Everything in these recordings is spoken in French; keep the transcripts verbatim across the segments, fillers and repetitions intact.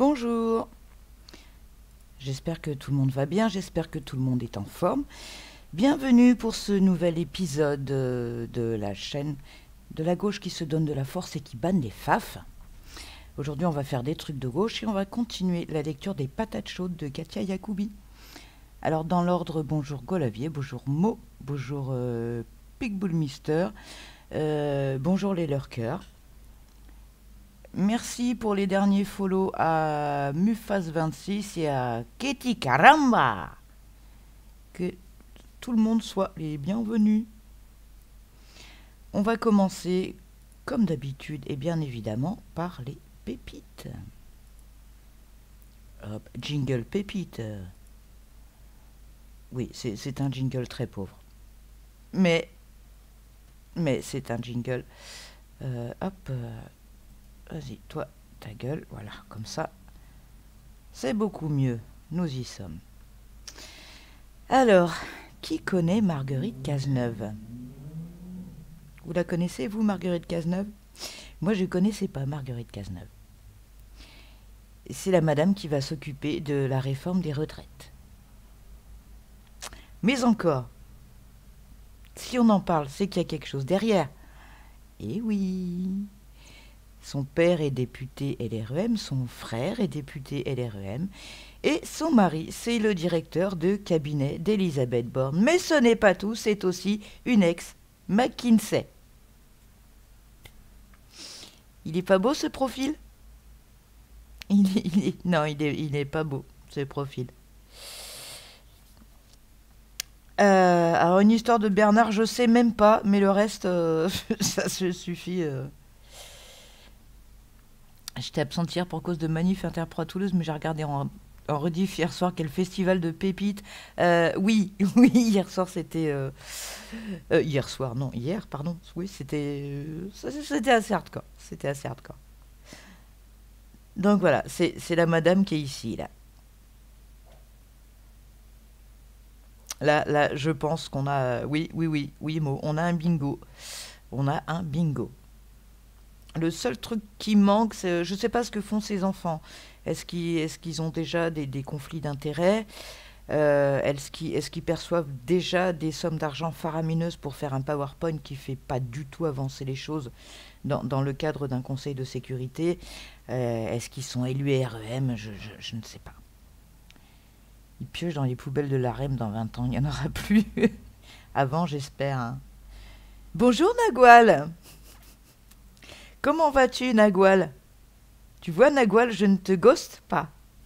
Bonjour, j'espère que tout le monde va bien, j'espère que tout le monde est en forme. Bienvenue pour ce nouvel épisode euh, de la chaîne de la gauche qui se donne de la force et qui banne les faf. Aujourd'hui, on va faire des trucs de gauche et on va continuer la lecture des Patates chaudes de Katia Yacoubi. Alors, dans l'ordre, bonjour Golavier, bonjour Mo, bonjour euh, Pigbull Mister, euh, bonjour les lurkers. Merci pour les derniers follow à Mufas vingt-six et à Ketty Caramba. Que tout le monde soit les bienvenus. On va commencer, comme d'habitude, et bien évidemment, par les pépites. Hop, jingle pépite. Oui, c'est un jingle très pauvre. Mais, mais c'est un jingle. Euh, hop, euh, vas-y, toi, ta gueule, voilà, comme ça. C'est beaucoup mieux, nous y sommes. Alors, qui connaît Marguerite Cazeneuve? Vous la connaissez, vous, Marguerite Cazeneuve? Moi, je ne connaissais pas Marguerite Cazeneuve. C'est la madame qui va s'occuper de la réforme des retraites. Mais encore, si on en parle, c'est qu'il y a quelque chose derrière. Eh oui, son père est député L R E M, son frère est député L R E M, et son mari, c'est le directeur de cabinet d'Elisabeth Borne. Mais ce n'est pas tout, c'est aussi une ex-McKinsey. Il est pas beau ce profil? il est, il est, Non, il est, il est pas beau ce profil. Euh, alors une histoire de Bernard, je sais même pas, mais le reste, euh, ça se suffit. Euh. J'étais absente hier pour cause de manif interpro à Toulouse, mais j'ai regardé en, en rediff hier soir quel festival de pépites. Euh, oui, oui, hier soir c'était... Euh, euh, hier soir, non, hier, pardon. Oui, c'était... Euh, c'était assez hardcore. C'était assez hardcore. Donc voilà, c'est la madame qui est ici, là. Là, là, je pense qu'on a... Oui, oui, oui, oui, Mo, on a un bingo. On a un bingo. Le seul truc qui manque, c'est... Je ne sais pas ce que font ces enfants. Est-ce qu'ils est-ce qu'ils ont déjà des, des conflits d'intérêts? euh, Est-ce qu'ils est-ce qu'ils perçoivent déjà des sommes d'argent faramineuses pour faire un PowerPoint qui ne fait pas du tout avancer les choses dans, dans le cadre d'un conseil de sécurité? euh, Est-ce qu'ils sont élus R E M? je, je, je ne sais pas. Ils piochent dans les poubelles de l'A R E M dans vingt ans. Il n'y en aura plus. Avant, j'espère. Hein. Bonjour, Nagual. Comment vas-tu, Nagual? Tu vois, Nagual, je ne te ghoste pas.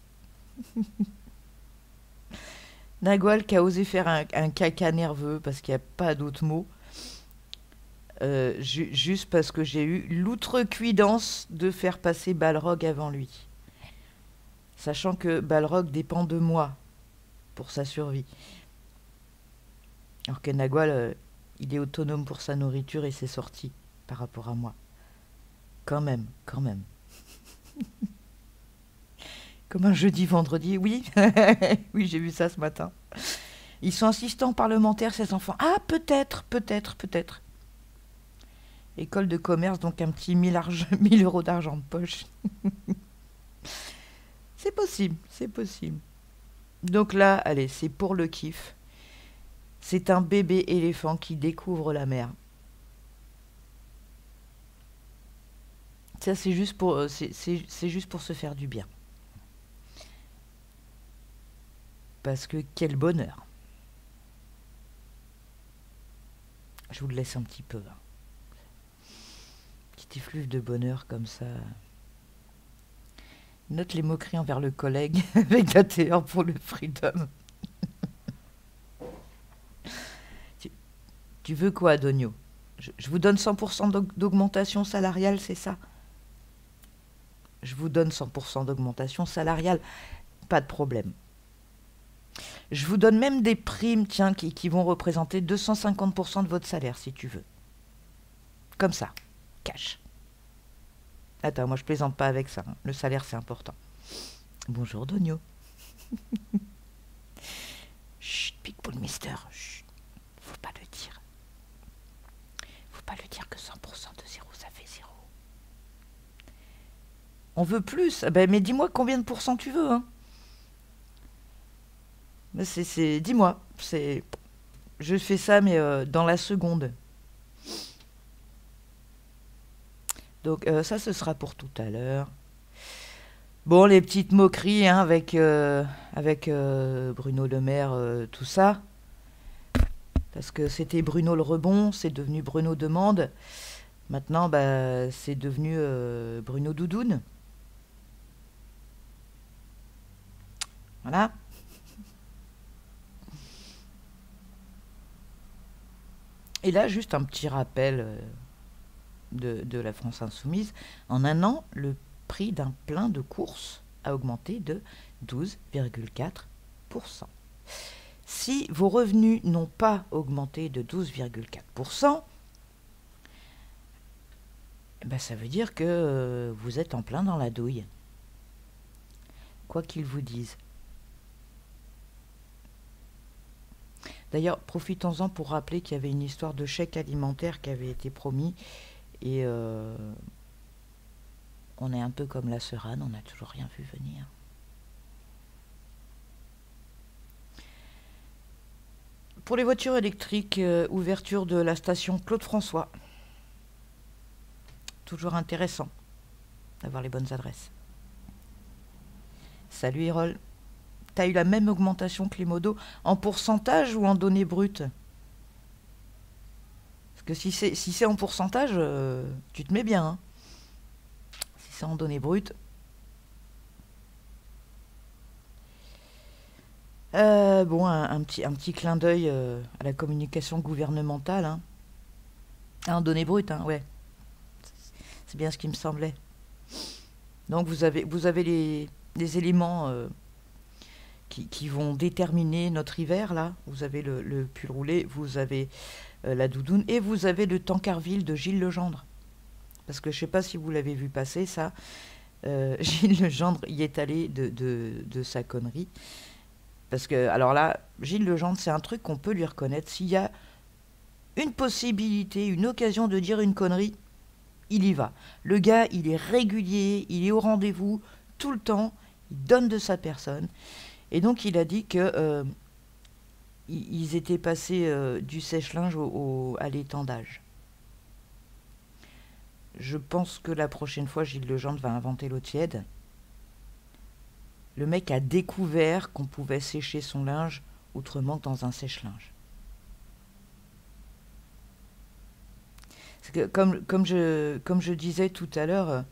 Nagual qui a osé faire un, un caca nerveux parce qu'il n'y a pas d'autre mot. Euh, ju juste parce que j'ai eu l'outrecuidance de faire passer Balrog avant lui. Sachant que Balrog dépend de moi pour sa survie. Alors que Nagual, euh, il est autonome pour sa nourriture et ses sorties par rapport à moi. Quand même, quand même. Comme un jeudi, vendredi, oui. Oui, j'ai vu ça ce matin. Ils sont assistants parlementaires, ces enfants. Ah, peut-être, peut-être, peut-être. École de commerce, donc un petit mille euros d'argent de poche. C'est possible, c'est possible. Donc là, allez, c'est pour le kiff. C'est un bébé éléphant qui découvre la mer. Ça, c'est juste pour, c'est juste pour se faire du bien. Parce que quel bonheur. Je vous le laisse un petit peu. Hein. Petit effluve de bonheur comme ça. Note les moqueries envers le collègue avec la T R pour le freedom. tu, tu veux quoi, Donio? je, je vous donne cent pour cent d'augmentation salariale, c'est ça? Je vous donne cent pour cent d'augmentation salariale. Pas de problème. Je vous donne même des primes, tiens, qui, qui vont représenter deux cent cinquante pour cent de votre salaire, si tu veux. Comme ça, cash. Attends, moi je plaisante pas avec ça. Hein. Le salaire, c'est important. Bonjour, Donio. Chut, Pigbull Mister. Chut. Faut pas le dire. Faut pas le dire que cent pour cent de zéro, ça fait zéro. On veut plus. Ah ben, mais dis-moi combien de pourcents tu veux. Hein. C'est, c'est, dis-moi. C'est, je fais ça, mais euh, dans la seconde. Donc euh, ça, ce sera pour tout à l'heure. Bon, les petites moqueries hein, avec, euh, avec euh, Bruno Le Maire, euh, tout ça. Parce que c'était Bruno le rebond, c'est devenu Bruno Demande. Maintenant, bah, c'est devenu euh, Bruno Doudoune. Voilà. Et là, juste un petit rappel euh, de, de la France Insoumise. En un an, le prix d'un plein de course a augmenté de douze virgule quatre pour cent. Si vos revenus n'ont pas augmenté de douze virgule quatre pour cent, ben ça veut dire que euh, vous êtes en plein dans la douille. Quoi qu'ils vous disent. D'ailleurs, profitons-en pour rappeler qu'il y avait une histoire de chèque alimentaire qui avait été promis. Et euh, on est un peu comme la Serane, on n'a toujours rien vu venir. Pour les voitures électriques, euh, ouverture de la station Claude François. Toujours intéressant d'avoir les bonnes adresses. Salut Erol. T'as eu la même augmentation que les modos en pourcentage ou en données brutes? Parce que si c'est si c'est en pourcentage, euh, tu te mets bien. Hein. Si c'est en données brutes. Euh, bon, un, un, petit, un petit clin d'œil euh, à la communication gouvernementale. Hein. Ah, en données brutes, hein, ouais. C'est bien ce qui me semblait. Donc vous avez, vous avez les, les éléments euh, qui, qui vont déterminer notre hiver, là. Vous avez le, le pull roulé, vous avez euh, la doudoune, et vous avez le Tancarville de Gilles Legendre. Parce que je ne sais pas si vous l'avez vu passer, ça. Euh, Gilles Legendre y est allé de, de, de sa connerie. Parce que, alors là, Gilles Legendre, c'est un truc qu'on peut lui reconnaître. S'il y a une possibilité, une occasion de dire une connerie, il y va. Le gars, il est régulier, il est au rendez-vous tout le temps, il donne de sa personne. Et donc, il a dit que euh, ils étaient passés euh, du sèche-linge au, au, à l'étendage. Je pense que la prochaine fois, Gilles Legendre va inventer l'eau tiède. Le mec a découvert qu'on pouvait sécher son linge autrement que dans un sèche-linge. Parce que comme, comme, je, comme je disais tout à l'heure, euh,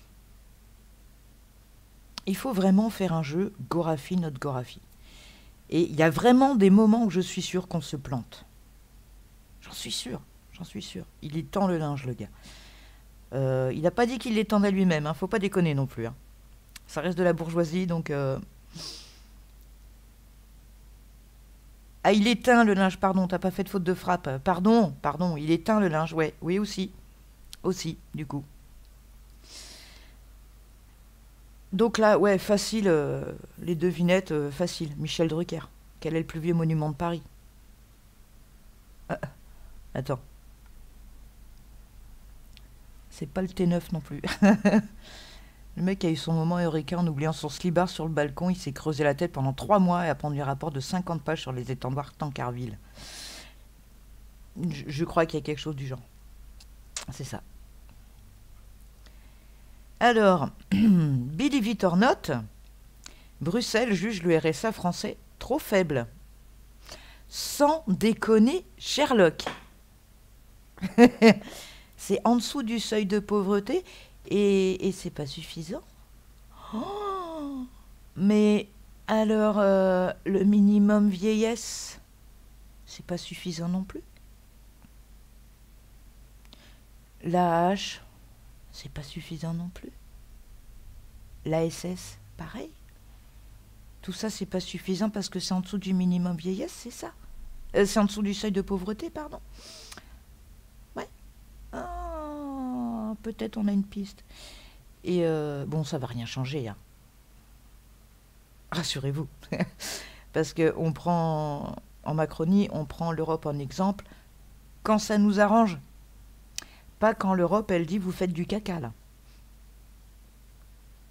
il faut vraiment faire un jeu Gorafi, notre Gorafi. Et il y a vraiment des moments où je suis sûr qu'on se plante. J'en suis sûr, j'en suis sûr. Il étend le linge, le gars. Euh, il n'a pas dit qu'il l'étendait lui-même, hein, faut pas déconner non plus. Hein. Ça reste de la bourgeoisie, donc... Euh... Ah, il éteint le linge, pardon, t'as pas fait de faute de frappe. Pardon, pardon, il éteint le linge, ouais, oui aussi. Aussi, du coup. Donc là, ouais, facile, euh, les devinettes, euh, facile. Michel Drucker. Quel est le plus vieux monument de Paris? ah, Attends. C'est pas le T neuf non plus. Le mec a eu son moment eureka en oubliant son slibard sur le balcon. Il s'est creusé la tête pendant trois mois et a pondu un rapport de cinquante pages sur les étendoirs Tancarville. Je, je crois qu'il y a quelque chose du genre. C'est ça. Alors, Believe it or not, Bruxelles juge le R S A français trop faible. Sans déconner, Sherlock. C'est en dessous du seuil de pauvreté et, et c'est pas suffisant. Oh, mais alors, euh, le minimum vieillesse, c'est pas suffisant non plus. La H, c'est pas suffisant non plus. La S S, pareil. Tout ça, c'est pas suffisant parce que c'est en dessous du minimum vieillesse, c'est ça. Euh, c'est en dessous du seuil de pauvreté, pardon. Ouais. Oh, peut-être on a une piste. Et euh, bon, ça va rien changer. Hein. Rassurez-vous. Parce que on prend, en Macronie, on prend l'Europe en exemple quand ça nous arrange. Pas quand l'Europe, elle dit, vous faites du caca, là.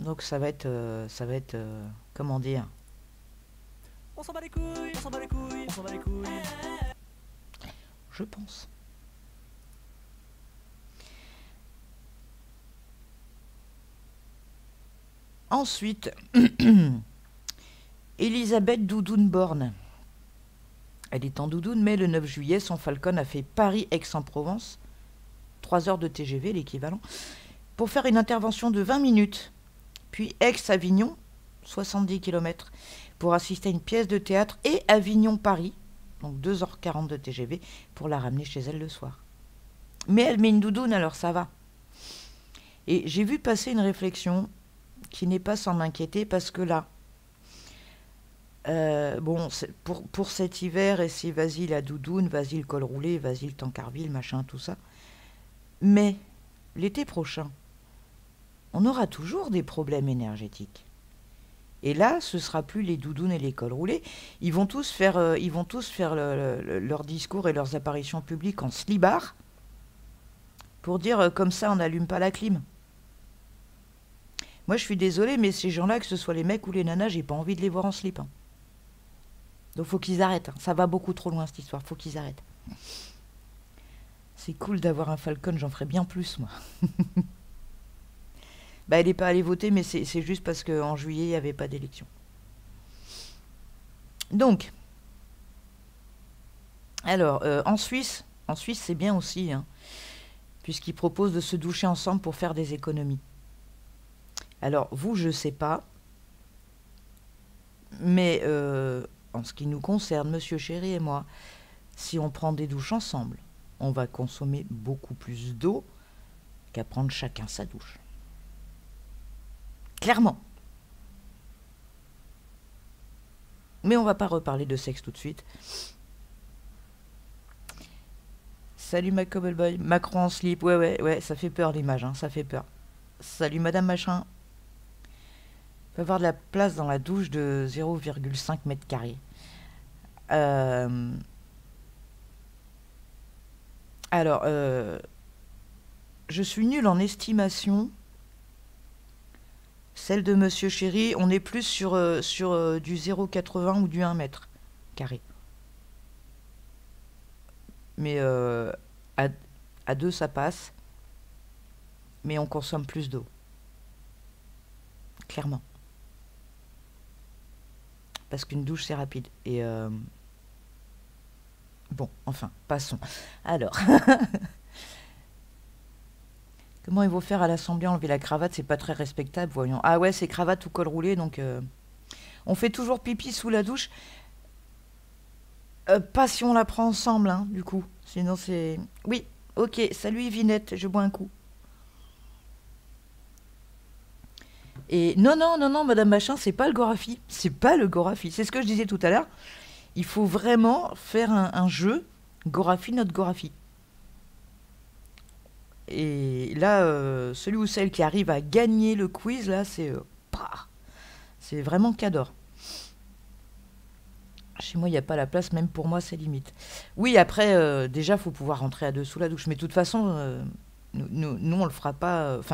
Donc ça va être, euh, ça va être, euh, comment dire, On s'en bat les couilles, on s'en bat les couilles, on s'en bat les couilles. je pense. Ensuite, Elisabeth Doudoune-Borne. Elle est en doudoune, mais le neuf juillet, son Falcon a fait Paris-Aix-en-Provence, trois heures de T G V, l'équivalent, pour faire une intervention de vingt minutes. Puis Aix-Avignon, soixante-dix kilomètres, pour assister à une pièce de théâtre, et Avignon-Paris, donc deux heures quarante de T G V, pour la ramener chez elle le soir. Mais elle met une doudoune, alors ça va. Et j'ai vu passer une réflexion qui n'est pas sans m'inquiéter, parce que là, euh, bon, pour, pour cet hiver, et c'est vas-y la doudoune, vas-y le col roulé, vas-y le tankerville, machin, tout ça. Mais l'été prochain, on aura toujours des problèmes énergétiques. Et là, ce sera plus les doudounes et les cols roulés. Ils vont tous faire, euh, ils vont tous faire le, le, leur discours et leurs apparitions publiques en slibard pour dire euh, comme ça, on n'allume pas la clim. Moi, je suis désolée, mais ces gens-là, que ce soit les mecs ou les nanas, j'ai pas envie de les voir en slip. Hein. Donc, faut qu'ils arrêtent. Hein. Ça va beaucoup trop loin, cette histoire. Faut qu'ils arrêtent. C'est cool d'avoir un Falcon, j'en ferais bien plus, moi. Bah, elle n'est pas allée voter, mais c'est juste parce qu'en juillet, il n'y avait pas d'élection. Donc, alors, euh, en Suisse, en Suisse, c'est bien aussi, hein, puisqu'ils proposent de se doucher ensemble pour faire des économies. Alors, vous, je ne sais pas, mais euh, en ce qui nous concerne, Monsieur Chéri et moi, si on prend des douches ensemble, on va consommer beaucoup plus d'eau qu'à prendre chacun sa douche. Clairement. Mais on va pas reparler de sexe tout de suite. Salut ma Cobbleboy. Macron en slip. Ouais, ouais, ouais, ça fait peur l'image, hein, ça fait peur. Salut Madame Machin. Il peut y avoir de la place dans la douche de zéro virgule cinq mètres carrés. Euh... Alors, euh... je suis nulle en estimation. Celle de Monsieur Chéri, on est plus sur, euh, sur euh, du zéro virgule quatre-vingts ou du un mètre carré. Mais euh, à, à deux, ça passe. Mais on consomme plus d'eau. Clairement. Parce qu'une douche, c'est rapide. Et euh... bon, enfin, passons. Alors... Comment ils vont faire à l'Assemblée, enlever la cravate? C'est pas très respectable, voyons. Ah ouais, c'est cravate ou col roulé, donc... Euh, on fait toujours pipi sous la douche. Euh, pas si on la prend ensemble, hein, du coup. Sinon, c'est... Oui, ok, salut Yvinette, je bois un coup. Et non, non, non, non, Madame Machin, c'est pas le Gorafi. C'est pas le Gorafi. C'est ce que je disais tout à l'heure. Il faut vraiment faire un, un jeu Gorafi, notre Gorafi. Et là, euh, celui ou celle qui arrive à gagner le quiz, là, c'est euh, c'est vraiment qu'adore. Chez moi, il n'y a pas la place, même pour moi, c'est limite. Oui, après, euh, déjà, il faut pouvoir rentrer à deux sous la douche. Mais de toute façon, euh, nous, nous, nous, on le fera pas... Enfin,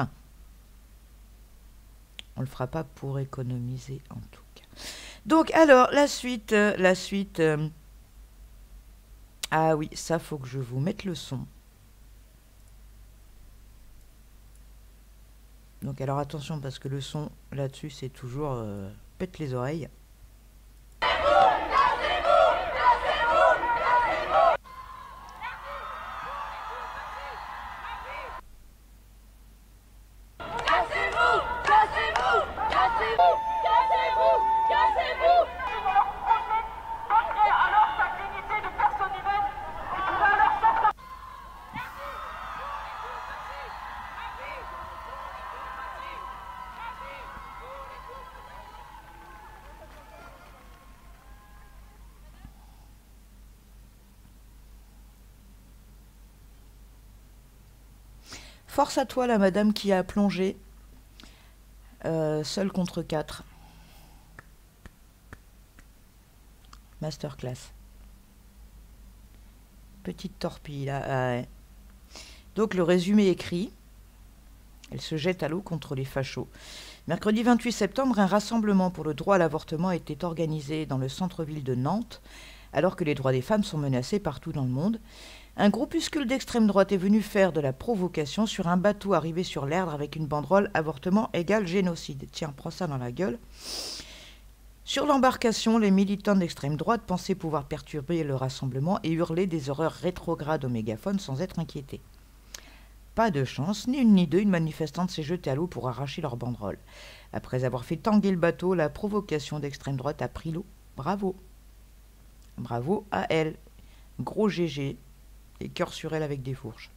euh, on le fera pas pour économiser, en tout cas. Donc, alors, la suite, euh, la suite... Euh, ah oui, ça, faut que je vous mette le son. Donc alors attention parce que le son là-dessus c'est toujours euh, pète les oreilles. Force à toi la madame qui a plongé. Euh, seule contre quatre. Masterclass. Petite torpille là. Ah ouais. Donc le résumé écrit. Elle se jette à l'eau contre les fachos. Mercredi vingt-huit septembre, un rassemblement pour le droit à l'avortement était organisé dans le centre-ville de Nantes, alors que les droits des femmes sont menacés partout dans le monde. Un groupuscule d'extrême droite est venu faire de la provocation sur un bateau arrivé sur l'Erdre avec une banderole « Avortement égale génocide ». Tiens, prends ça dans la gueule. Sur l'embarcation, les militants d'extrême droite pensaient pouvoir perturber le rassemblement et hurler des horreurs rétrogrades au mégaphone sans être inquiétés. Pas de chance, ni une ni deux, une manifestante s'est jetée à l'eau pour arracher leur banderole. Après avoir fait tanguer le bateau, la provocation d'extrême droite a pris l'eau. Bravo. Bravo à elle. Gros G G. Et cœur sur elle avec des fourches.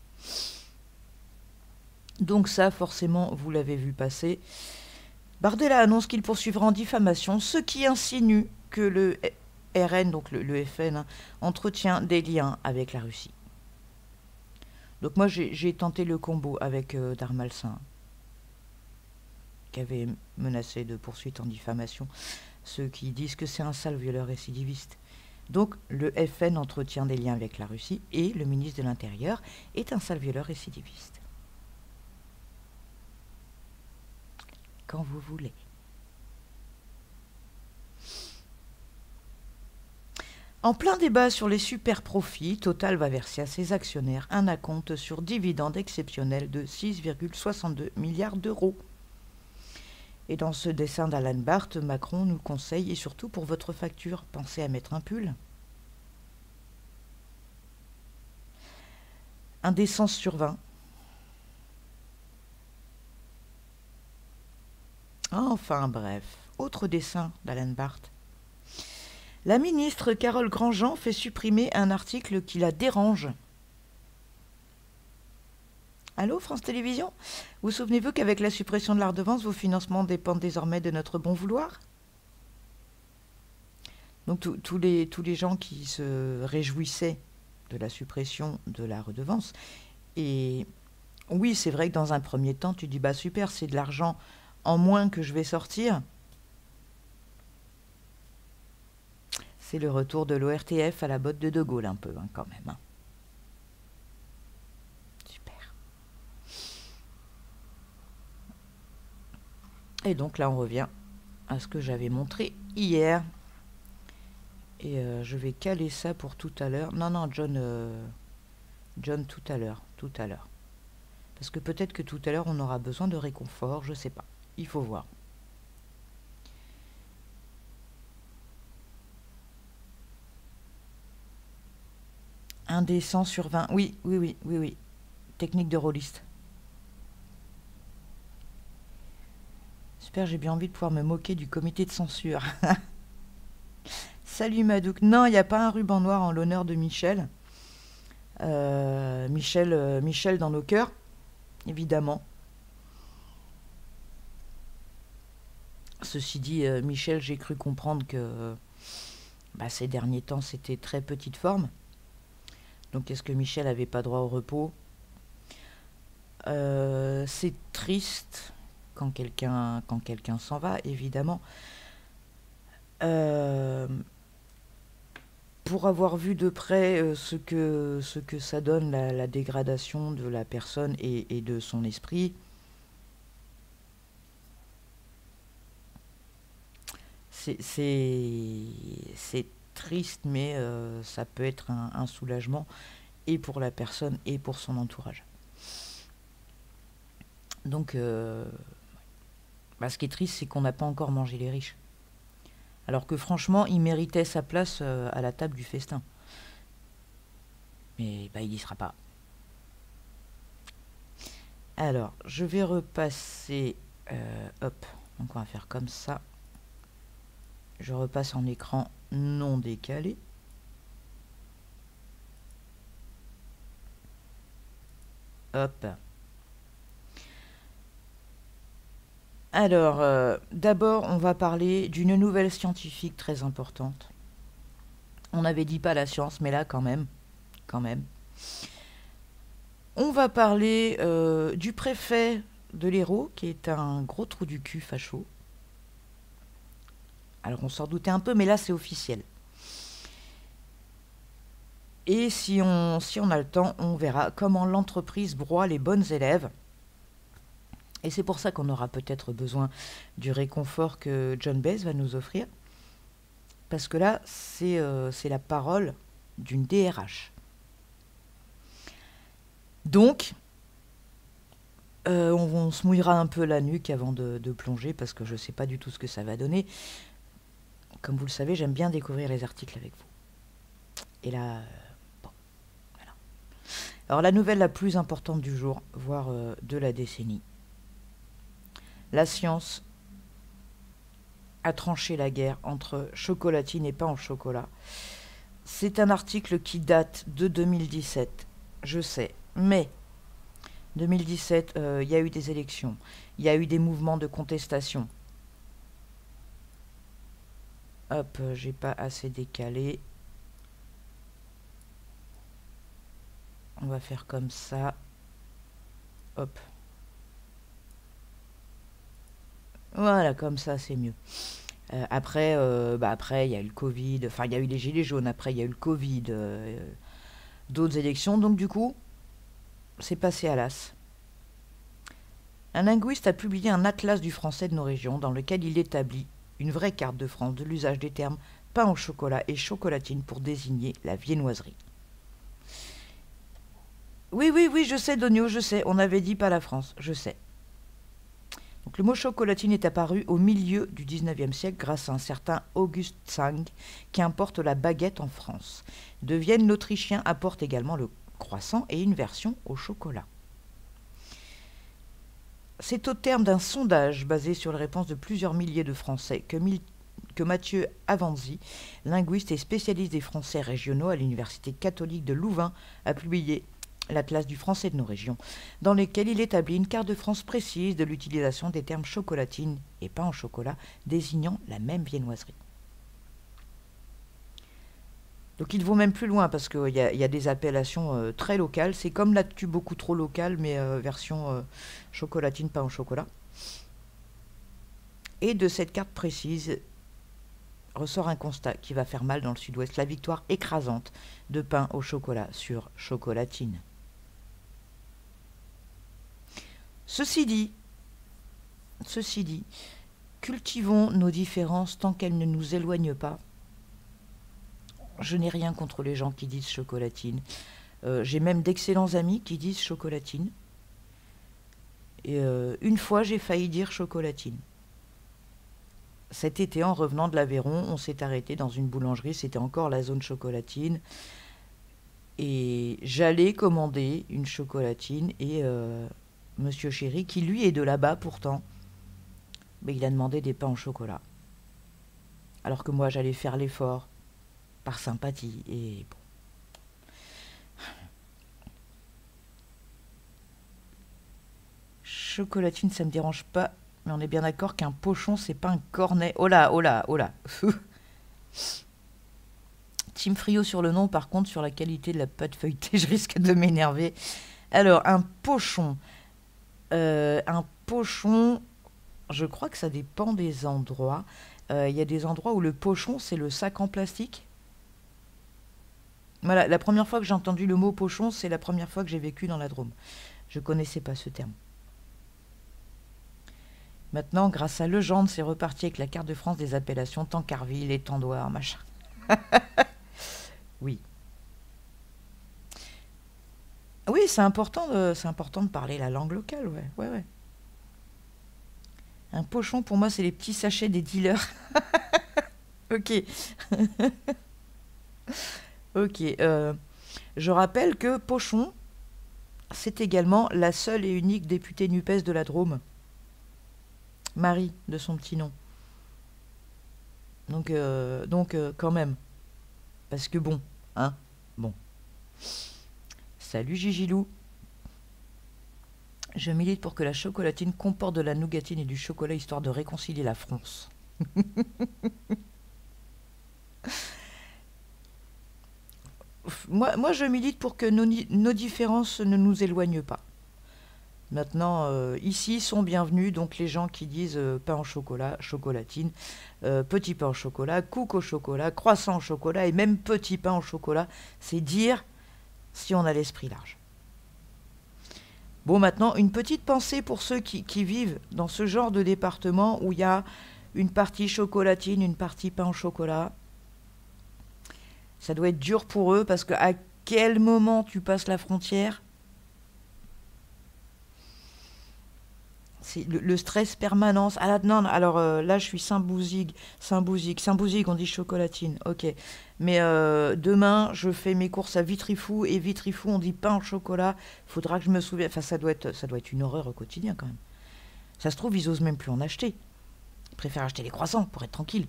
Donc ça, forcément, vous l'avez vu passer. Bardella annonce qu'il poursuivra en diffamation, ce qui insinue que le R N, donc le, le F N, hein, entretient des liens avec la Russie. Donc moi, j'ai tenté le combo avec euh, Darmalsain, qui avait menacé de poursuite en diffamation ceux qui disent que c'est un sale violeur récidiviste. Donc le F N entretient des liens avec la Russie et le ministre de l'Intérieur est un sale violeur récidiviste. Quand vous voulez. En plein débat sur les super profits, Total va verser à ses actionnaires un acompte sur dividende exceptionnel de six virgule soixante-deux milliards d'euros. Et dans ce dessin d'Alan Barth, Macron nous conseille, et surtout pour votre facture, pensez à mettre un pull. Un d'essence sur vingt. Enfin bref, autre dessin d'Alan Barth. La ministre Carole Grandjean fait supprimer un article qui la dérange. Allô, France Télévisions? Vous souvenez-vous qu'avec la suppression de la redevance, vos financements dépendent désormais de notre bon vouloir? Donc tous les, tous les gens qui se réjouissaient de la suppression de la redevance, et oui, c'est vrai que dans un premier temps, tu dis, bah super, c'est de l'argent en moins que je vais sortir. C'est le retour de l'O R T F à la botte de De Gaulle, un peu, hein, quand même. Hein. Super. Et donc là, on revient à ce que j'avais montré hier. Et euh, je vais caler ça pour tout à l'heure. Non, non, John, euh, John, tout à l'heure, tout à l'heure. Parce que peut-être que tout à l'heure, on aura besoin de réconfort, je sais pas. Il faut voir. Un des cent sur vingt. Oui, oui, oui, oui, oui. Technique de rôliste. Super, j'ai bien envie de pouvoir me moquer du comité de censure. Salut Madouk. Non, il n'y a pas un ruban noir en l'honneur de Michel. Euh, Michel, euh, Michel dans nos cœurs, évidemment. Ceci dit, euh, Michel, j'ai cru comprendre que bah, ces derniers temps, c'était très petite forme. Donc, est-ce que Michel n'avait pas droit au repos? euh, C'est triste quand quelqu'un quand quelqu'un s'en va, évidemment. Euh, pour avoir vu de près euh, ce, que, ce que ça donne, la, la dégradation de la personne et, et de son esprit, c'est triste, mais euh, ça peut être un, un soulagement et pour la personne et pour son entourage. Donc, euh, bah, ce qui est triste, c'est qu'on n'a pas encore mangé les riches. Alors que franchement, il méritait sa place euh, à la table du festin. Mais bah, il n'y sera pas. Alors, je vais repasser... Euh, hop, donc on va faire comme ça. Je repasse en écran non décalé. Hop. Alors, euh, d'abord, on va parler d'une nouvelle scientifique très importante. On n'avait dit pas la science, mais là, quand même. Quand même. On va parler euh, du préfet de l'Hérault, qui est un gros trou du cul facho. Alors, on s'en doutait un peu, mais là, c'est officiel. Et si on, si on a le temps, on verra comment l'entreprise broie les bonnes élèves. Et c'est pour ça qu'on aura peut-être besoin du réconfort que John Baez va nous offrir. Parce que là, c'est euh, c'est la parole d'une D R H. Donc, euh, on, on se mouillera un peu la nuque avant de, de plonger, parce que je ne sais pas du tout ce que ça va donner. Comme vous le savez, j'aime bien découvrir les articles avec vous. Et là, euh, bon, voilà. Alors la nouvelle la plus importante du jour, voire euh, de la décennie. La science a tranché la guerre entre chocolatine et pain au chocolat. C'est un article qui date de deux mille dix-sept, je sais, mais deux mille dix-sept, il euh, y a eu des élections, il y a eu des mouvements de contestation. Hop, euh, j'ai pas assez décalé. On va faire comme ça. Hop. Voilà, comme ça, c'est mieux. Euh, après, euh, bah après, il y a eu le Covid, enfin, il y a eu les Gilets jaunes, après, il y a eu le Covid, euh, d'autres élections, donc du coup, c'est passé à l'as. Un linguiste a publié un atlas du français de nos régions dans lequel il établit une vraie carte de France de l'usage des termes pain au chocolat et chocolatine pour désigner la viennoiserie. Oui, oui, oui, je sais, Donio, je sais, on avait dit pas la France, je sais. Donc, le mot chocolatine est apparu au milieu du dix-neuvième siècle grâce à un certain August Sang qui importe la baguette en France. De Vienne, l'Autrichien apporte également le croissant et une version au chocolat. C'est au terme d'un sondage basé sur les réponses de plusieurs milliers de Français que, Mil que Mathieu Avanzi, linguiste et spécialiste des Français régionaux à l'Université catholique de Louvain, a publié l'Atlas du français de nos régions, dans lequel il établit une carte de France précise de l'utilisation des termes chocolatine et pain au chocolat, désignant la même viennoiserie. Donc il vaut même plus loin, parce qu'il y, y a des appellations euh, très locales. C'est comme l'actu beaucoup trop locale, mais euh, version euh, chocolatine, pain au chocolat. Et de cette carte précise ressort un constat qui va faire mal dans le sud-ouest, la victoire écrasante de pain au chocolat sur chocolatine. Ceci dit, ceci dit, cultivons nos différences tant qu'elles ne nous éloignent pas. Je n'ai rien contre les gens qui disent chocolatine. Euh, J'ai même d'excellents amis qui disent chocolatine. Et euh, une fois, j'ai failli dire chocolatine. Cet été, en revenant de l'Aveyron, on s'est arrêté dans une boulangerie. C'était encore la zone chocolatine. Et j'allais commander une chocolatine et... Euh, Monsieur Chéri, qui lui est de là-bas pourtant, mais il a demandé des pains au chocolat. Alors que moi, j'allais faire l'effort, par sympathie, et bon. Chocolatine, ça me dérange pas, mais on est bien d'accord qu'un pochon, c'est pas un cornet. Oh là, oh là, oh là. Team Frio sur le nom, par contre, sur la qualité de la pâte feuilletée, je risque de m'énerver. Alors, un pochon... Euh, un pochon, je crois que ça dépend des endroits. Il euh, y a des endroits où le pochon, c'est le sac en plastique. Voilà, la première fois que j'ai entendu le mot pochon, c'est la première fois que j'ai vécu dans la Drôme. Je ne connaissais pas ce terme. Maintenant, grâce à Legendre, c'est reparti avec la carte de France des appellations Tancarville, Étendoir, machin. Oui. Oui, c'est important, de, c'est important de parler la langue locale, ouais, ouais, ouais. Un pochon, pour moi, c'est les petits sachets des dealers. Ok. Ok. Euh, je rappelle que Pochon, c'est également la seule et unique députée NUPES de la Drôme. Marie, de son petit nom. Donc, euh, donc euh, quand même. Parce que bon, hein, bon. Salut Gigilou. Je milite pour que la chocolatine comporte de la nougatine et du chocolat, histoire de réconcilier la France. moi, moi, je milite pour que nos, nos différences ne nous éloignent pas. Maintenant, euh, ici sont bienvenus donc les gens qui disent euh, pain au chocolat, chocolatine, euh, petit pain au chocolat, couc au chocolat, croissant au chocolat et même petit pain au chocolat. C'est dire si on a l'esprit large. Bon, maintenant, une petite pensée pour ceux qui, qui vivent dans ce genre de département où il y a une partie chocolatine, une partie pain au chocolat. Ça doit être dur pour eux parce que à quel moment tu passes la frontière? C'est le, le stress permanence. Ah là, non, alors euh, là, je suis Saint-Bouzig, Saint-Bouzig, Saint-Bouzig, on dit chocolatine, ok. Mais euh, demain, je fais mes courses à Vitrifou, et Vitrifou, on dit pain au chocolat. Faudra que je me souvienne. Enfin, ça doit être, ça doit être une horreur au quotidien, quand même. Ça se trouve, ils osent même plus en acheter. Ils préfèrent acheter les croissants pour être tranquille.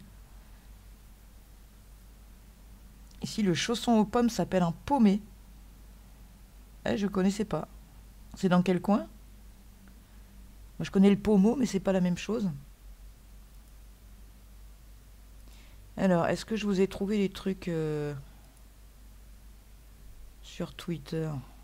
Ici, le chausson aux pommes s'appelle un paumé. Eh, je connaissais pas. C'est dans quel coin? Moi, je connais le pommeau, mais c'est pas la même chose. Alors, est-ce que je vous ai trouvé les trucs euh, sur Twitter?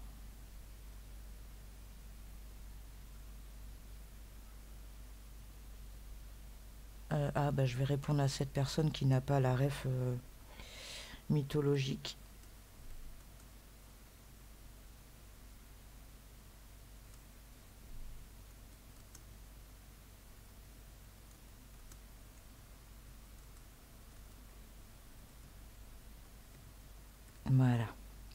Euh, ah, bah, je vais répondre à cette personne qui n'a pas la ref euh, mythologique. Voilà.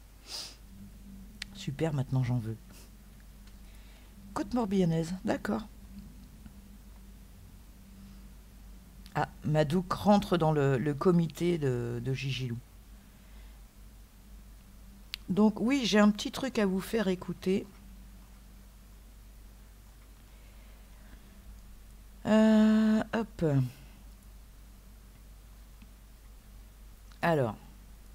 Super, maintenant j'en veux. Côte morbihonnaise, d'accord. Ah, Madouk rentre dans le, le comité de, de Gigilou. Donc oui, j'ai un petit truc à vous faire écouter. Euh, hop. Alors.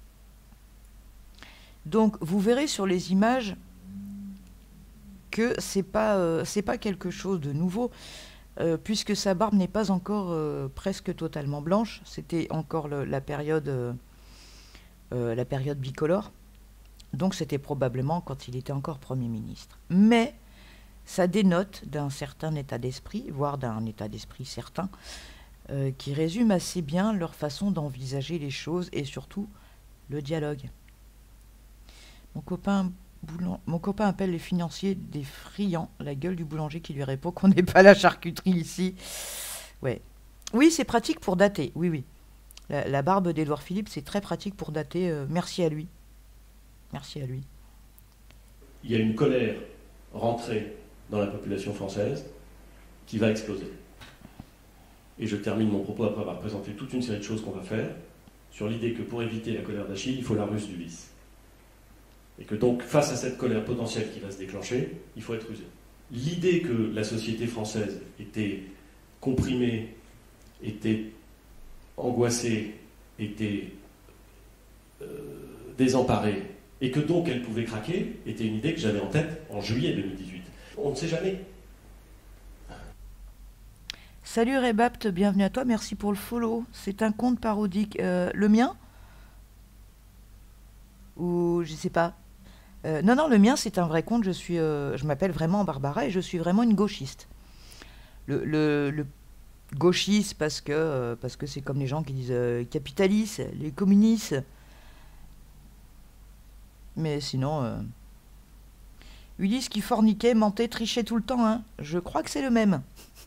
Donc, vous verrez sur les images que c'est pas, euh, c'est pas quelque chose de nouveau, euh, puisque sa barbe n'est pas encore euh, presque totalement blanche. C'était encore le, la période, euh, euh, la période bicolore. Donc, c'était probablement quand il était encore Premier ministre. Mais ça dénote d'un certain état d'esprit, voire d'un état d'esprit certain, euh, qui résume assez bien leur façon d'envisager les choses et surtout le dialogue. Mon copain, boulan... Mon copain appelle les financiers des friands, la gueule du boulanger qui lui répond qu'on n'est pas la charcuterie ici. Ouais. Oui, c'est pratique pour dater, oui, oui. La, la barbe d'Édouard Philippe, c'est très pratique pour dater. Euh, merci à lui. Merci à lui. Il y a une colère rentrée dans la population française qui va exploser. Et je termine mon propos après avoir présenté toute une série de choses qu'on va faire sur l'idée que pour éviter la colère d'Achille, il faut la ruse du vice. Et que donc, face à cette colère potentielle qui va se déclencher, il faut être rusé. L'idée que la société française était comprimée, était angoissée, était euh, désemparée, et que donc elle pouvait craquer, était une idée que j'avais en tête en juillet deux mille dix-huit. On ne sait jamais. Salut Rebapt, bienvenue à toi, merci pour le follow. C'est un compte parodique. Euh, le mien? Ou je sais pas. Euh, non, non, le mien, c'est un vrai compte. Je suis, euh, je m'appelle vraiment Barbara et je suis vraiment une gauchiste. Le, le, le gauchiste parce que euh, parce que c'est comme les gens qui disent euh, capitalistes, les communistes. Mais sinon, euh... Ulysse qui forniquait, mentait, trichait tout le temps. Hein. Je crois que c'est le même.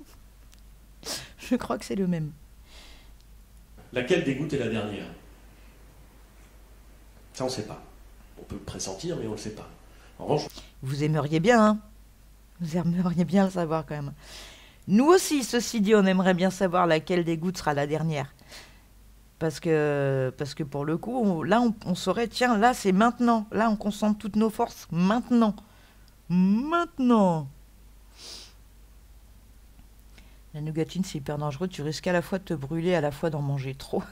Je crois que c'est le même. Laquelle dégoûte est la dernière? Ça, on ne sait pas. On peut le pressentir, mais on ne le sait pas. En revanche... Vous aimeriez bien, hein? Vous aimeriez bien le savoir quand même. Nous aussi, ceci dit, on aimerait bien savoir laquelle des gouttes sera la dernière. Parce que, parce que pour le coup, on, là, on, on saurait, tiens, là, c'est maintenant. Là, on concentre toutes nos forces maintenant. Maintenant. La nougatine, c'est hyper dangereux. Tu risques à la fois de te brûler, à la fois d'en manger trop.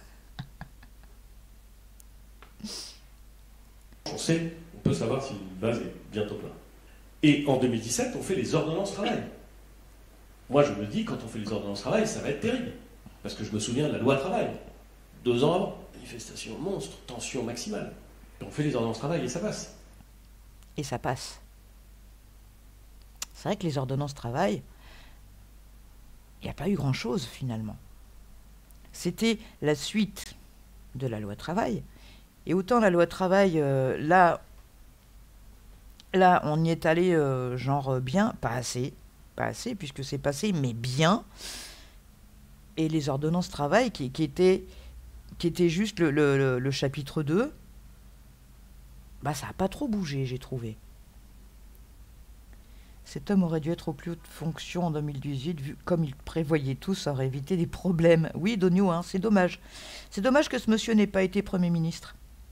On sait, on peut savoir si le vase est bientôt plein. Et en deux mille dix-sept, on fait les ordonnances travail. Moi, je me dis, quand on fait les ordonnances travail, ça va être terrible. Parce que je me souviens de la loi travail. Deux ans avant, manifestation monstre, tension maximale. On fait les ordonnances travail et ça passe. Et ça passe. C'est vrai que les ordonnances travail, il n'y a pas eu grand-chose finalement. C'était la suite de la loi travail. Et autant la loi travail, euh, là, Là, on y est allé euh, genre euh, bien, pas assez, pas assez, puisque c'est passé, mais bien. Et les ordonnances travail, qui, qui, étaient, qui étaient juste le, le, le, le chapitre deux, bah ça n'a pas trop bougé, j'ai trouvé. Cet homme aurait dû être aux plus hautes fonctions en deux mille dix-huit, vu comme il prévoyait tout, ça aurait évité des problèmes. Oui, Donio, hein, c'est dommage. C'est dommage que ce monsieur n'ait pas été Premier ministre.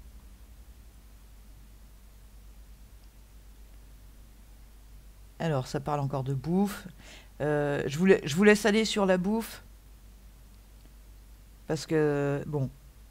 Alors, ça parle encore de bouffe. Euh, je, vous, je vous laisse aller sur la bouffe. Parce que, bon,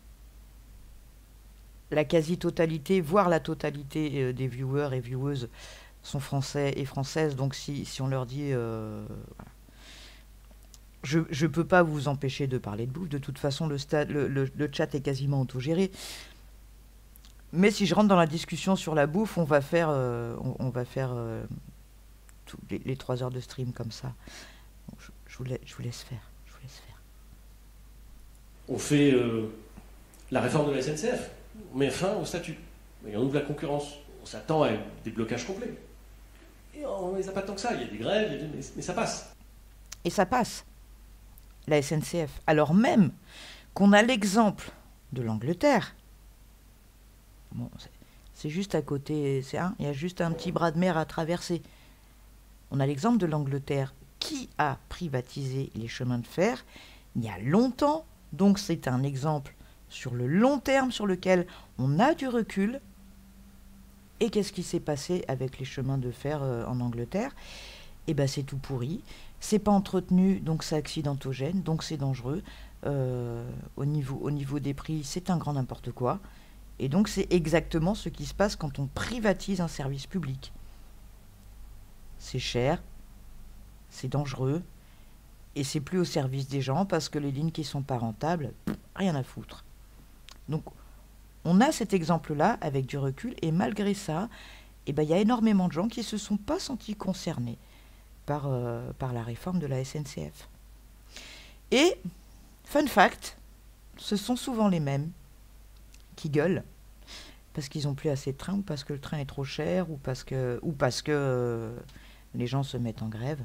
la quasi-totalité, voire la totalité euh, des viewers et vieweuses sont français et françaises. Donc, si, si on leur dit... Euh, voilà. Je ne peux pas vous empêcher de parler de bouffe. De toute façon, le, stade, le, le, le chat est quasiment autogéré. Mais si je rentre dans la discussion sur la bouffe, on va faire... Euh, on, on va faire... Euh, Les, les trois heures de stream comme ça. Donc, je, je, vous laisse, je vous laisse faire. Je vous laisse faire. On fait euh, la réforme de la S N C F. On met fin au statut. Et on ouvre la concurrence. On s'attend à des blocages complets. Et on ne les a pas tant que ça. Il y a des grèves, il y a des... mais, mais ça passe. Et ça passe. La S N C F. Alors même qu'on a l'exemple de l'Angleterre. Bon, c'est juste à côté. Hein, il y a juste un petit bras de mer à traverser. On a l'exemple de l'Angleterre qui a privatisé les chemins de fer il y a longtemps. Donc c'est un exemple sur le long terme sur lequel on a du recul. Et qu'est-ce qui s'est passé avec les chemins de fer euh, en Angleterre? Eh bien c'est tout pourri. C'est pas entretenu, donc c'est accidentogène, donc c'est dangereux. Euh, au, niveau, au niveau des prix, c'est un grand n'importe quoi. Et donc c'est exactement ce qui se passe quand on privatise un service public. C'est cher, c'est dangereux, et c'est plus au service des gens parce que les lignes qui sont pas rentables, pff, rien à foutre. Donc, on a cet exemple-là avec du recul, et malgré ça, eh ben, y a énormément de gens qui ne se sont pas sentis concernés par, euh, par la réforme de la S N C F. Et, fun fact, ce sont souvent les mêmes qui gueulent parce qu'ils n'ont plus assez de train, ou parce que le train est trop cher, ou parce que... Ou parce que euh, les gens se mettent en grève.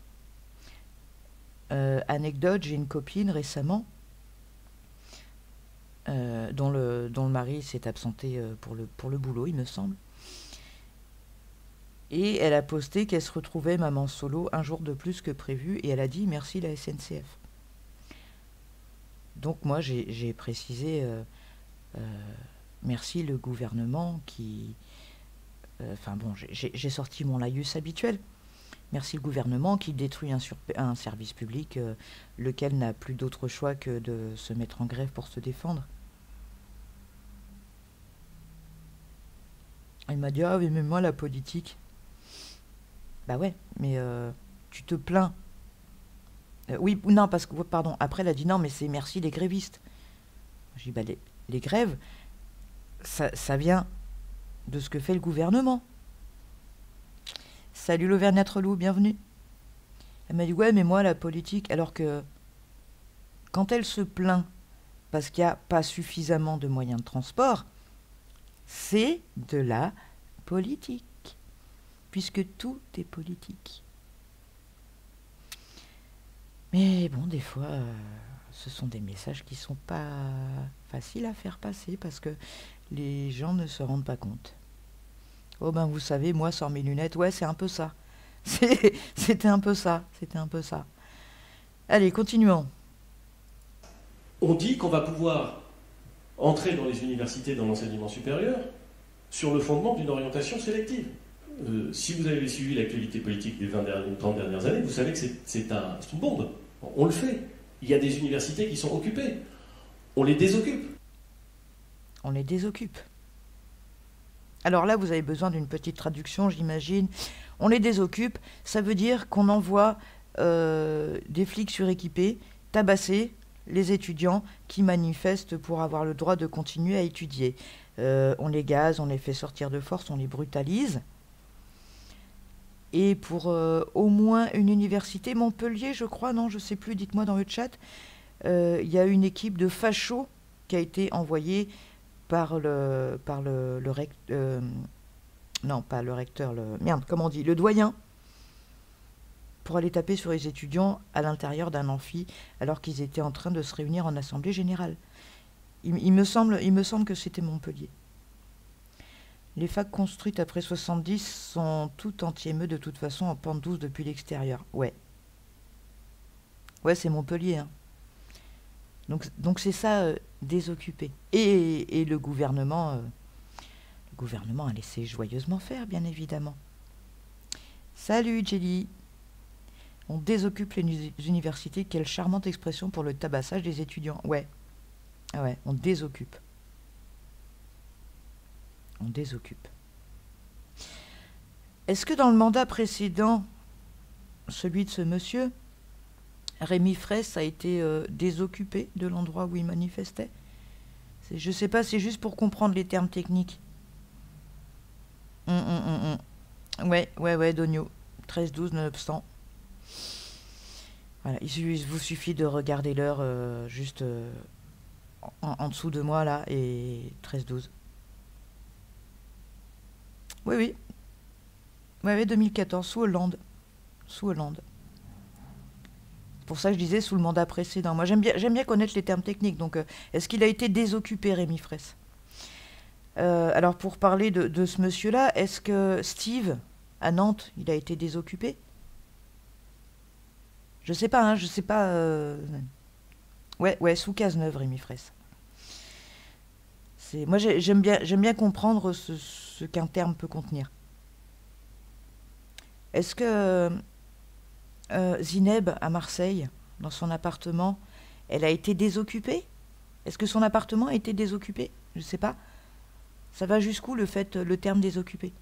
Euh, anecdote, j'ai une copine récemment euh, dont, le, dont le mari s'est absenté euh, pour, le, pour le boulot, il me semble. Et elle a posté qu'elle se retrouvait maman solo un jour de plus que prévu, et elle a dit merci la S N C F. Donc moi j'ai précisé euh, euh, merci le gouvernement qui... Enfin euh, bon, j'ai sorti mon laïus habituel. Merci le gouvernement qui détruit un, sur, un service public, euh, lequel n'a plus d'autre choix que de se mettre en grève pour se défendre. Il m'a dit, ah oui, mais moi, la politique... Bah ouais, mais euh, tu te plains. Euh, oui, non, parce que, pardon, après, elle a dit, non, mais c'est merci les grévistes. J'ai dit, bah les, les grèves, ça, ça vient de ce que fait le gouvernement. Salut l'Auvergnat Relou, bienvenue. Elle m'a dit, ouais, mais moi, la politique, alors que quand elle se plaint parce qu'il n'y a pas suffisamment de moyens de transport, c'est de la politique, puisque tout est politique. Mais bon, des fois, euh, ce sont des messages qui ne sont pas faciles à faire passer, parce que les gens ne se rendent pas compte. Oh ben vous savez, moi sans mes lunettes, ouais c'est un peu ça. C'était un peu ça, c'était un peu ça. Allez, continuons. On dit qu'on va pouvoir entrer dans les universités, dans l'enseignement supérieur, sur le fondement d'une orientation sélective. Euh, si vous avez suivi l'actualité politique des vingt dernières, trente dernières années, vous savez que c'est un, une bombe. On le fait. Il y a des universités qui sont occupées. On les désoccupe. On les désoccupe. Alors là, vous avez besoin d'une petite traduction, j'imagine. On les désoccupe, ça veut dire qu'on envoie euh, des flics suréquipés tabasser les étudiants qui manifestent pour avoir le droit de continuer à étudier. Euh, on les gaze, on les fait sortir de force, on les brutalise. Et pour euh, au moins une université, Montpellier, je crois, non, je ne sais plus, dites-moi dans le chat, euh, il y a une équipe de fachos qui a été envoyée par le, par le, le, rect, euh, Non, pas le recteur, le... Merde, comment on dit? Le doyen. Pour aller taper sur les étudiants à l'intérieur d'un amphi, alors qu'ils étaient en train de se réunir en assemblée générale. Il, il, me, semble, il me semble que c'était Montpellier. Les facs construites après soixante-dix sont tout entiers meux de toute façon en pente douce depuis l'extérieur. Ouais. Ouais, c'est Montpellier. Hein. Donc donc c'est ça, euh, désoccupé. Et, et le gouvernement, euh, le gouvernement a laissé joyeusement faire, bien évidemment. Salut Jelly. On désoccupe les universités. Quelle charmante expression pour le tabassage des étudiants. Ouais. Ah ouais, on désoccupe. On désoccupe. Est-ce que dans le mandat précédent, celui de ce monsieur, Rémi Fraisse a été euh, désoccupé de l'endroit où il manifestait? Je ne sais pas, c'est juste pour comprendre les termes techniques. Hum, hum, hum, hum. Ouais, ouais, ouais, Dogno. treize douze, nonobstant. Voilà, il vous suffit de regarder l'heure euh, juste euh, en, en dessous de moi, là, et treize douze. Oui, oui. Oui, oui, deux mille quatorze, sous Hollande. Sous Hollande. C'est pour ça que je disais sous le mandat précédent. Moi, j'aime bien, j'aime bien connaître les termes techniques. Donc, euh, est-ce qu'il a été désoccupé, Rémi Fraisse? euh, Alors, pour parler de, de ce monsieur-là, est-ce que Steve, à Nantes, il a été désoccupé? Je sais pas, hein, je sais pas... Euh... Ouais, ouais, sous Cazeneuve, Rémi Fraisse. Moi, j'aime bien, j'aime bien comprendre ce, ce qu'un terme peut contenir. Est-ce que euh, Zineb, à Marseille, dans son appartement, elle a été désoccupée? Est-ce que son appartement a été désoccupé? Je ne sais pas. Ça va jusqu'où le fait, le terme désoccupé?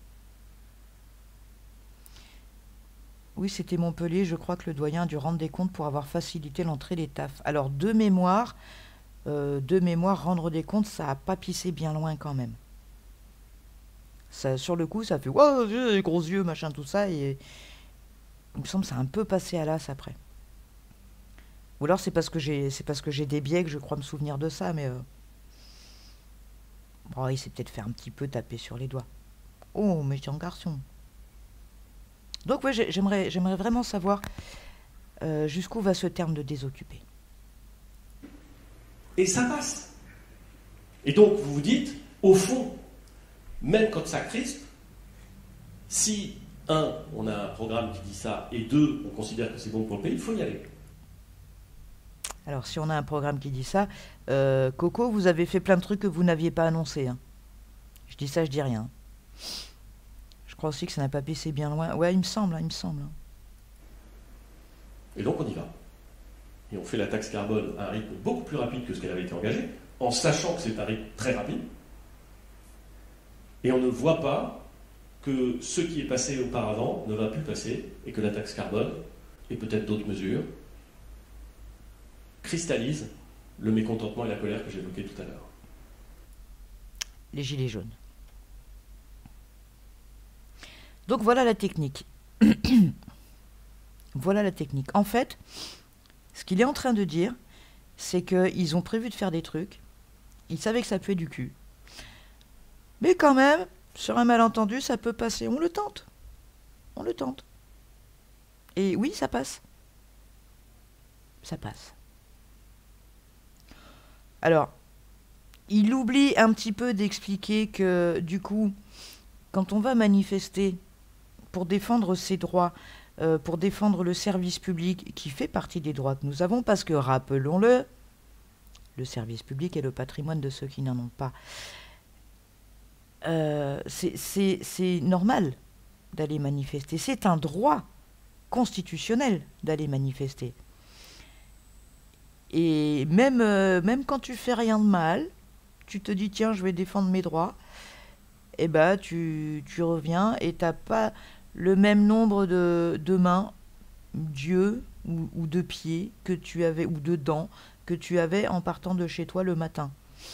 Oui, c'était Montpellier. Je crois que le doyen a dû rendre des comptes pour avoir facilité l'entrée des T A F. Alors, de mémoire... Euh, de mémoire, rendre des comptes, ça a pas pissé bien loin quand même. Ça, sur le coup, ça fait wow, les gros yeux, machin, tout ça, et il me semble que ça a un peu passé à l'as après. Ou alors c'est parce que j'ai, c'est parce que j'ai des biais que je crois me souvenir de ça, mais euh... bon, il s'est peut-être fait un petit peu taper sur les doigts. Oh, méchant garçon. Donc ouais, j'aimerais, j'aimerais vraiment savoir euh, jusqu'où va ce terme de désoccupé. Et ça passe. Et donc, vous vous dites, au fond, même quand ça crispe, si, un, on a un programme qui dit ça, et deux, on considère que c'est bon pour le pays, il faut y aller. Alors, si on a un programme qui dit ça, euh, Coco, vous avez fait plein de trucs que vous n'aviez pas annoncés. Hein. Je dis ça, je dis rien. Je crois aussi que ça n'a pas pissé bien loin. Ouais, il me semble, hein, il me semble. Hein. Et donc, on y va. Et on fait la taxe carbone à un rythme beaucoup plus rapide que ce qu'elle avait été engagée, en sachant que c'est un rythme très rapide. Et on ne voit pas que ce qui est passé auparavant ne va plus passer, et que la taxe carbone, et peut-être d'autres mesures, cristallisent le mécontentement et la colère que j'évoquais tout à l'heure. Les gilets jaunes. Donc voilà la technique. Voilà la technique. En fait, ce qu'il est en train de dire, c'est qu'ils ont prévu de faire des trucs, ils savaient que ça puait du cul. Mais quand même, sur un malentendu, ça peut passer. On le tente. On le tente. Et oui, ça passe. Ça passe. Alors, il oublie un petit peu d'expliquer que, du coup, quand on va manifester pour défendre ses droits, euh, pour défendre le service public, qui fait partie des droits que nous avons, parce que, rappelons-le, le service public est le patrimoine de ceux qui n'en ont pas. Euh, c'est normal d'aller manifester. C'est un droit constitutionnel d'aller manifester. Et même, euh, même quand tu fais rien de mal, tu te dis, tiens, je vais défendre mes droits, et ben tu, tu reviens et tu n'as pas le même nombre de, de mains, d'yeux ou, ou de pieds que tu avais, ou de dents que tu avais en partant de chez toi le matin.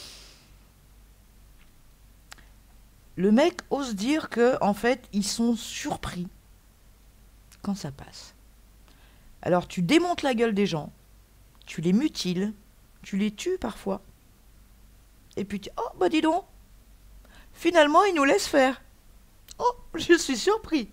Le mec ose dire que, en fait, ils sont surpris quand ça passe. Alors tu démontes la gueule des gens, tu les mutiles, tu les tues parfois. Et puis tu dis, oh bah dis donc, finalement ils nous laissent faire. Oh, je suis surpris.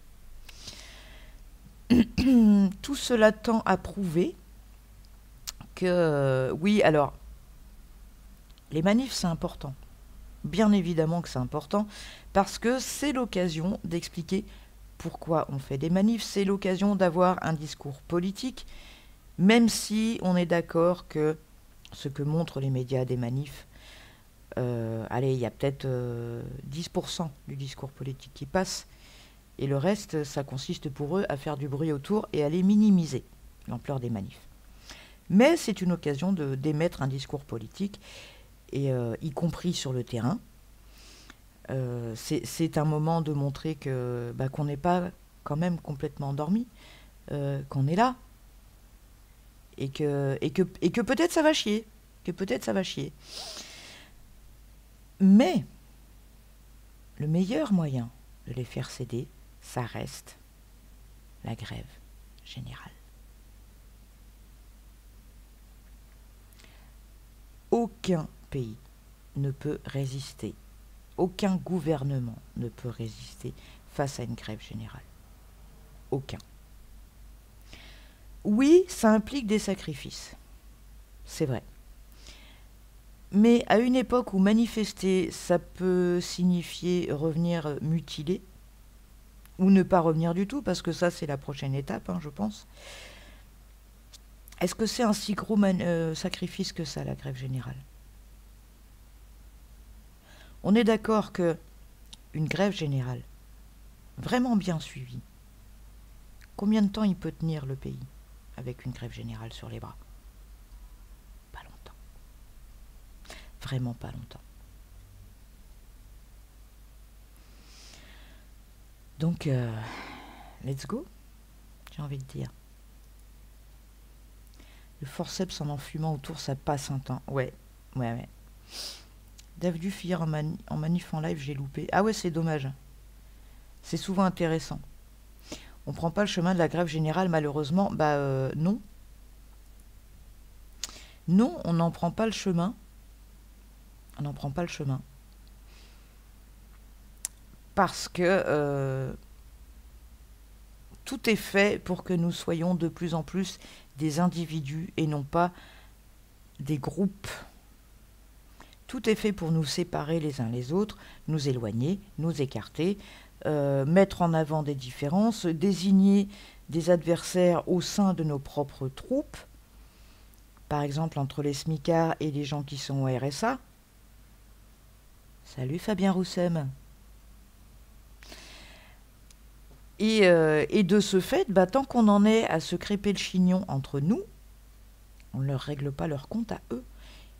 Tout cela tend à prouver que, euh, oui, alors, les manifs, c'est important. Bien évidemment que c'est important, parce que c'est l'occasion d'expliquer pourquoi on fait des manifs, c'est l'occasion d'avoir un discours politique, même si on est d'accord que ce que montrent les médias des manifs, euh, allez, il y a peut-être euh, dix pour cent du discours politique qui passe, et le reste, ça consiste pour eux à faire du bruit autour et à les minimiser, l'ampleur des manifs. Mais c'est une occasion de, d'émettre un discours politique, et euh, y compris sur le terrain. Euh, c'est, c'est un moment de montrer que, bah, qu'on n'est pas quand même complètement endormi, euh, qu'on est là, et que, et que, et que peut-être ça va chier, que peut-être ça va chier. Mais le meilleur moyen de les faire céder, ça reste la grève générale. Aucun pays ne peut résister, aucun gouvernement ne peut résister face à une grève générale. Aucun. Oui, ça implique des sacrifices, c'est vrai. Mais à une époque où manifester, ça peut signifier revenir mutilé, ou ne pas revenir du tout, parce que ça, c'est la prochaine étape, hein, je pense. Est-ce que c'est un si gros man- euh, sacrifice que ça, la grève générale ? On est d'accord que une grève générale, vraiment bien suivie, combien de temps il peut tenir le pays avec une grève générale sur les bras ? Pas longtemps. Vraiment pas longtemps. Donc, euh, let's go, j'ai envie de dire. Le forceps en enfumant autour, ça passe un temps. Ouais, ouais, ouais. Dave Duff hier en, mani- en manif en live, j'ai loupé. Ah ouais, c'est dommage. C'est souvent intéressant. On prend pas le chemin de la grève générale, malheureusement. Bah euh, non. Non, on n'en prend pas le chemin. On n'en prend pas le chemin. Parce que euh, tout est fait pour que nous soyons de plus en plus des individus et non pas des groupes. Tout est fait pour nous séparer les uns les autres, nous éloigner, nous écarter, euh, mettre en avant des différences, désigner des adversaires au sein de nos propres troupes, par exemple entre les smicards et les gens qui sont au R S A. Salut Fabien Roussem. Et, euh, et de ce fait, bah, tant qu'on en est à se crêper le chignon entre nous, on ne leur règle pas leur compte à eux.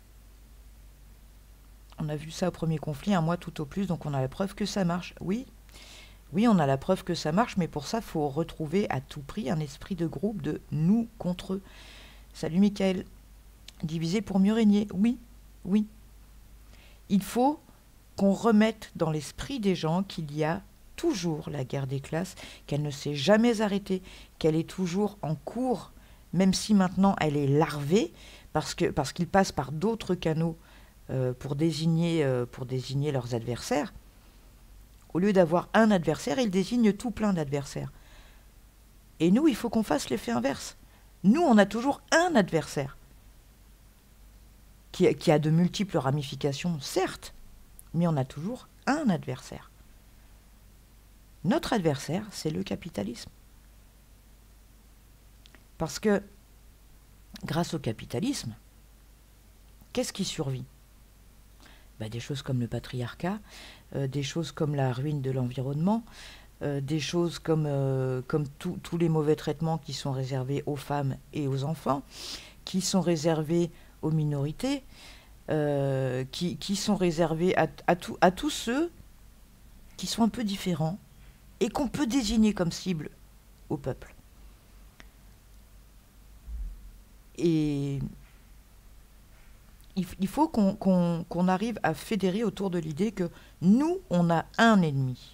On a vu ça au premier conflit, un mois tout au plus, donc on a la preuve que ça marche. Oui, oui, on a la preuve que ça marche, mais pour ça, il faut retrouver à tout prix un esprit de groupe de nous contre eux. Salut Michael. Diviser pour mieux régner. Oui, oui. Il faut qu'on remette dans l'esprit des gens qu'il y a toujours la guerre des classes, qu'elle ne s'est jamais arrêtée, qu'elle est toujours en cours, même si maintenant elle est larvée, parce que, parce qu'ils passent par d'autres canaux euh, pour désigner, euh, pour désigner leurs adversaires. Au lieu d'avoir un adversaire, ils désignent tout plein d'adversaires. Et nous, il faut qu'on fasse l'effet inverse. Nous, on a toujours un adversaire, qui, qui a de multiples ramifications, certes, mais on a toujours un adversaire. Notre adversaire, c'est le capitalisme. Parce que, grâce au capitalisme, qu'est-ce qui survit ? Ben, des choses comme le patriarcat, euh, des choses comme la ruine de l'environnement, euh, des choses comme, euh, comme tous les mauvais traitements qui sont réservés aux femmes et aux enfants, qui sont réservés aux minorités, euh, qui, qui sont réservés à, à, tout, à tous ceux qui sont un peu différents, et qu'on peut désigner comme cible au peuple. Et il, il faut qu'on qu'on, qu'on arrive à fédérer autour de l'idée que nous, on a un ennemi.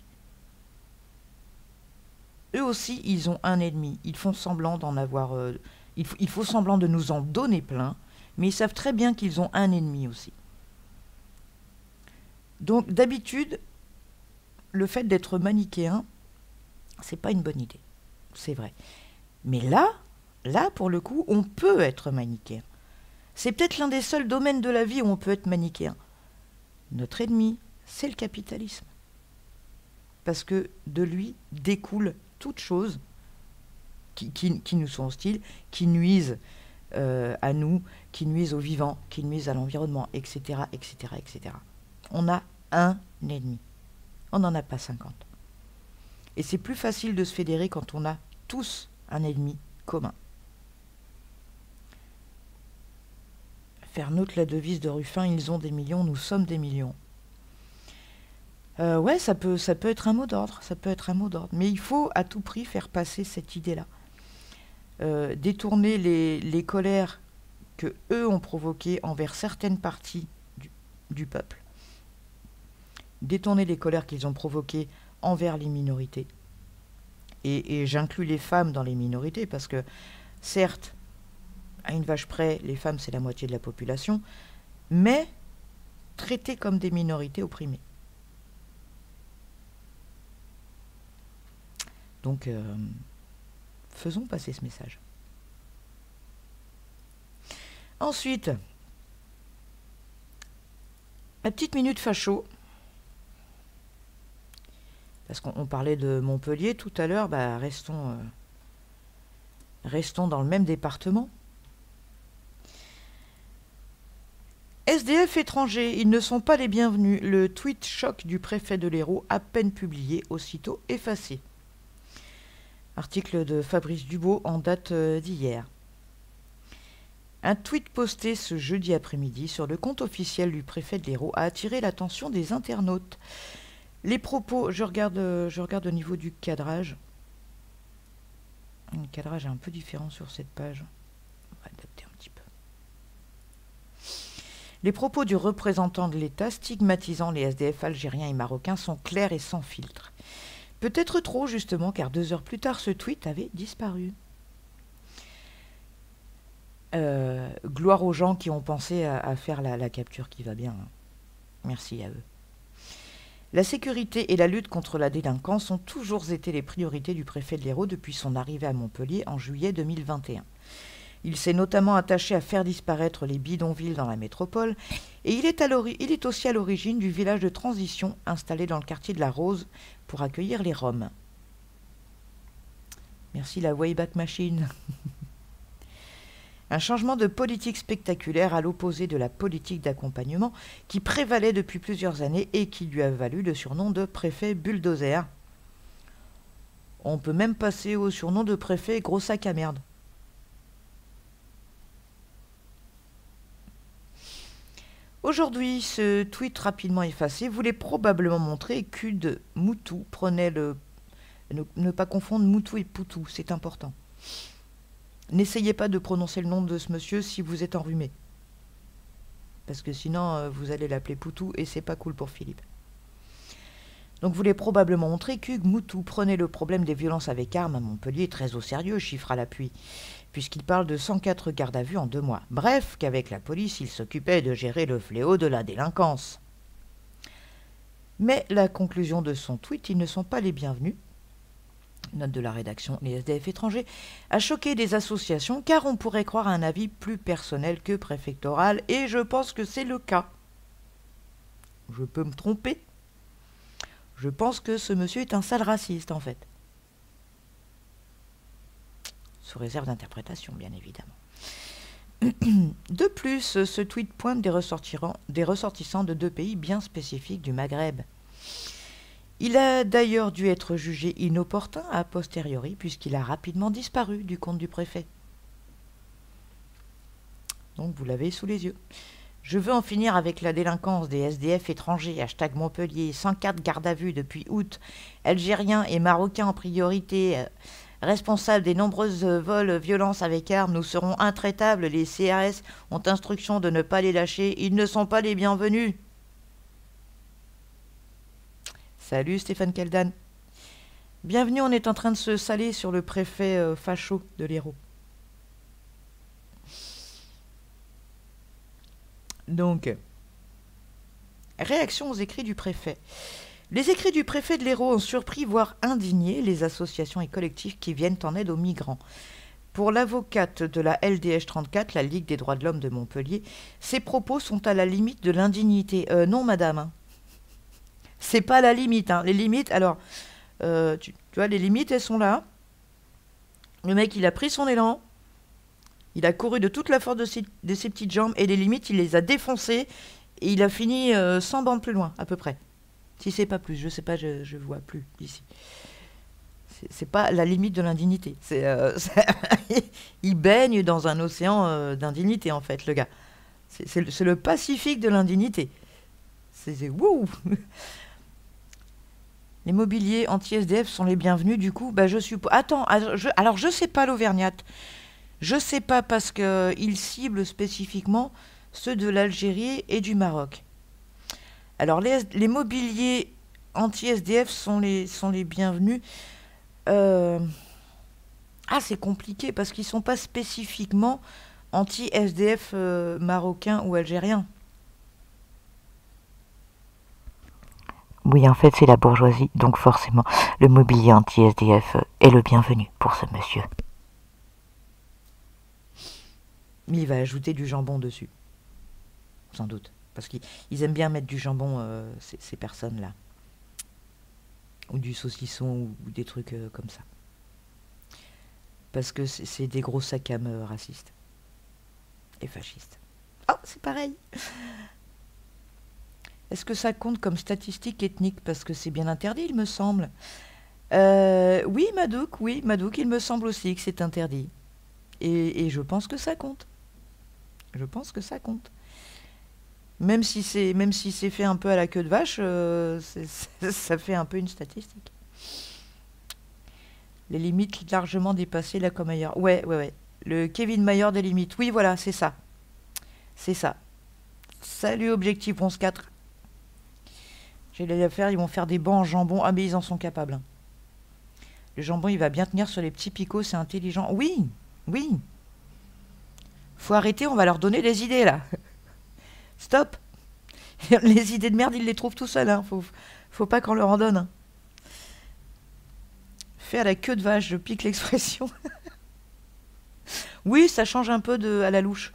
Eux aussi, ils ont un ennemi. Ils font semblant d'en avoir... Euh, il, faut, il faut semblant de nous en donner plein, mais ils savent très bien qu'ils ont un ennemi aussi. Donc, d'habitude, le fait d'être manichéen, c'est pas une bonne idée. C'est vrai. Mais là, là, pour le coup, on peut être manichéen. C'est peut-être l'un des seuls domaines de la vie où on peut être manichéen. Notre ennemi, c'est le capitalisme. Parce que de lui découlent toutes choses qui, qui, qui nous sont hostiles, qui nuisent euh, à nous, qui nuisent aux vivants, qui nuisent à l'environnement, et cetera, et cetera, et cetera. On a un ennemi. On n'en a pas cinquante. Et c'est plus facile de se fédérer quand on a tous un ennemi commun. Faire nôtre la devise de Ruffin, ils ont des millions, nous sommes des millions. Euh, ouais, ça peut, ça peut être un mot d'ordre, ça peut être un mot d'ordre. Mais il faut à tout prix faire passer cette idée-là. Euh, détourner les, les colères que eux ont provoquées envers certaines parties du, du peuple. Détourner les colères qu'ils ont provoquées envers les minorités. Et, et j'inclus les femmes dans les minorités parce que, certes, à une vache près, les femmes c'est la moitié de la population, mais traitées comme des minorités opprimées. Donc, euh, faisons passer ce message. Ensuite, la petite minute facho. Parce qu'on parlait de Montpellier tout à l'heure, bah restons, euh, restons dans le même département. S D F étrangers, ils ne sont pas les bienvenus. Le tweet choc du préfet de l'Hérault, à peine publié, aussitôt effacé. Article de Fabrice Dubo en date d'hier. Un tweet posté ce jeudi après-midi sur le compte officiel du préfet de l'Hérault a attiré l'attention des internautes. Les propos, je regarde, je regarde au niveau du cadrage. Le cadrage est un peu différent sur cette page. On va adapter un petit peu. Les propos du représentant de l'État stigmatisant les S D F algériens et marocains sont clairs et sans filtre. Peut-être trop, justement, car deux heures plus tard, ce tweet avait disparu. Euh, gloire aux gens qui ont pensé à, à faire la, la capture qui va bien. Merci à eux. La sécurité et la lutte contre la délinquance ont toujours été les priorités du préfet de l'Hérault depuis son arrivée à Montpellier en juillet deux mille vingt et un. Il s'est notamment attaché à faire disparaître les bidonvilles dans la métropole et il est, à il est aussi à l'origine du village de transition installé dans le quartier de la Rose pour accueillir les Roms. Merci la Wayback Machine. Un changement de politique spectaculaire à l'opposé de la politique d'accompagnement qui prévalait depuis plusieurs années et qui lui a valu le surnom de préfet bulldozer. On peut même passer au surnom de préfet gros sac à merde. Aujourd'hui, ce tweet rapidement effacé voulait probablement montrer qu'Ud Moutou prenait le... Ne, ne pas confondre Moutou et Poutou, c'est important. N'essayez pas de prononcer le nom de ce monsieur si vous êtes enrhumé. Parce que sinon, euh, vous allez l'appeler Poutou et c'est pas cool pour Philippe. Donc voulait probablement montrer qu'Hugues Moutou prenait le problème des violences avec armes à Montpellier très au sérieux, chiffre à l'appui, puisqu'il parle de cent quatre gardes à vue en deux mois. Bref, qu'avec la police, il s'occupait de gérer le fléau de la délinquance. Mais la conclusion de son tweet, ils ne sont pas les bienvenus, note de la rédaction, les S D F étrangers, a choqué des associations car on pourrait croire à un avis plus personnel que préfectoral, et je pense que c'est le cas. Je peux me tromper. Je pense que ce monsieur est un sale raciste, en fait. Sous réserve d'interprétation, bien évidemment. De plus, ce tweet pointe des ressortissants, des ressortissants de deux pays bien spécifiques du Maghreb. Il a d'ailleurs dû être jugé inopportun a posteriori, puisqu'il a rapidement disparu du compte du préfet. Donc vous l'avez sous les yeux. Je veux en finir avec la délinquance des S D F étrangers, hashtag Montpellier, cent quatre gardes à vue depuis août, Algériens et Marocains en priorité, euh, responsables des nombreuses vols, violences avec armes, nous serons intraitables, les C R S ont instruction de ne pas les lâcher, ils ne sont pas les bienvenus. Salut Stéphane Keldan. Bienvenue, on est en train de se saler sur le préfet euh, facho de l'Hérault. Donc, réaction aux écrits du préfet. Les écrits du préfet de l'Hérault ont surpris, voire indigné, les associations et collectifs qui viennent en aide aux migrants. Pour l'avocate de la L D H trente-quatre, la Ligue des droits de l'homme de Montpellier, ces propos sont à la limite de l'indignité. Euh, non, madame. Hein. C'est pas la limite. Hein. Les limites, alors, euh, tu, tu vois, les limites, elles sont là. Le mec, il a pris son élan. Il a couru de toute la force de ses, de ses petites jambes. Et les limites, il les a défoncées. Et il a fini euh, cent bandes plus loin, à peu près. Si c'est pas plus, je sais pas, je, je vois plus d'ici. C'est, c'est pas la limite de l'indignité. C'est, euh, c'est il baigne dans un océan euh, d'indignité, en fait, le gars. C'est, c'est, le, c'est le Pacifique de l'indignité. C'est, c'est wouh. Les mobiliers anti-S D F sont les bienvenus, du coup, bah, je suppose... Attends, alors je, alors je sais pas l'Auvergnate. Je sais pas parce qu'il cible spécifiquement ceux de l'Algérie et du Maroc. Alors, les, les mobiliers anti-S D F sont les, sont les bienvenus. Euh... Ah, c'est compliqué parce qu'ils ne sont pas spécifiquement anti-S D F euh, marocains ou algériens. Oui, en fait, c'est la bourgeoisie, donc forcément, le mobilier anti-S D F est le bienvenu pour ce monsieur. Mais il va ajouter du jambon dessus. Sans doute. Parce qu'ils ils aiment bien mettre du jambon, euh, ces, ces personnes-là. Ou du saucisson, ou, ou des trucs euh, comme ça. Parce que c'est, c'est des gros sacs à me racistes. Et fascistes. Oh, c'est pareil. Est-ce que ça compte comme statistique ethnique? Parce que c'est bien interdit, il me semble. Euh, oui, Madouk, oui, Madouk, il me semble aussi que c'est interdit. Et, et je pense que ça compte. Je pense que ça compte. Même si c'est, même si c'est fait un peu à la queue de vache, euh, c'est, c'est, ça fait un peu une statistique. Les limites largement dépassées là comme ailleurs. Ouais, ouais, ouais. Le Kevin Mayer des limites. Oui, voilà, c'est ça. C'est ça. Salut Objectif onze quatre. J'ai les affaires, ils vont faire des bancs en jambon. Ah, mais ils en sont capables. Hein. Le jambon, il va bien tenir sur les petits picots, c'est intelligent. Oui, oui. Faut arrêter, on va leur donner des idées, là. Stop. Les idées de merde, ils les trouvent tout seuls. Hein. Faut, faut pas qu'on leur en donne. Hein. Fait à la queue de vache, je pique l'expression. Oui, ça change un peu de, à la louche.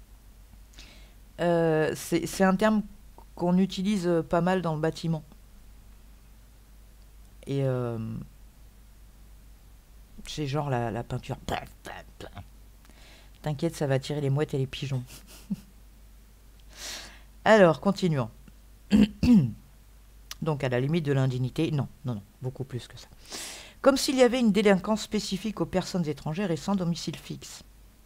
Euh, c'est, c'est un terme qu'on utilise pas mal dans le bâtiment. Et euh, c'est genre la, la peinture. T'inquiète, ça va attirer les mouettes et les pigeons. Alors, continuons. Donc, à la limite de l'indignité, non, non, non, beaucoup plus que ça. Comme s'il y avait une délinquance spécifique aux personnes étrangères et sans domicile fixe.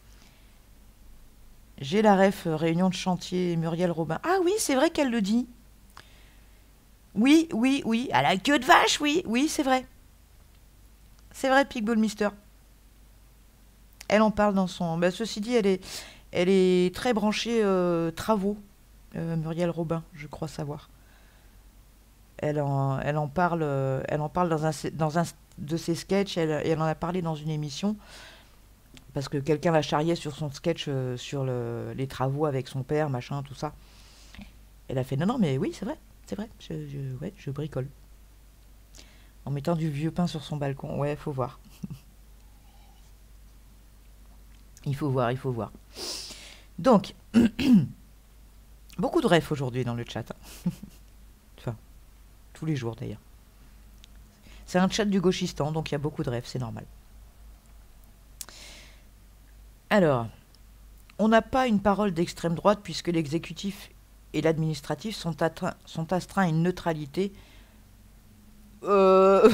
J'ai la ref, euh, réunion de chantier, Muriel Robin. Ah oui, c'est vrai qu'elle le dit. Oui, oui, oui, à la queue de vache, oui, oui, c'est vrai. C'est vrai, Pigbull Mister. Elle en parle dans son... Bah, ceci dit, elle est, elle est très branchée euh, travaux. Euh, Muriel Robin, je crois savoir. Elle en, elle en parle, euh, elle en parle dans un, dans un de ses sketchs. Elle, elle en a parlé dans une émission parce que quelqu'un la charriait sur son sketch euh, sur le, les travaux avec son père, machin, tout ça. Elle a fait non, non, mais oui, c'est vrai, c'est vrai. Je, je, ouais, je bricole en mettant du vieux pain sur son balcon. Ouais, faut voir. Il faut voir, il faut voir. Donc. Beaucoup de refs aujourd'hui dans le chat. Enfin, tous les jours d'ailleurs. C'est un chat du gauchistan, donc il y a beaucoup de refs, c'est normal. Alors, on n'a pas une parole d'extrême droite puisque l'exécutif et l'administratif sont, atteint, sont astreints à une neutralité. Euh...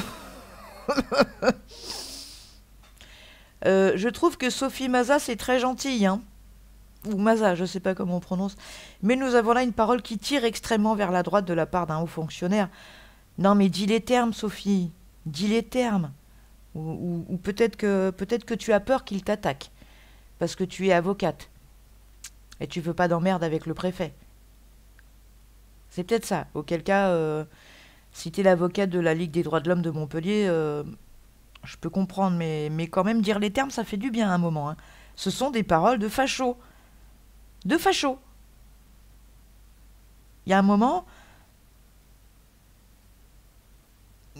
euh, je trouve que Sophie Maza, c'est très gentil, hein. Ou Maza, je ne sais pas comment on prononce, mais nous avons là une parole qui tire extrêmement vers la droite de la part d'un haut fonctionnaire. Non mais dis les termes, Sophie, dis les termes. Ou, ou, ou peut-être que, peut-être que tu as peur qu'il t'attaque, parce que tu es avocate, et tu veux pas d'emmerde avec le préfet. C'est peut-être ça, auquel cas, euh, si tu es l'avocate de la Ligue des droits de l'homme de Montpellier, euh, je peux comprendre, mais, mais quand même dire les termes, ça fait du bien à un moment. Hein. Ce sont des paroles de facho. De facho. Il y a un moment,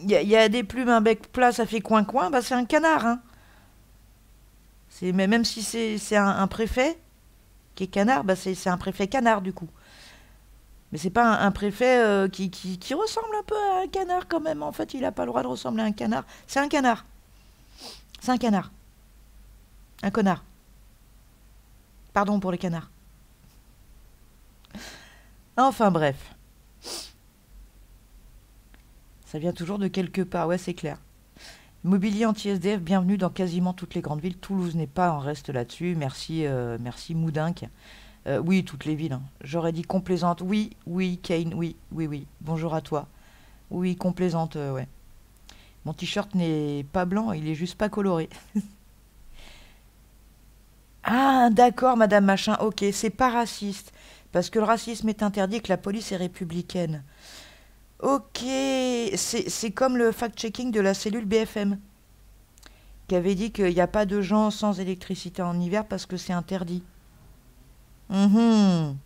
Il y, y a des plumes, un bec plat, ça fait coin-coin, bah c'est un canard. Hein. C'est, mais même si c'est un, un préfet qui est canard, bah c'est un préfet canard du coup. Mais c'est pas un, un préfet euh, qui, qui, qui ressemble un peu à un canard quand même. En fait, il n'a pas le droit de ressembler à un canard. C'est un canard. C'est un canard. Un connard. Pardon pour les canards. Enfin bref. Ça vient toujours de quelque part, ouais c'est clair. Mobilier anti-S D F, bienvenue dans quasiment toutes les grandes villes. Toulouse n'est pas en reste là-dessus. Merci, euh, merci Moudinque. Euh, oui, toutes les villes. Hein. J'aurais dit complaisante. Oui, oui, Kane, oui, oui, oui. Bonjour à toi. Oui, complaisante, euh, ouais. Mon t-shirt n'est pas blanc, il est juste pas coloré. Ah, d'accord, madame machin, ok, c'est pas raciste. Parce que le racisme est interdit et que la police est républicaine. Ok, c'est comme le fact-checking de la cellule B F M, qui avait dit qu'il n'y a pas de gens sans électricité en hiver parce que c'est interdit. Mmh.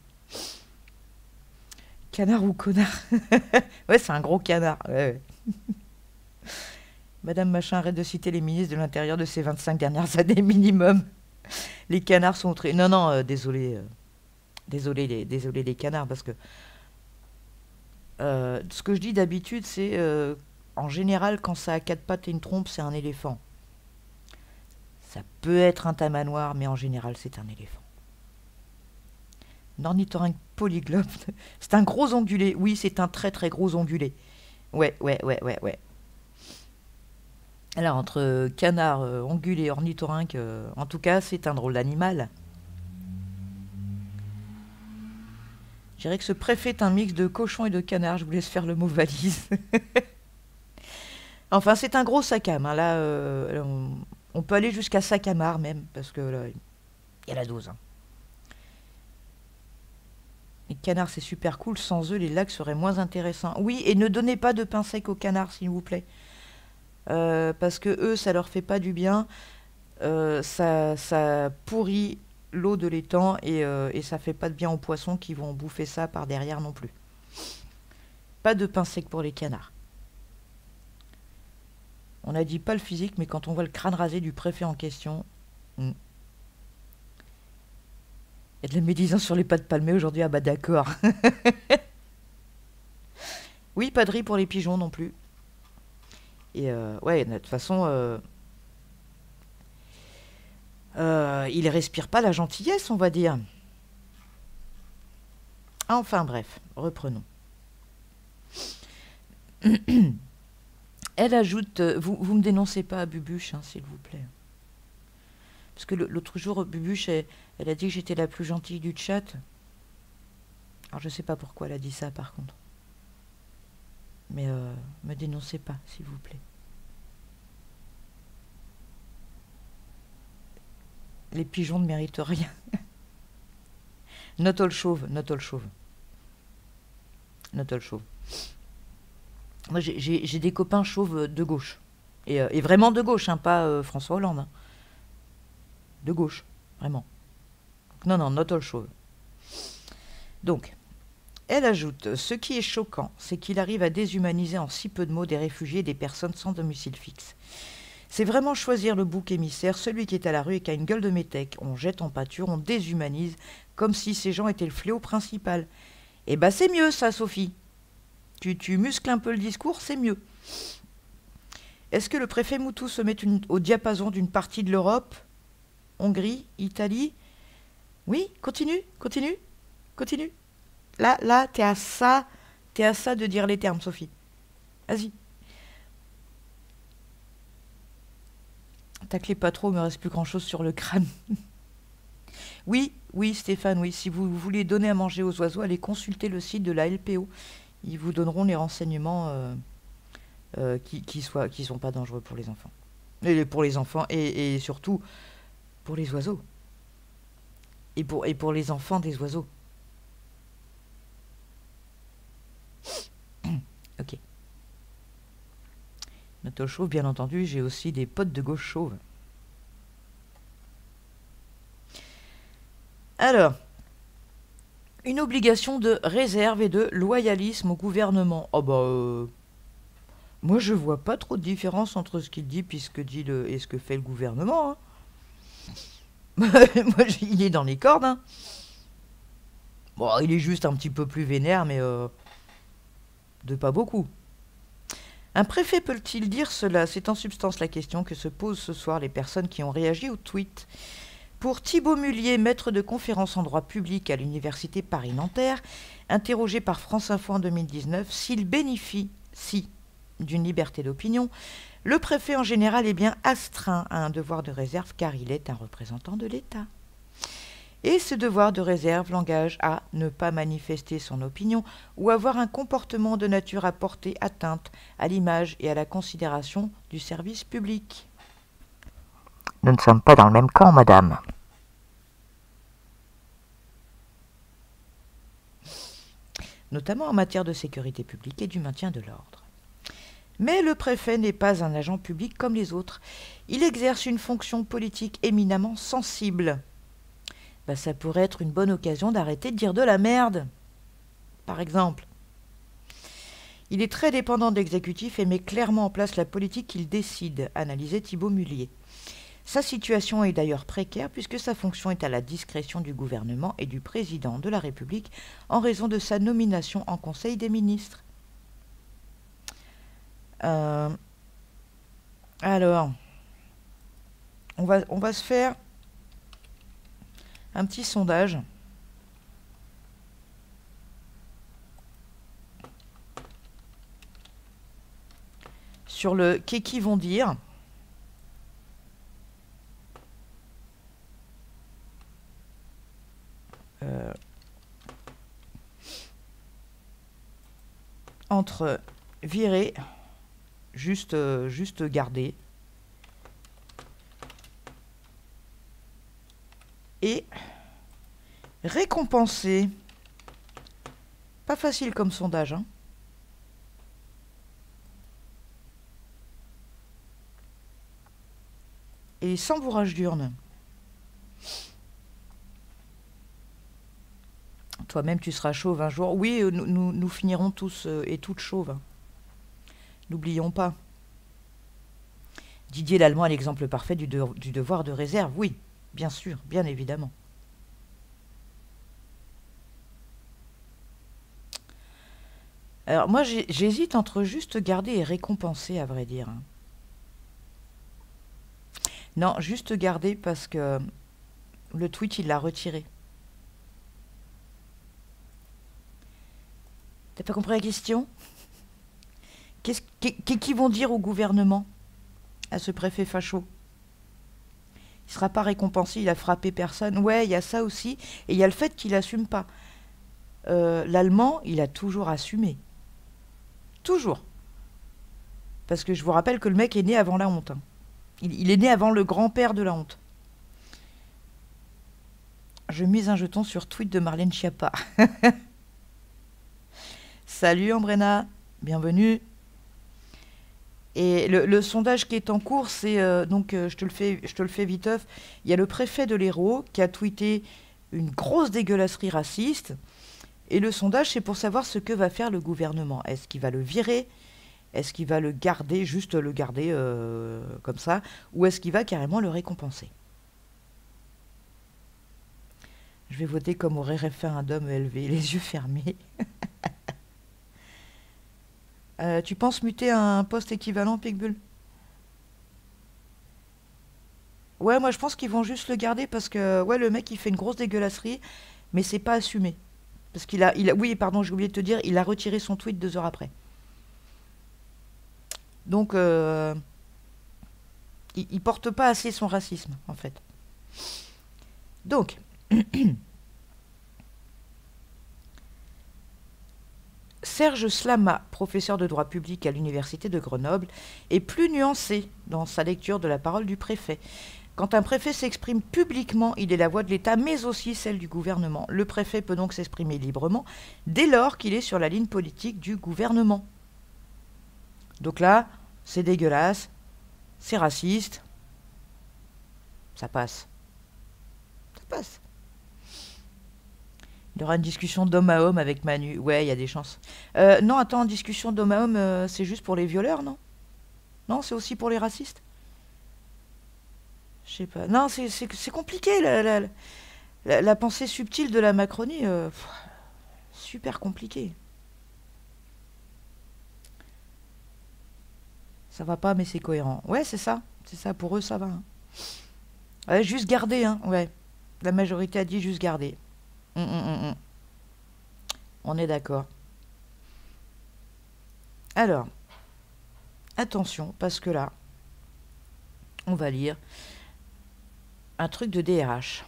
Canard ou connard? Ouais, c'est un gros canard. Ouais, ouais. Madame Machin, arrête de citer les ministres de l'Intérieur de ces vingt-cinq dernières années minimum. Les canards sont très... Non, non, euh, désolé. Euh, désolé, les, désolé les canards, parce que... Euh, ce que je dis d'habitude, c'est... Euh, en général, quand ça a quatre pattes et une trompe, c'est un éléphant. Ça peut être un tamanoir, mais en général, c'est un éléphant. Un ornithorynque polyglotte. C'est un gros ongulé. Oui, c'est un très très gros ongulé. Ouais, ouais, ouais, ouais, ouais. Alors, entre canard, euh, ongulé, ornithorynque, euh, en tout cas, c'est un drôle d'animal. Je dirais que ce préfet est un mix de cochon et de canard. Je vous laisse faire le mot valise. Enfin, c'est un gros sac à main. Là, euh, on, on peut aller jusqu'à sac à marre même, parce que là, il y a la dose. Hein. Les canards, c'est super cool. Sans eux, les lacs seraient moins intéressants. Oui, et ne donnez pas de pain sec aux canards, s'il vous plaît. Euh, parce que eux, ça leur fait pas du bien. Euh, ça, ça pourrit l'eau de l'étang et, euh, et ça fait pas de bien aux poissons qui vont bouffer ça par derrière non plus. Pas de pain sec pour les canards. On a dit pas le physique, mais quand on voit le crâne rasé du préfet en question... Hmm. Il y a de la médisance sur les pattes palmées aujourd'hui. Ah bah d'accord. Oui, pas de riz pour les pigeons non plus. Et euh, ouais, de toute façon, euh, euh, il respire pas la gentillesse, on va dire. Enfin bref, reprenons. Elle ajoute, euh, vous, vous me dénoncez pas à Bubuche, hein, s'il vous plaît. Parce que l'autre jour, Bubuche, elle, elle a dit que j'étais la plus gentille du chat. Alors je sais pas pourquoi elle a dit ça par contre. Mais euh, me dénoncez pas, s'il vous plaît. Les pigeons ne méritent rien. Not all chauve, not all chauve. Not all chauve. Moi, j'ai des copains chauves de gauche. Et, euh, et vraiment de gauche, hein, pas euh, François Hollande. Hein. De gauche, vraiment. Donc, non, non, not all chauve. Donc, elle ajoute, ce qui est choquant, c'est qu'il arrive à déshumaniser en si peu de mots des réfugiés et des personnes sans domicile fixe. C'est vraiment choisir le bouc émissaire, celui qui est à la rue et qui a une gueule de métèque. On jette en pâture, on déshumanise, comme si ces gens étaient le fléau principal. Eh ben c'est mieux ça, Sophie. Tu, tu muscles un peu le discours, c'est mieux. Est-ce que le préfet Moutou se met une, au diapason d'une partie de l'Europe? Hongrie, Italie? Oui, continue, continue, continue. Là, là, t'es à ça, t'es à ça de dire les termes, Sophie. Vas-y. Taclez pas trop, il me reste plus grand-chose sur le crâne. Oui, oui, Stéphane, oui. Si vous voulez donner à manger aux oiseaux, allez consulter le site de la L P O. Ils vous donneront les renseignements euh, euh, qui, qui soient, qui sont pas dangereux pour les enfants. Et pour les enfants et, et surtout pour les oiseaux. Et pour, et pour les enfants des oiseaux. Ok. Notre chauve, bien entendu, j'ai aussi des potes de gauche chauve. Alors, une obligation de réserve et de loyalisme au gouvernement. Oh bah, euh, Moi, je vois pas trop de différence entre ce qu'il dit puis ce que dit le, et ce que fait le gouvernement. Hein. Moi, il est dans les cordes. Hein. Bon, il est juste un petit peu plus vénère, mais euh, de pas beaucoup. Un préfet peut-il dire cela? C'est en substance la question que se posent ce soir les personnes qui ont réagi au tweet. Pour Thibaut Mullier, maître de conférence en droit public à l'université Paris-Nanterre, interrogé par France Info en deux mille dix-neuf, s'il bénéficie si, d'une liberté d'opinion, le préfet en général est bien astreint à un devoir de réserve car il est un représentant de l'État. Et ce devoir de réserve l'engage à ne pas manifester son opinion ou avoir un comportement de nature à porter atteinte à l'image et à la considération du service public. Nous ne sommes pas dans le même camp, madame. Notamment en matière de sécurité publique et du maintien de l'ordre. Mais le préfet n'est pas un agent public comme les autres. Il exerce une fonction politique éminemment sensible. Ben, ça pourrait être une bonne occasion d'arrêter de dire de la merde, par exemple. Il est très dépendant de l'exécutif et met clairement en place la politique qu'il décide, analysait Thibaut Mullier. Sa situation est d'ailleurs précaire puisque sa fonction est à la discrétion du gouvernement et du président de la République en raison de sa nomination en Conseil des ministres. Euh, alors, on va, on va se faire un petit sondage. Sur le qu'est qui vont dire. Euh, entre virer, juste, euh, juste garder, et récompenser. Pas facile comme sondage, hein. Et sans bourrage d'urne. Toi-même, tu seras chauve un jour. Oui, nous, nous, nous finirons tous euh, et toutes chauves. Hein. N'oublions pas. Didier Lallemand est l'exemple parfait du, de, du devoir de réserve. Oui, bien sûr, bien évidemment. Alors moi, j'hésite entre juste garder et récompenser, à vrai dire. Hein. Non, juste garder parce que le tweet, il l'a retiré. T'as pas compris la question? Qu'est-ce qu'ils vont dire au gouvernement, à ce préfet facho? Il sera pas récompensé, il a frappé personne. Ouais, il y a ça aussi. Et il y a le fait qu'il assume pas. Euh, L'Allemand, il a toujours assumé. Toujours. Parce que je vous rappelle que le mec est né avant la honte. Hein. Il, il est né avant le grand-père de la honte. Je mise un jeton sur tweet de Marlène Schiappa. Salut Ambrena, bienvenue. Et le, le sondage qui est en cours, c'est euh, donc euh, je te le fais, je te le fais viteuf. Il y a le préfet de l'Hérault qui a tweeté une grosse dégueulasserie raciste. Et le sondage, c'est pour savoir ce que va faire le gouvernement. Est-ce qu'il va le virer? Est-ce qu'il va le garder, juste le garder euh, comme ça? Ou est-ce qu'il va carrément le récompenser? Je vais voter comme aurait référendum élevé, les yeux fermés. euh, tu penses muter un poste équivalent, Picbull? Ouais, moi je pense qu'ils vont juste le garder parce que ouais, le mec il fait une grosse dégueulasserie, mais c'est pas assumé. Parce qu'il a, il a, oui, pardon, j'ai oublié de te dire, il a retiré son tweet deux heures après. Donc, euh, il, il porte pas assez son racisme, en fait. Donc, Serge Slama, professeur de droit public à l'université de Grenoble, est plus nuancé dans sa lecture de la parole du préfet. Quand un préfet s'exprime publiquement, il est la voix de l'État, mais aussi celle du gouvernement. Le préfet peut donc s'exprimer librement dès lors qu'il est sur la ligne politique du gouvernement. Donc là, c'est dégueulasse, c'est raciste, ça passe. Ça passe. Il y aura une discussion d'homme à homme avec Manu. Ouais, il y a des chances. Euh, non, attends, discussion d'homme à homme, euh, c'est juste pour les violeurs, non? Non, c'est aussi pour les racistes? Je sais pas. Non, c'est c'est- c'est compliqué, la, la, la- la pensée subtile de la Macronie. euh, pff, super compliqué. Ça va pas, mais c'est cohérent. Ouais, c'est ça. C'est ça, pour eux, ça va. hein. Ouais, juste garder, hein. Ouais. La majorité a dit juste garder. Hum, hum, hum, hum. On est d'accord. Alors, attention, parce que là, on va lire un truc de D R H.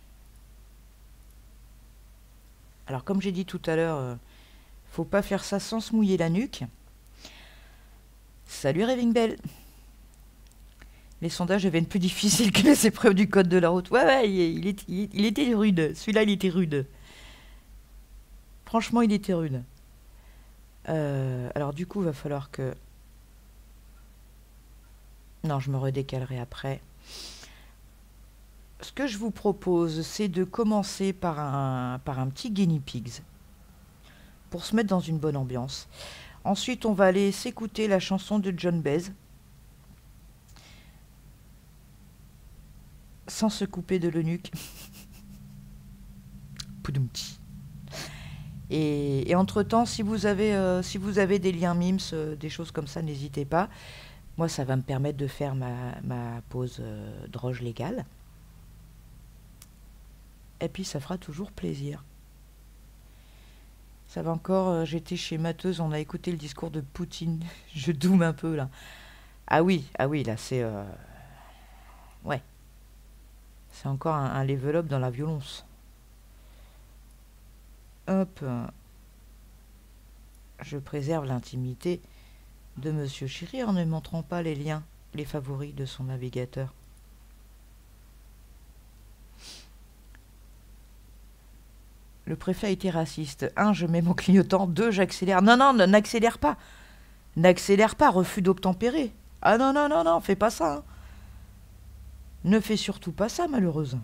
Alors, comme j'ai dit tout à l'heure, euh, faut pas faire ça sans se mouiller la nuque. Salut Raving Bell. Les sondages deviennent plus difficiles que les épreuves du code de la route. Ouais, ouais, il, il est- il- il était rude. Celui-là, il était rude. Franchement, il était rude. Euh, alors, du coup, il va falloir que... Non, je me redécalerai après. Ce que je vous propose, c'est de commencer par un, par un petit guinea pigs pour se mettre dans une bonne ambiance. Ensuite, on va aller s'écouter la chanson de John Baez sans se couper de l'eunuque. Poudoumti. Et, et entre-temps, si vous avez, euh, si vous avez des liens Mims, euh, des choses comme ça, n'hésitez pas. Moi, ça va me permettre de faire ma, ma pause euh, droge légale. Et puis, ça fera toujours plaisir. Ça va encore, euh, j'étais chez Mateuse, on a écouté le discours de Poutine. Je doome un peu, là. Ah oui, ah oui, là, c'est... euh, Ouais. C'est encore un, un level up dans la violence. Hop. euh, Je préserve l'intimité de Monsieur Chéri en ne montrant pas les liens, les favoris de son navigateur. Le préfet a été raciste. Un, je mets mon clignotant. Deux, j'accélère. Non, non, ne- n'accélère pas. N'accélère pas, refus d'obtempérer. Ah non, non, non, non, fais pas ça. hein. Ne fais surtout pas ça, malheureuse.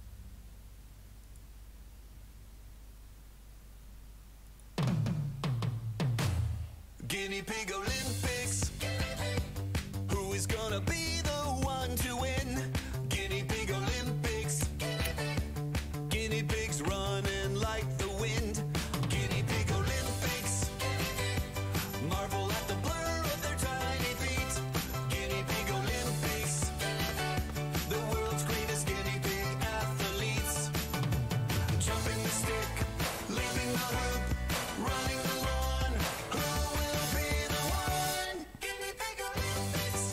Guinea pig Olympics. Who is gonna be the one to win? Guinea pig Olympics. Guinea pigs running like the wind. Guinea pig Olympics. Marvel at the blur of their tiny feet. Guinea pig Olympics. The world's greatest guinea pig athletes. Jumping the stick, leaping the hoop, running the lawn. Who will be the one? Guinea pig Olympics.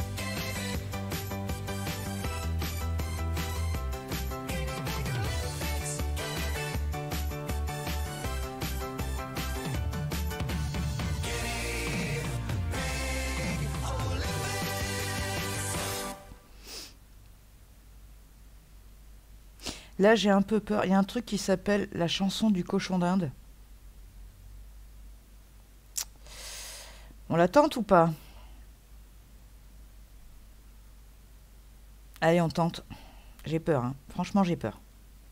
Guinea pig Olympics. Guinea pig Olympics. Là, j'ai un peu peur. Il y a un truc qui s'appelle la chanson du cochon d'Inde. On la tente ou pas? Allez, on tente. J'ai peur, hein. Franchement, j'ai peur.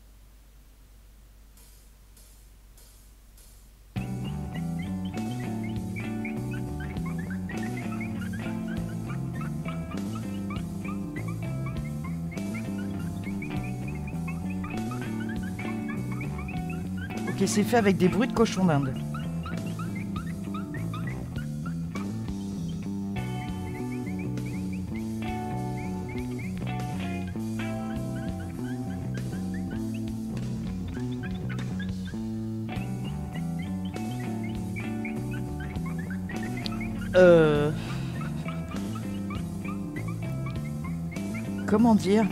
Ok, c'est fait avec des bruits de cochon d'Inde. Euh... Comment dire?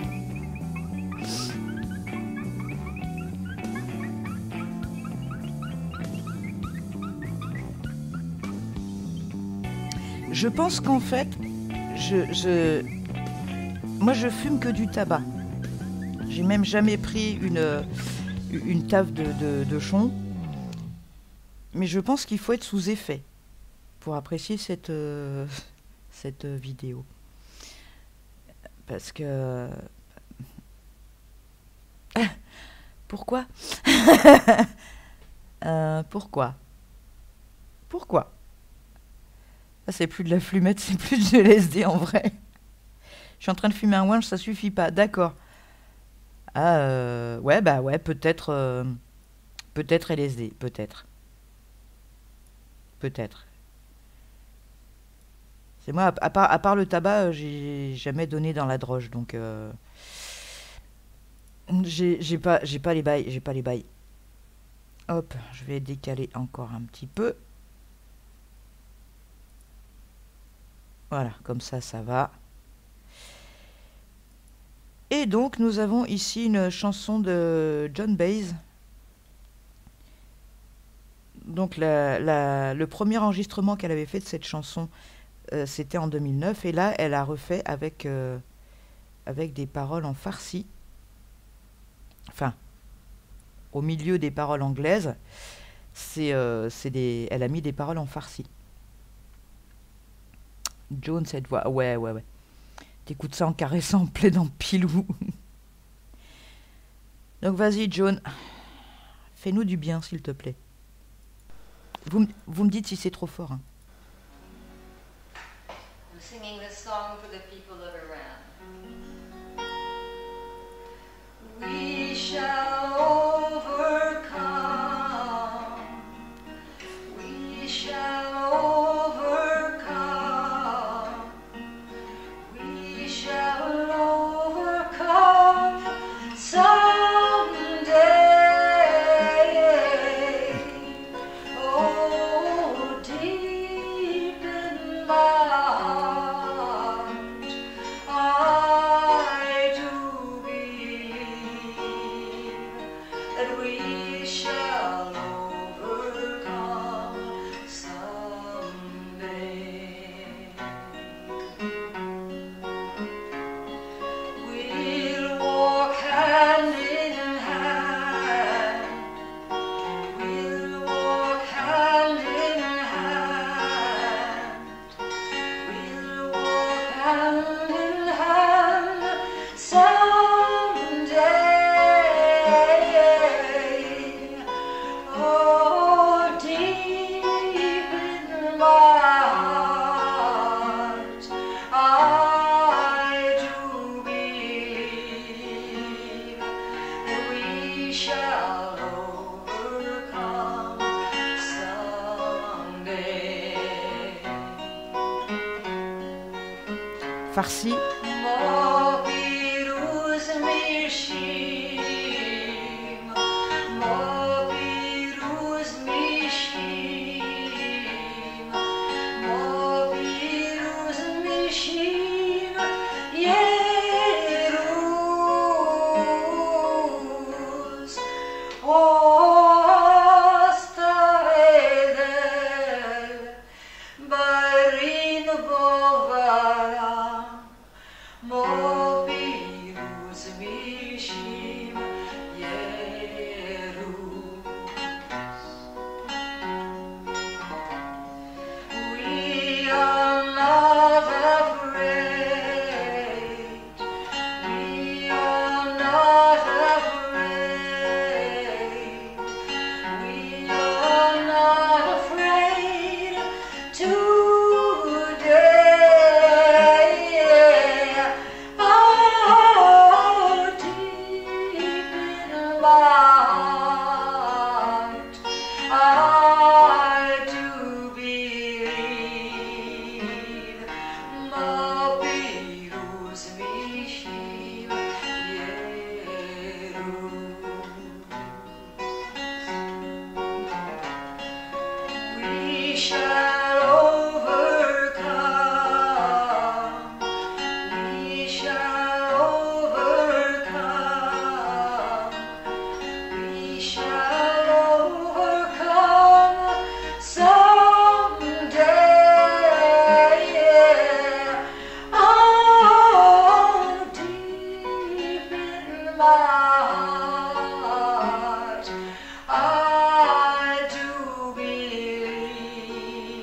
Je pense qu'en fait, je, je, moi je fume que du tabac. J'ai même jamais pris une, une taf de, de, de chon. Mais je pense qu'il faut être sous effet pour apprécier cette, euh, cette vidéo. Parce que... Pourquoi? Euh, pourquoi Pourquoi Ah, c'est plus de la flumette, c'est plus de L S D en vrai. Je suis en train de fumer un ouinge, ça suffit pas. D'accord. Ah, euh, ouais, bah ouais, peut-être... euh, peut-être L S D, peut-être. Peut-être. C'est moi, à, à part, à part le tabac, euh, j'ai jamais donné dans la droge, donc... euh, j'ai j'ai pas, j'ai pas les bails, j'ai pas les bails. Hop, je vais décaler encore un petit peu. Voilà, comme ça, ça va. Et donc, nous avons ici une chanson de John Baez. Donc, la- la- le premier enregistrement qu'elle avait fait de cette chanson, euh, c'était en deux mille neuf. Et là, elle a refait avec, euh, avec des paroles en farsi. Enfin, au milieu des paroles anglaises, c'est, euh, c'est des, elle a mis des paroles en farsi. Joan, cette voix. Ouais, ouais, ouais. T'écoutes ça en caressant en plaidant pilou. Donc vas-y, Joan. Fais-nous du bien, s'il te plaît. Vous, m- vous me dites si c'est trop fort. Hein. I'm singing this song for the people of Iran. We shall overcome. We shall overcome. We shall overcome someday. Oh, deep in my heart, I do believe that we shall overcome someday. We'll walk hand in hand. We'll walk hand in hand. We'll walk hand in hand someday. Oh, deep in my heart, I do believe that we shall overcome someday. Farsi. Ma piruz mishim, ma piruz mishim, ma piruz mishim, Yeruz, ostavedel, barin bovara. Mobilus mishim Yerus. We are not afraid. We are not afraid. We are not afraid today. Oh, deep in my heart, I do believe. Mobilus mishim Yerus. We shall overcome. We shall overcome. We shall overcome someday. Oh, deep in my heart, I do believe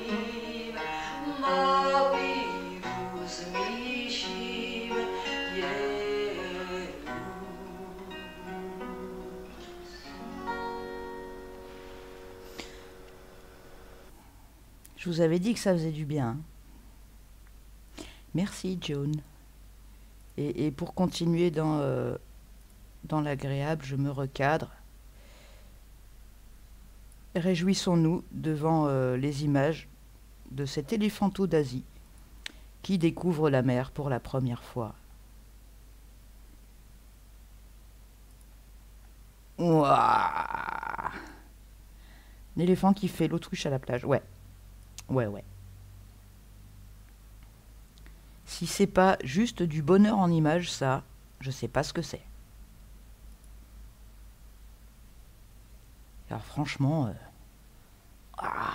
Je vous avais dit que ça faisait du bien. Hein. Merci, Joan. Et, et pour continuer dans, euh, dans l'agréable, je me recadre. Réjouissons-nous devant euh, les images de cet éléphanteau d'Asie qui découvre la mer pour la première fois. Ouah. Un éléphant qui fait l'autruche à la plage. Ouais. Ouais, ouais. Si c'est pas juste du bonheur en image, ça, je sais pas ce que c'est. Alors franchement... Euh... Ah.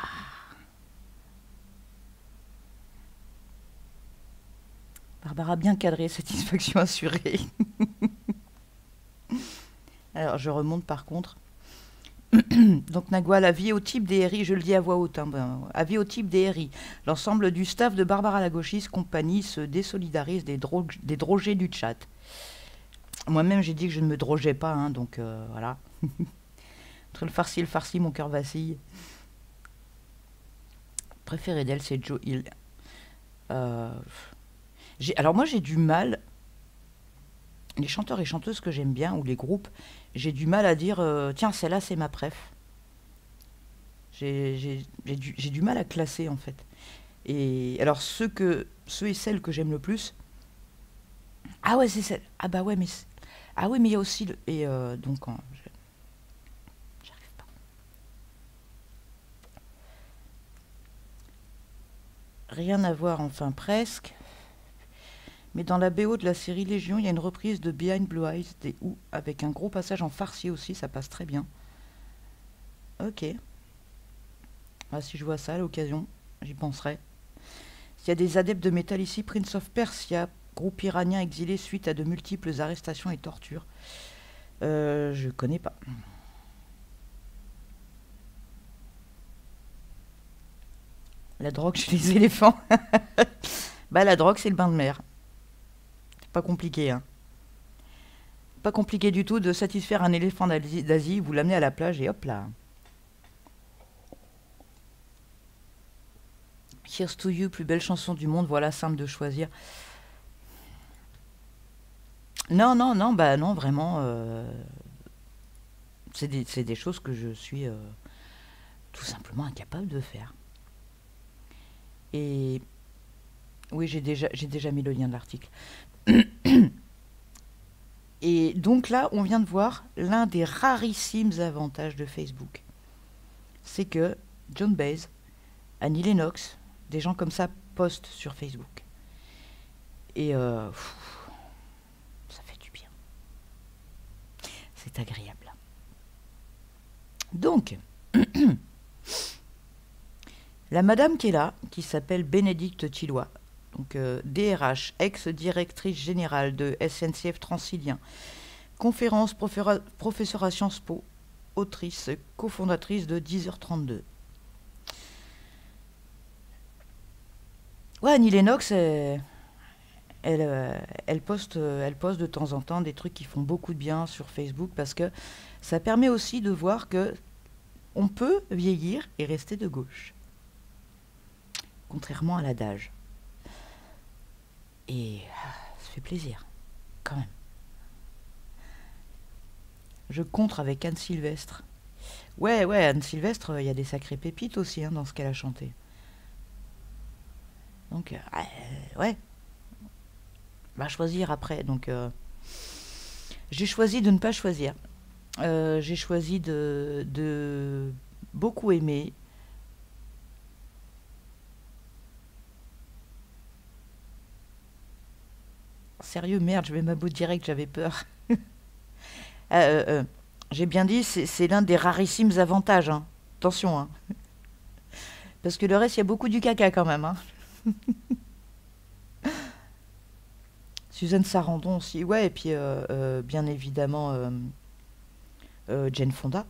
Barbara bien cadré, satisfaction assurée. Alors je remonte par contre. Donc Nagua, avis au type des R I, je le dis à voix haute, hein, ben, avis au type des R I. L'ensemble du staff de Barbara la Gauchiste compagnie se désolidarise des, drogues, des drogés du chat. Moi-même j'ai dit que je ne me drogeais pas, hein, donc euh, voilà. Entre le farci et le farci, mon cœur vacille. Préféré d'elle, c'est Joe Hill. Euh, alors moi j'ai du mal, les chanteurs et chanteuses que j'aime bien, ou les groupes, j'ai du mal à dire, euh, tiens, celle-là, c'est ma préf. J'ai, j'ai, j'ai, du, j'ai du mal à classer, en fait. Et alors, ceux, que, ceux et celles que j'aime le plus... Ah ouais, c'est celle... Ah bah ouais, mais... Ah oui, mais il y a aussi... Le, et euh, donc... En, je, j'arrive pas. Rien à voir, enfin, presque. Mais dans la B O de la série Légion, il y a une reprise de Behind Blue Eyes des Who, avec un gros passage en farci aussi, ça passe très bien. Ok. Ah, si je vois ça à l'occasion, j'y penserai. Il y a des adeptes de métal ici, Prince of Persia, groupe iranien exilé suite à de multiples arrestations et tortures. Euh, je connais pas. La drogue chez les éléphants. Bah la drogue c'est le bain de mer. Pas compliqué, hein. Pas compliqué du tout de satisfaire un éléphant d'Asie, d'Asie, vous l'amenez à la plage et hop là. Here's to You, plus belle chanson du monde, voilà, simple de choisir. Non, non, non, bah non, vraiment, euh, c'est des, c'est des choses que je suis euh, tout simplement incapable de faire. Et oui, j'ai déjà, j'ai déjà mis le lien de l'article. Et donc là, on vient de voir l'un des rarissimes avantages de Facebook. C'est que John Baez, Annie Lennox, des gens comme ça postent sur Facebook. Et euh, pff, ça fait du bien. C'est agréable. Donc, la madame qui est là, qui s'appelle Bénédicte Tilloy, donc euh, D R H, ex-directrice générale de S N C F Transilien, conférence, professeure à Sciences Po, autrice, cofondatrice de dix heures trente-deux. Ouais, Annie Lennox, elle, elle, euh, elle, poste, elle poste de temps en temps des trucs qui font beaucoup de bien sur Facebook parce que ça permet aussi de voir que on peut vieillir et rester de gauche. Contrairement à l'adage. Et ça fait plaisir, quand même. Je contre avec Anne Sylvestre. Ouais, ouais, Anne Sylvestre, il y a des sacrées pépites aussi hein, dans ce qu'elle a chanté. Donc, euh, ouais. Va choisir après. Donc, euh, j'ai choisi de ne pas choisir. Euh, j'ai choisi de, de beaucoup aimer. Sérieux, merde, je vais m'aboutir direct, j'avais peur. euh, euh, j'ai bien dit, c'est, c'est l'un des rarissimes avantages. Hein. Attention. Hein. Parce que le reste, il y a beaucoup du caca quand même. Hein. Suzanne Sarandon aussi. Ouais, et puis euh, euh, bien évidemment euh, euh, Jane Fonda.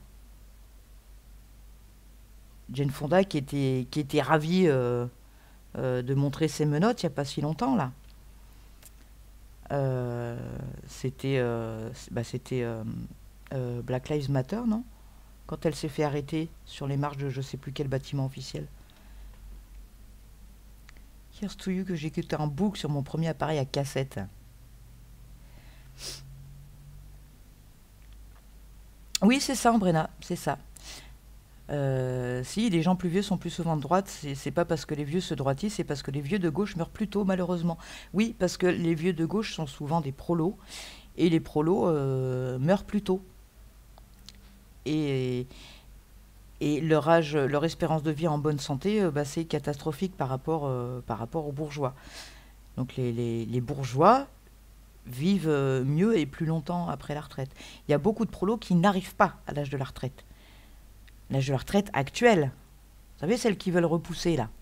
Jane Fonda qui était, qui était ravie euh, euh, de montrer ses menottes il n'y a pas si longtemps là. Euh, c'était euh, bah, c'était euh, euh, Black Lives Matter, non? Quand elle s'est fait arrêter sur les marches de je sais plus quel bâtiment officiel. Here's to You que j'ai écouté en boucle sur mon premier appareil à cassette. Oui, c'est ça, Ambrena, c'est ça. Euh, si, les gens plus vieux sont plus souvent de droite, c'est c'est pas parce que les vieux se droitissent, c'est parce que les vieux de gauche meurent plus tôt, malheureusement. Oui, parce que les vieux de gauche sont souvent des prolos, et les prolos euh, meurent plus tôt. Et, et leur âge, leur espérance de vie en bonne santé, euh, bah, c'est catastrophique par rapport, euh, par rapport aux bourgeois. Donc les, les, les bourgeois vivent euh, mieux et plus longtemps après la retraite. Il y a beaucoup de prolos qui n'arrivent pas à l'âge de la retraite. L'âge de la retraite actuelle. Vous savez, celles qui veulent repousser, là.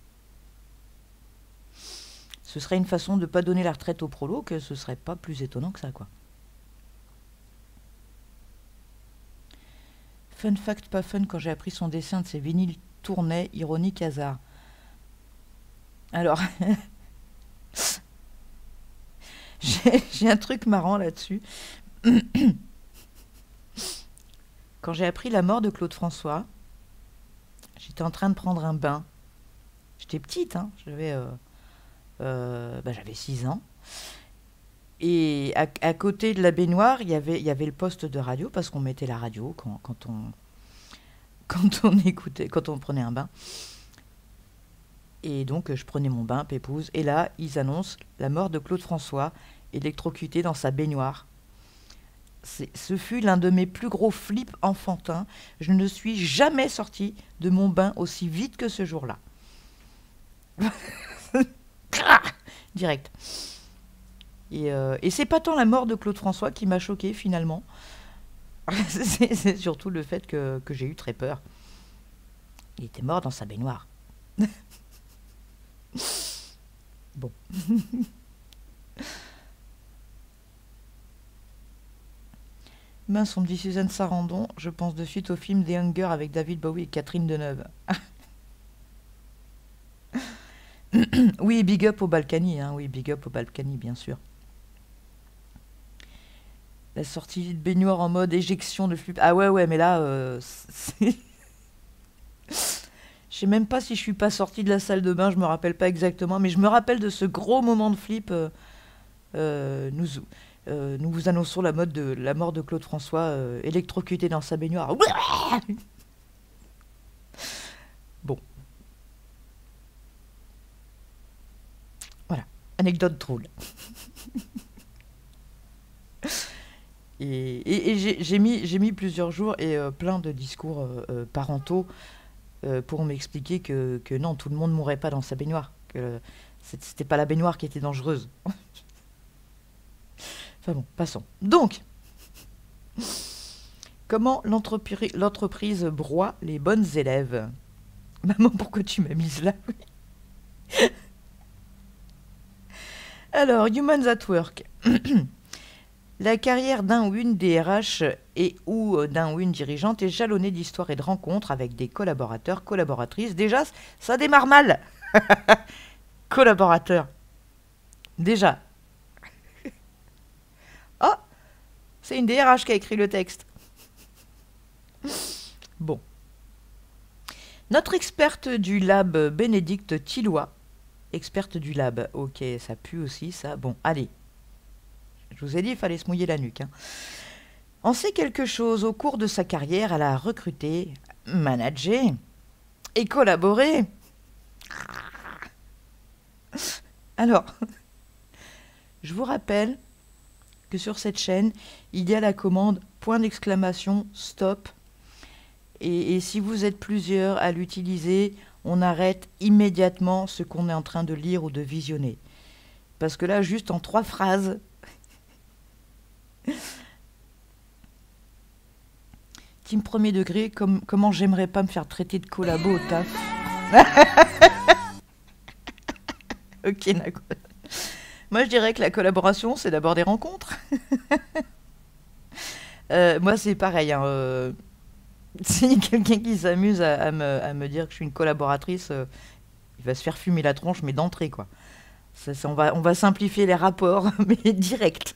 Ce serait une façon de ne pas donner la retraite aux prolos, que ce serait pas plus étonnant que ça, quoi. Fun fact, pas fun, quand j'ai appris son dessin de ses vinyles tournaient, ironique hasard. Alors, j'ai j'ai un truc marrant là-dessus. Quand j'ai appris la mort de Claude François, j'étais en train de prendre un bain. J'étais petite, hein, j'avais euh, euh, bah, j'avais six ans. Et à, à côté de la baignoire, il y avait, il y avait le poste de radio, parce qu'on mettait la radio quand, quand, on, quand on écoutait, quand on prenait un bain. Et donc, je prenais mon bain, pépouze. Et là, ils annoncent la mort de Claude François, électrocuté dans sa baignoire. C'est- Ce fut l'un de mes plus gros flips enfantins. Je ne suis jamais sortie de mon bain aussi vite que ce jour-là. Direct. Et, euh, et c'est pas tant la mort de Claude François qui m'a choquée finalement. C'est c'est surtout le fait que, que j'ai eu très peur. Il était mort dans sa baignoire. Bon. Mince, on me dit Suzanne Sarandon. Je pense de suite au film The Hunger avec David Bowie et Catherine Deneuve. Oui, big up au Balkany. Hein. Oui, big up au Balkany, bien sûr. La sortie de baignoire en mode éjection de flip. Ah ouais, ouais, mais là, euh, c'est- je sais même pas si je suis pas sortie de la salle de bain, je me rappelle pas exactement, mais je me rappelle de ce gros moment de flip. euh, euh, nous, euh, nous vous annonçons la, mode de, la mort de Claude François, euh, électrocuté dans sa baignoire. Bon. Voilà, anecdote drôle. Et, et- et j'ai j'ai mis, j'ai mis plusieurs jours et euh, plein de discours euh, euh, parentaux euh, pour m'expliquer que, que non, tout le monde ne mourrait pas dans sa baignoire. Que c'est- c'était pas la baignoire qui était dangereuse. Enfin bon, passons. Donc, comment l'entrepri- l'entreprise broie les bonnes élèves? Maman, pourquoi tu m'as mise là? Alors, Humans at Work. La carrière d'un ou une D R H et ou euh, d'un ou une dirigeante est jalonnée d'histoires et de rencontres avec des collaborateurs, collaboratrices. Déjà, c- ça démarre mal. Collaborateurs. Déjà. Oh, c'est une D R H qui a écrit le texte. Bon. Notre experte du lab, Bénédicte Tillois. Experte du lab. Ok, ça pue aussi, ça. Bon, allez. Je vous ai dit, il fallait se mouiller la nuque. Hein. En sait quelque chose. Au cours de sa carrière, elle a recruté, managé et collaboré. Alors, je vous rappelle que sur cette chaîne, il y a la commande point d'exclamation stop. Et, et si vous êtes plusieurs à l'utiliser, on arrête immédiatement ce qu'on est en train de lire ou de visionner. Parce que là, juste en trois phrases, team premier degré, comme, comment j'aimerais pas me faire traiter de collabo au taf. Ok, d'accord. Moi, je dirais que la collaboration, c'est d'abord des rencontres. Euh, moi, c'est pareil. Hein, euh, si quelqu'un qui s'amuse à, à me, à me dire que je suis une collaboratrice, euh, il va se faire fumer la tronche, mais d'entrée, quoi. Ça, ça, on, va, on va simplifier les rapports, mais direct.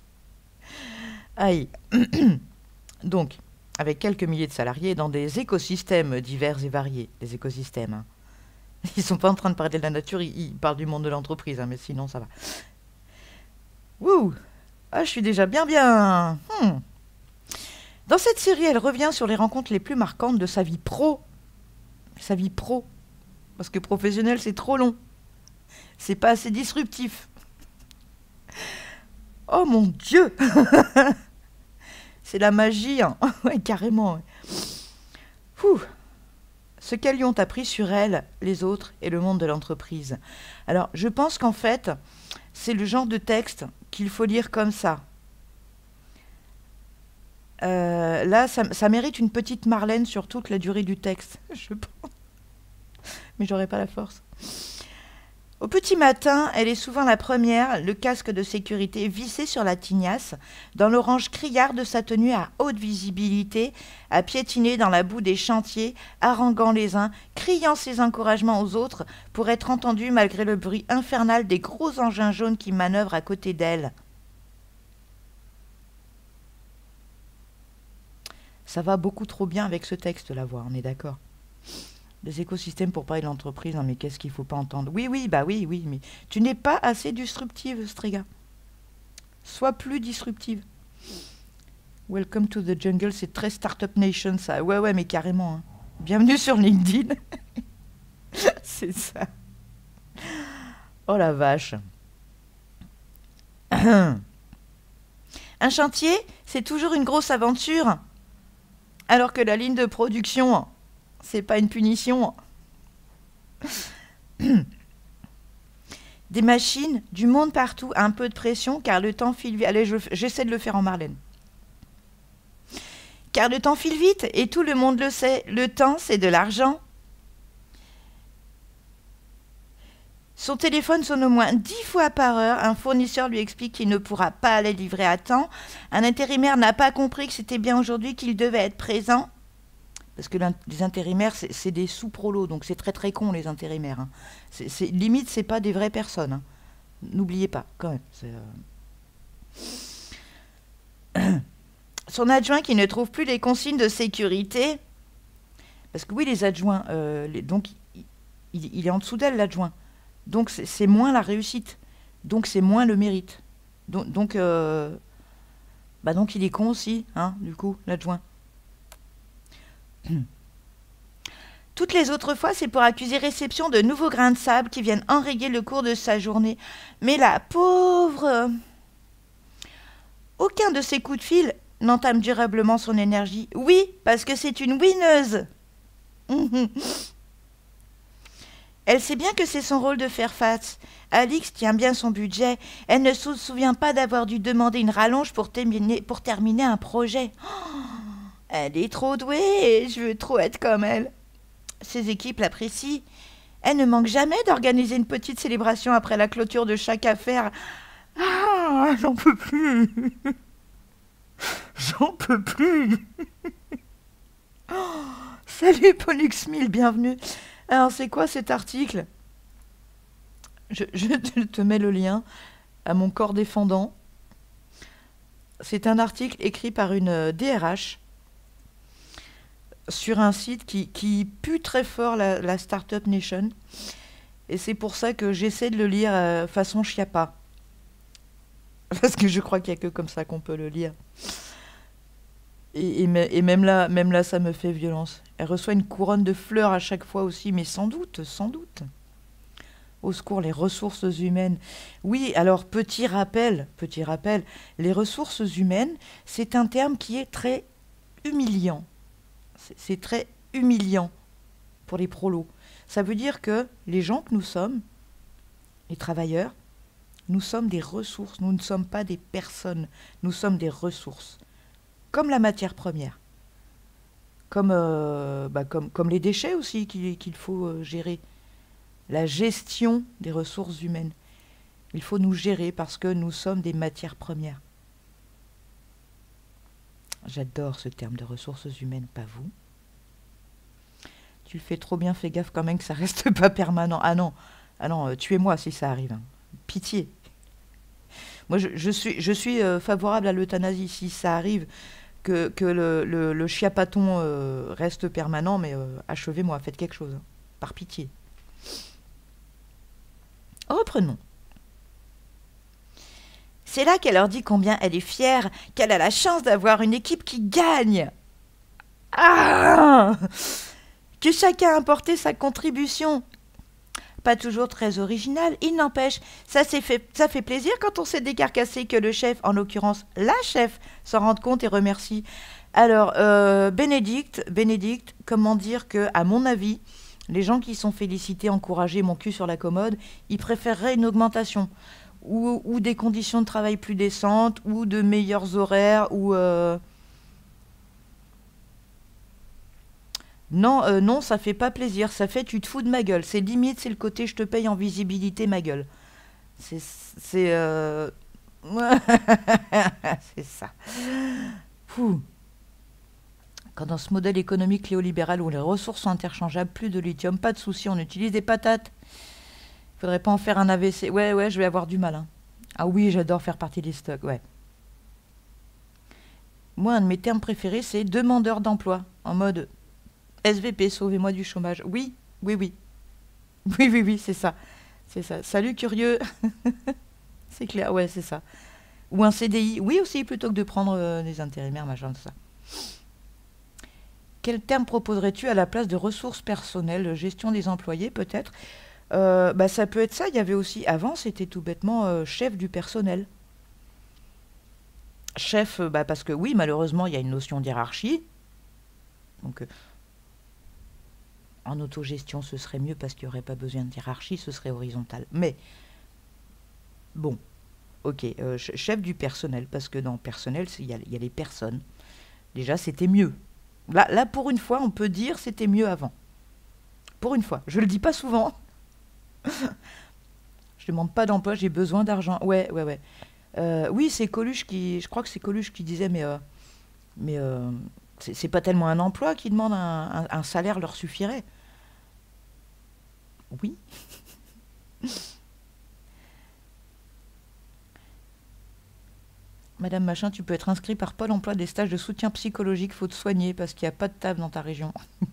Aïe. Donc, avec quelques milliers de salariés dans des écosystèmes divers et variés. Des écosystèmes. Hein. Ils sont pas en train de parler de la nature, ils, ils parlent du monde de l'entreprise, hein, mais sinon ça va. Wouh! Ah, je suis déjà bien bien. Hmm. Dans cette série, elle revient sur les rencontres les plus marquantes de sa vie pro. Sa vie pro. Parce que professionnel, c'est trop long. C'est pas assez disruptif. Oh mon Dieu! C'est la magie, hein. Ouais, carrément. Ouais. Ouh. Ce qu'elles lui ont appris sur elle, les autres et le monde de l'entreprise. Alors, je pense qu'en fait, c'est le genre de texte qu'il faut lire comme ça. Euh, là, ça, ça mérite une petite Marlène sur toute la durée du texte, je pense. Mais j'aurais pas la force. Au petit matin, elle est souvent la première, le casque de sécurité vissé sur la tignasse, dans l'orange criard de sa tenue à haute visibilité, à piétiner dans la boue des chantiers, haranguant les uns, criant ses encouragements aux autres, pour être entendue malgré le bruit infernal des gros engins jaunes qui manœuvrent à côté d'elle. Ça va beaucoup trop bien avec ce texte, la voix, on est d'accord. Des écosystèmes pour parler de l'entreprise, non mais qu'est-ce qu'il faut pas entendre? Oui, oui, bah oui, oui, mais tu n'es pas assez disruptive, Strega. Sois plus disruptive. Welcome to the jungle, c'est très Startup Nation, ça. Ouais, ouais, mais carrément. Hein. Bienvenue sur LinkedIn. C'est ça. Oh la vache. Un chantier, c'est toujours une grosse aventure. Alors que la ligne de production, c'est pas une punition. Des machines, du monde partout, un peu de pression, car le temps file vite. Allez, je, j'essaie de le faire en Marlène. Car le temps file vite, et tout le monde le sait. Le temps, c'est de l'argent. Son téléphone sonne au moins dix fois par heure. Un fournisseur lui explique qu'il ne pourra pas les livrer à temps. Un intérimaire n'a pas compris que c'était bien aujourd'hui qu'il devait être présent. Parce que les intérimaires, c'est, c'est des sous-prolos, donc c'est très très con les intérimaires. Hein. C'est, c'est, limite, c'est pas des vraies personnes. Hein. N'oubliez pas, quand même. C'est, euh... Son adjoint qui ne trouve plus les consignes de sécurité. Parce que oui, les adjoints, euh, les, donc il, il est en dessous d'elle, l'adjoint. Donc c'est, c'est moins la réussite. Donc c'est moins le mérite. Donc, donc, euh, bah donc il est con aussi, hein, du coup, l'adjoint. Toutes les autres fois, c'est pour accuser réception de nouveaux grains de sable qui viennent enrayer le cours de sa journée. Mais la pauvre... Aucun de ses coups de fil n'entame durablement son énergie. Oui, parce que c'est une winneuse. Elle sait bien que c'est son rôle de faire face. Alix tient bien son budget. Elle ne se souvient pas d'avoir dû demander une rallonge pour terminer, pour terminer un projet. Oh, elle est trop douée et je veux trop être comme elle. Ses équipes l'apprécient. Elle ne manque jamais d'organiser une petite célébration après la clôture de chaque affaire. Ah, j'en peux plus. J'en peux plus. Oh, salut Pollux mille, bienvenue. Alors, c'est quoi cet article? je, je te mets le lien à mon corps défendant. C'est un article écrit par une D R H sur un site qui, qui pue très fort la, la Startup Nation. Et c'est pour ça que j'essaie de le lire euh, façon Chiappa. Parce que je crois qu'il n'y a que comme ça qu'on peut le lire. Et, et, et même là, même là, ça me fait violence. Elle reçoit une couronne de fleurs à chaque fois aussi, mais sans doute, sans doute. Au secours, les ressources humaines. Oui, alors, petit rappel, petit rappel, les ressources humaines, c'est un terme qui est très humiliant. C'est, c'est très humiliant pour les prolos. Ça veut dire que les gens que nous sommes, les travailleurs, nous sommes des ressources, nous ne sommes pas des personnes, nous sommes des ressources. Comme la matière première. Comme, euh, bah comme, comme les déchets aussi qu'il, qu'il faut euh, gérer. La gestion des ressources humaines. Il faut nous gérer parce que nous sommes des matières premières. J'adore ce terme de ressources humaines, pas vous. Tu le fais trop bien, fais gaffe quand même que ça reste pas permanent. Ah non, ah non, euh, tuez-moi si ça arrive. Hein. Pitié. Moi, je, je suis, je suis euh, favorable à l'euthanasie si ça arrive. Que, que le, le, le chiapaton euh, reste permanent, mais euh, achevez-moi, faites quelque chose, hein, par pitié. Reprenons. C'est là qu'elle leur dit combien elle est fière, qu'elle a la chance d'avoir une équipe qui gagne. Ah, que chacun a apporté sa contribution. Pas toujours très original, il n'empêche, ça, fait, ça fait plaisir quand on s'est décarcassé que le chef, en l'occurrence la chef, s'en rende compte et remercie. Alors, euh, Bénédicte, Bénédicte, comment dire que, à mon avis, les gens qui sont félicités, encouragés, mon cul sur la commode, ils préféreraient une augmentation ou, ou des conditions de travail plus décentes ou de meilleurs horaires ou... Euh... Non, euh, non, ça fait pas plaisir. Ça fait tu te fous de ma gueule. C'est limite, c'est le côté je te paye en visibilité ma gueule. C'est... C'est... Euh... c'est ça. Fou. Quand dans ce modèle économique néolibéral où les ressources sont interchangeables, plus de lithium, pas de souci, on utilise des patates. Faudrait pas en faire un A V C. Ouais, ouais, je vais avoir du mal. Hein. Ah oui, j'adore faire partie des stocks, ouais. Moi, un de mes termes préférés, c'est demandeur d'emploi. En mode S V P, sauvez-moi du chômage. Oui, oui, oui. Oui, oui, oui, c'est ça. C'est ça. Salut, curieux. C'est clair, ouais, c'est ça. Ou un C D I. Oui, aussi, plutôt que de prendre euh, des intérimaires, machin, tout ça. Quel terme proposerais-tu à la place de ressources personnelles, gestion des employés, peut-être? Euh, bah, ça peut être ça. Il y avait aussi, avant, c'était tout bêtement euh, chef du personnel. Chef, bah, parce que oui, malheureusement, il y a une notion d'hiérarchie. Donc, euh, en autogestion, ce serait mieux parce qu'il n'y aurait pas besoin de hiérarchie, ce serait horizontal. Mais, bon, ok, euh, chef du personnel, parce que dans personnel, il y, y a les personnes. Déjà, c'était mieux. Là, là, pour une fois, on peut dire c'était mieux avant. Pour une fois. Je le dis pas souvent. Je demande pas d'emploi, j'ai besoin d'argent. Ouais, ouais, ouais. Euh, oui, c'est Coluche qui... Je crois que c'est Coluche qui disait, mais... Euh, mais euh, c'est pas tellement un emploi qui demande un, un, un salaire leur suffirait. Oui. Madame Machin, tu peux être inscrit par Pôle emploi des stages de soutien psychologique, faut te soigner parce qu'il n'y a pas de table dans ta région.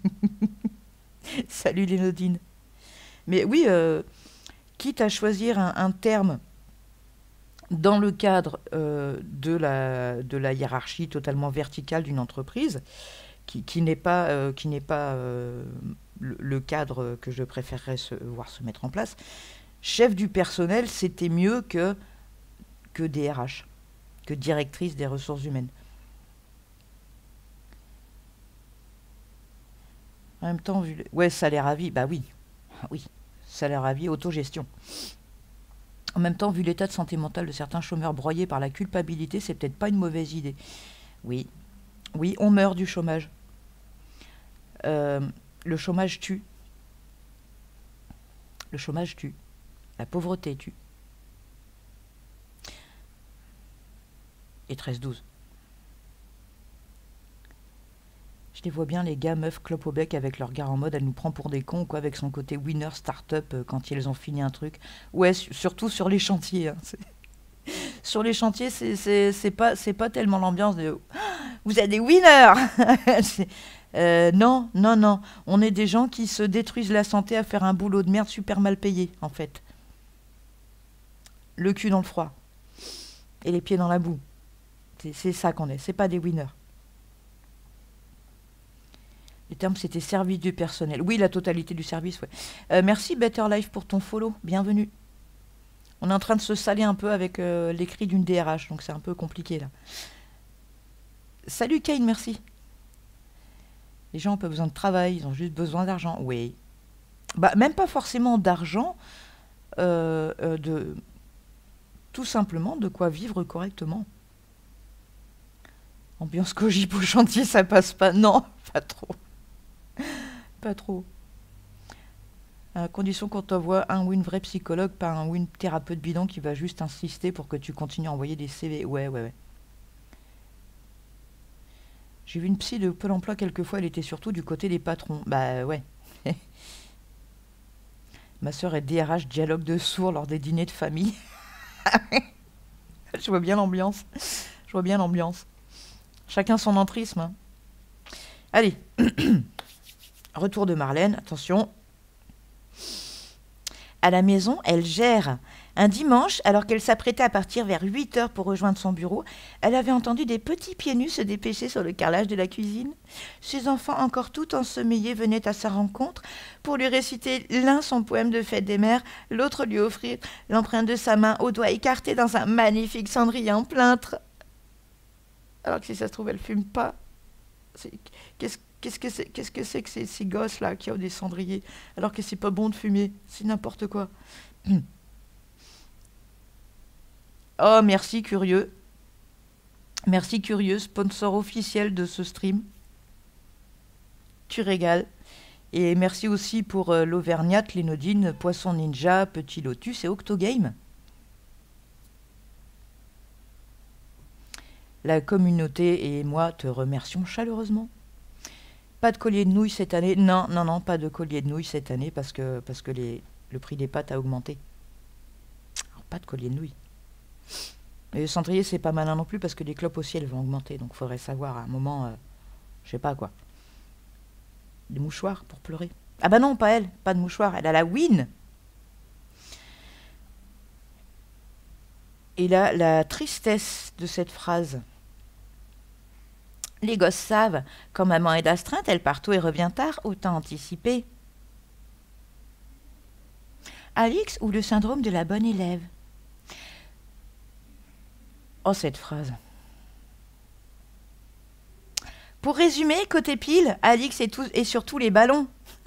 Salut Lénodine. Mais oui, euh, quitte à choisir un, un terme dans le cadre euh, de, la, de la hiérarchie totalement verticale d'une entreprise, qui, qui n'est pas, euh, qui n'est pas euh, le, le cadre que je préférerais se, voir se mettre en place, chef du personnel, c'était mieux que, que D R H, que directrice des ressources humaines. En même temps, vu le... ouais, salaire à vie, bah oui, oui, salaire à vie, autogestion. En même temps, vu l'état de santé mentale de certains chômeurs broyés par la culpabilité, c'est peut-être pas une mauvaise idée. Oui, oui, on meurt du chômage. Euh, le chômage tue. Le chômage tue. La pauvreté tue. Et treize douze. Je les vois bien, les gars, meufs, clope au bec avec leur gars en mode, elle nous prend pour des cons ou quoi, avec son côté winner start-up euh, quand ils ont fini un truc. Ouais, su- surtout sur les chantiers. Hein, sur les chantiers, c'est, c'est, c'est, pas, c'est pas tellement l'ambiance de ah, vous êtes des winners. euh, Non, non, non. On est des gens qui se détruisent la santé à faire un boulot de merde super mal payé, en fait. Le cul dans le froid. Et les pieds dans la boue. C'est, c'est ça qu'on est, c'est pas des winners. Les termes, c'était service du personnel. Oui, la totalité du service, ouais. Euh, merci Better Life pour ton follow. Bienvenue. On est en train de se saler un peu avec euh, l'écrit d'une D R H, donc c'est un peu compliqué, là. Salut Kane, merci. Les gens n'ont pas besoin de travail, ils ont juste besoin d'argent. Oui. Bah, même pas forcément d'argent, euh, euh, de... tout simplement de quoi vivre correctement. Ambiance cogip au chantier, ça passe pas. Non, pas trop. Pas trop. À condition qu'on t'envoie un ou une vraie psychologue, pas un ou une thérapeute bidon qui va juste insister pour que tu continues à envoyer des C V. Ouais, ouais, ouais. J'ai vu une psy de Pôle emploi quelques fois, elle était surtout du côté des patrons. Bah ouais. Ma sœur est D R H dialogue de sourds lors des dîners de famille. Je vois bien l'ambiance. Je vois bien l'ambiance. Chacun son entrisme. Hein. Allez. Retour de Marlène, attention. À la maison, elle gère. Un dimanche, alors qu'elle s'apprêtait à partir vers huit heures pour rejoindre son bureau, elle avait entendu des petits pieds nus se dépêcher sur le carrelage de la cuisine. Ses enfants, encore tout ensommeillés, venaient à sa rencontre pour lui réciter l'un son poème de fête des mères, l'autre lui offrir l'empreinte de sa main au doigt écarté dans un magnifique cendrier en plâtre. Alors que si ça se trouve, elle fume pas. C'est... Qu'est-ce, qu'est-ce que c'est, qu'est-ce que c'est que ces, ces gosses-là qui ont des cendriers alors que c'est pas bon de fumer, c'est n'importe quoi. Oh, merci Curieux. Merci Curieux, sponsor officiel de ce stream. Tu régales. Et merci aussi pour euh, l'Auvergnate, Lénodine, Poisson Ninja, Petit Lotus et Octogame. La communauté et moi te remercions chaleureusement. Pas de collier de nouilles cette année. Non, non, non, pas de collier de nouilles cette année parce que, parce que les, le prix des pâtes a augmenté. Alors, pas de collier de nouilles. Et le cendrier, c'est pas malin non plus parce que les clopes aussi, elles vont augmenter. Donc, il faudrait savoir à un moment, euh, je sais pas quoi. Des mouchoirs pour pleurer. Ah bah non, pas elle, pas de mouchoirs. Elle a la Win. Et là, la tristesse de cette phrase. Les gosses savent, quand maman est d'astreinte, elle part tôt et revient tard, autant anticiper. Alix ou le syndrome de la bonne élève. Oh, cette phrase. Pour résumer, côté pile, Alix est, tout, est sur tous les ballons.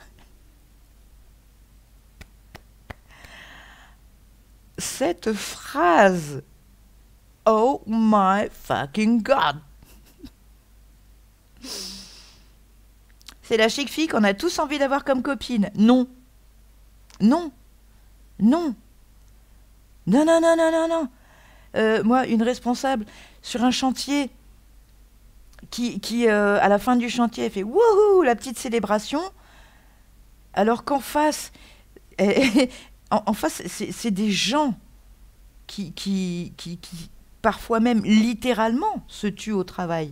Cette phrase. Oh my fucking God. C'est la chic fille qu'on a tous envie d'avoir comme copine. Non. Non. Non. Non, non, non, non, non, non. Euh, moi, une responsable sur un chantier qui, qui euh, à la fin du chantier, elle fait wouhou, la petite célébration, alors qu'en face, elle, en, en face, c'est, c'est des gens qui, qui, qui, qui, parfois même littéralement, se tuent au travail.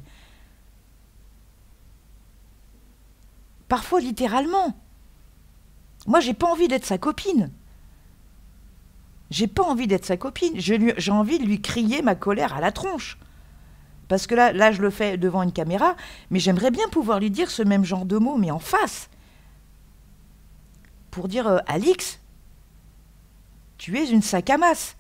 Parfois littéralement. Moi, j'ai pas envie d'être sa copine. J'ai pas envie d'être sa copine. Je lui, j'ai envie de lui crier ma colère à la tronche. Parce que là, là, je le fais devant une caméra, mais j'aimerais bien pouvoir lui dire ce même genre de mots, mais en face. Pour dire, euh, Alix, tu es une sac à masse.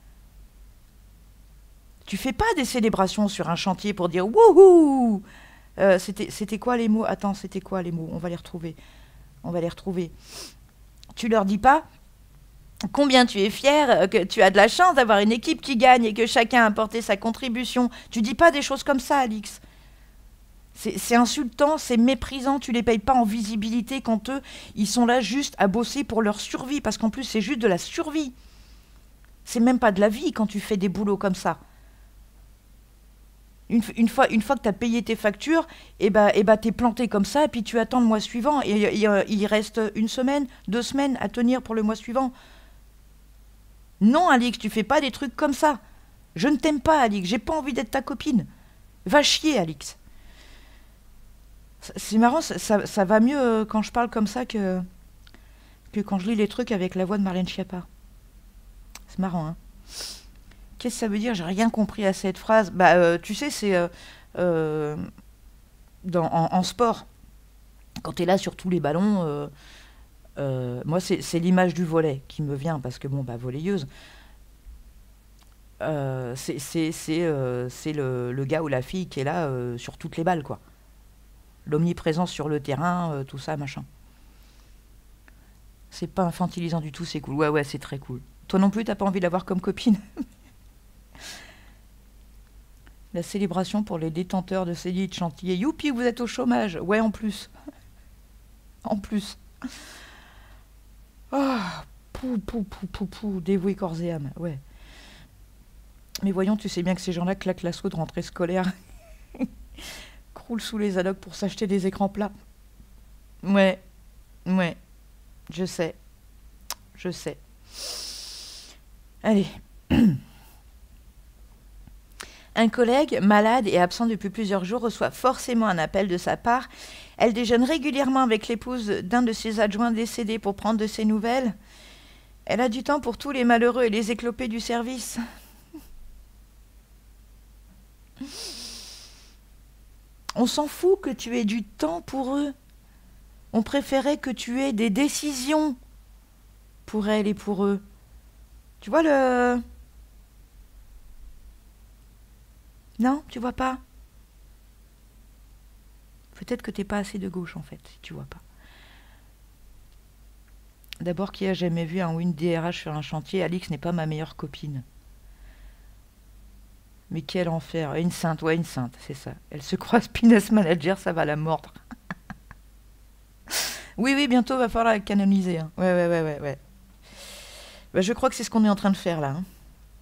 Tu fais pas des célébrations sur un chantier pour dire wouhou. Euh, c'était, c'était quoi les mots? Attends, c'était quoi les mots? On va les retrouver. On va les retrouver. Tu leur dis pas combien tu es fier, que tu as de la chance d'avoir une équipe qui gagne et que chacun a apporté sa contribution. Tu dis pas des choses comme ça, Alix. C'est, c'est insultant, c'est méprisant. Tu les payes pas en visibilité quand eux, ils sont là juste à bosser pour leur survie. Parce qu'en plus, c'est juste de la survie. C'est même pas de la vie quand tu fais des boulots comme ça. Une, une, fois, une fois que tu as payé tes factures, et bah, et bah, tu es planté comme ça, et puis tu attends le mois suivant. Et, et, et il reste une semaine, deux semaines à tenir pour le mois suivant. Non, Alix, tu fais pas des trucs comme ça. Je ne t'aime pas, Alix. J'ai pas envie d'être ta copine. Va chier, Alix. C'est marrant, ça, ça, ça va mieux quand je parle comme ça que, que quand je lis les trucs avec la voix de Marlène Schiappa. C'est marrant, hein. Qu'est-ce que ça veut dire? J'ai rien compris à cette phrase. Bah, euh, tu sais, c'est euh, euh, dans, en, en sport. Quand tu es là sur tous les ballons, euh, euh, moi, c'est, c'est l'image du volley qui me vient, parce que, bon, bah, volleyeuse, euh, c'est, c'est, c'est, euh, c'est le, le gars ou la fille qui est là euh, sur toutes les balles, quoi. L'omniprésence sur le terrain, euh, tout ça, machin. C'est pas infantilisant du tout, c'est cool. Ouais, ouais, c'est très cool. Toi non plus, t'as pas envie de l'avoir comme copine? La célébration pour les détenteurs de C D I de chantier. Youpi, vous êtes au chômage. Ouais, en plus. En plus. Ah, pou, pou, pou, pou, pou, dévoué corps et âme. Ouais. Mais voyons, tu sais bien que ces gens-là claquent l'assaut de rentrée scolaire. Croulent sous les allocs pour s'acheter des écrans plats. Ouais. Ouais. Je sais. Je sais. Allez. Un collègue, malade et absent depuis plusieurs jours, reçoit forcément un appel de sa part. Elle déjeune régulièrement avec l'épouse d'un de ses adjoints décédés pour prendre de ses nouvelles. Elle a du temps pour tous les malheureux et les éclopés du service. On s'en fout que tu aies du temps pour eux. On préférait que tu aies des décisions pour elle et pour eux. Tu vois le... Non, tu vois pas? Peut-être que t'es pas assez de gauche en fait, si tu vois pas. D'abord, qui a jamais vu un win D R H sur un chantier? Alix n'est pas ma meilleure copine. Mais quel enfer. Une sainte, ouais, une sainte, c'est ça. Elle se croit Spiness Manager, ça va la mordre. Oui, oui, bientôt va falloir la canoniser. Hein. Ouais, ouais, ouais, ouais, ouais. Bah, je crois que c'est ce qu'on est en train de faire là. Hein.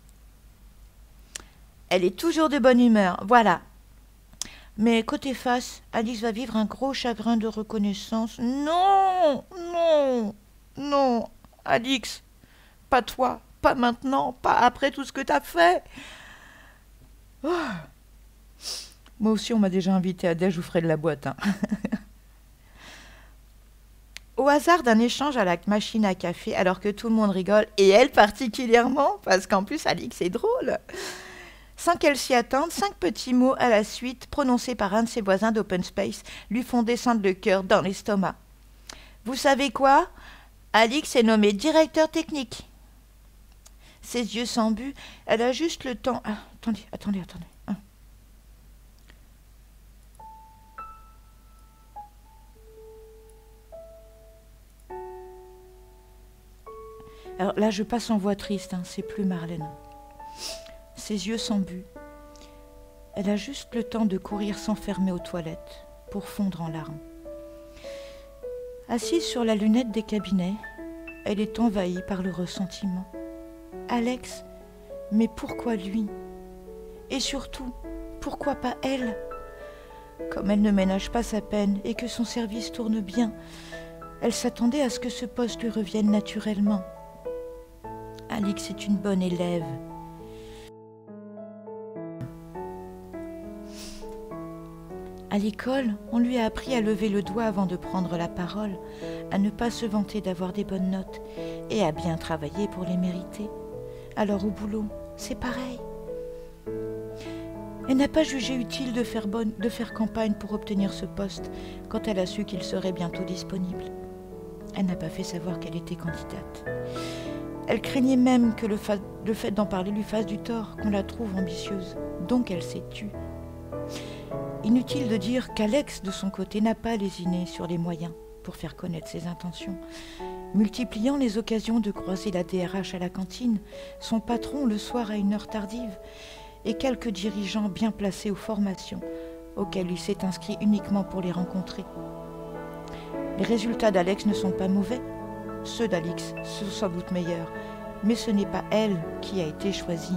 Elle est toujours de bonne humeur, voilà. Mais côté face, Alix va vivre un gros chagrin de reconnaissance. Non, non, non, Alix, pas toi, pas maintenant, pas après tout ce que t'as fait. Oh. Moi aussi, on m'a déjà invité à déj, je vous ferai de la boîte. Hein. Au hasard d'un échange à la machine à café, alors que tout le monde rigole, et elle particulièrement, parce qu'en plus, Alix est drôle. Sans qu'elle s'y attende, cinq petits mots à la suite, prononcés par un de ses voisins d'Open Space, lui font descendre le cœur dans l'estomac. Vous savez quoi? Alix est nommée directeur technique. Ses yeux sans but, elle a juste le temps... Ah, attendez, attendez, attendez. Ah. Alors là, je passe en voix triste, hein, c'est plus Marlène. Ses yeux sans but. Elle a juste le temps de courir s'enfermer aux toilettes pour fondre en larmes. Assise sur la lunette des cabinets, elle est envahie par le ressentiment. Alex, mais pourquoi lui? Et surtout, pourquoi pas elle? Comme elle ne ménage pas sa peine et que son service tourne bien, elle s'attendait à ce que ce poste lui revienne naturellement. Alix est une bonne élève. À l'école, on lui a appris à lever le doigt avant de prendre la parole, à ne pas se vanter d'avoir des bonnes notes et à bien travailler pour les mériter. Alors au boulot, c'est pareil. Elle n'a pas jugé utile de faire, bonne, de faire campagne pour obtenir ce poste quand elle a su qu'il serait bientôt disponible. Elle n'a pas fait savoir qu'elle était candidate. Elle craignait même que le, fa- le fait d'en parler lui fasse du tort, qu'on la trouve ambitieuse. Donc elle s'est tue. Inutile de dire qu'Alex, de son côté, n'a pas lésiné sur les moyens pour faire connaître ses intentions. Multipliant les occasions de croiser la D R H à la cantine, son patron le soir à une heure tardive, et quelques dirigeants bien placés aux formations, auxquelles il s'est inscrit uniquement pour les rencontrer. Les résultats d'Alex ne sont pas mauvais. Ceux d'Alix sont sans doute meilleurs, mais ce n'est pas elle qui a été choisie.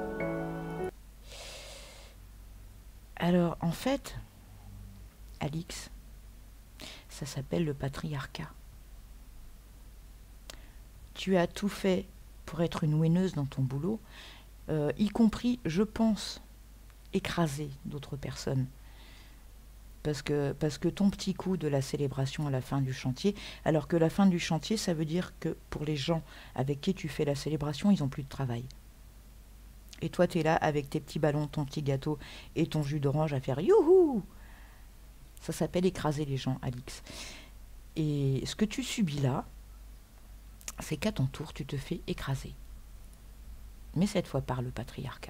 Alors, en fait, Alix, ça s'appelle le patriarcat. Tu as tout fait pour être une ouineuse dans ton boulot, euh, y compris, je pense, écraser d'autres personnes. Parce que, parce que ton petit coup de la célébration à la fin du chantier, alors que la fin du chantier, ça veut dire que pour les gens avec qui tu fais la célébration, ils n'ont plus de travail. Et toi, tu es là avec tes petits ballons, ton petit gâteau et ton jus d'orange à faire youhou. Ça s'appelle écraser les gens, Alix. Et ce que tu subis là, c'est qu'à ton tour, tu te fais écraser. Mais cette fois par le patriarcat.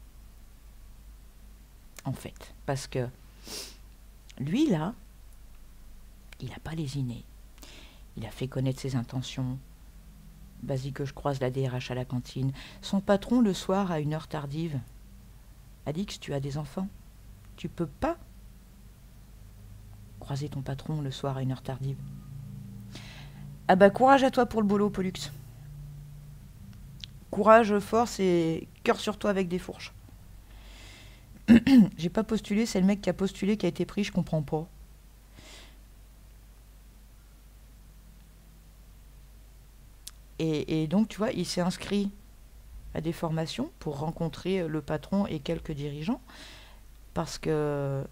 En fait, parce que lui, là, il n'a pas lésiné. Il a fait connaître ses intentions. Vas-y que je croise la D R H à la cantine. Son patron le soir à une heure tardive. Alix, tu as des enfants. Tu peux pas croiser ton patron le soir à une heure tardive. Ah bah courage à toi pour le boulot, Pollux. Courage, force et cœur sur toi avec des fourches. J'ai pas postulé, c'est le mec qui a postulé qui a été pris, je comprends pas. Et, et donc, tu vois, il s'est inscrit à des formations pour rencontrer le patron et quelques dirigeants, parce que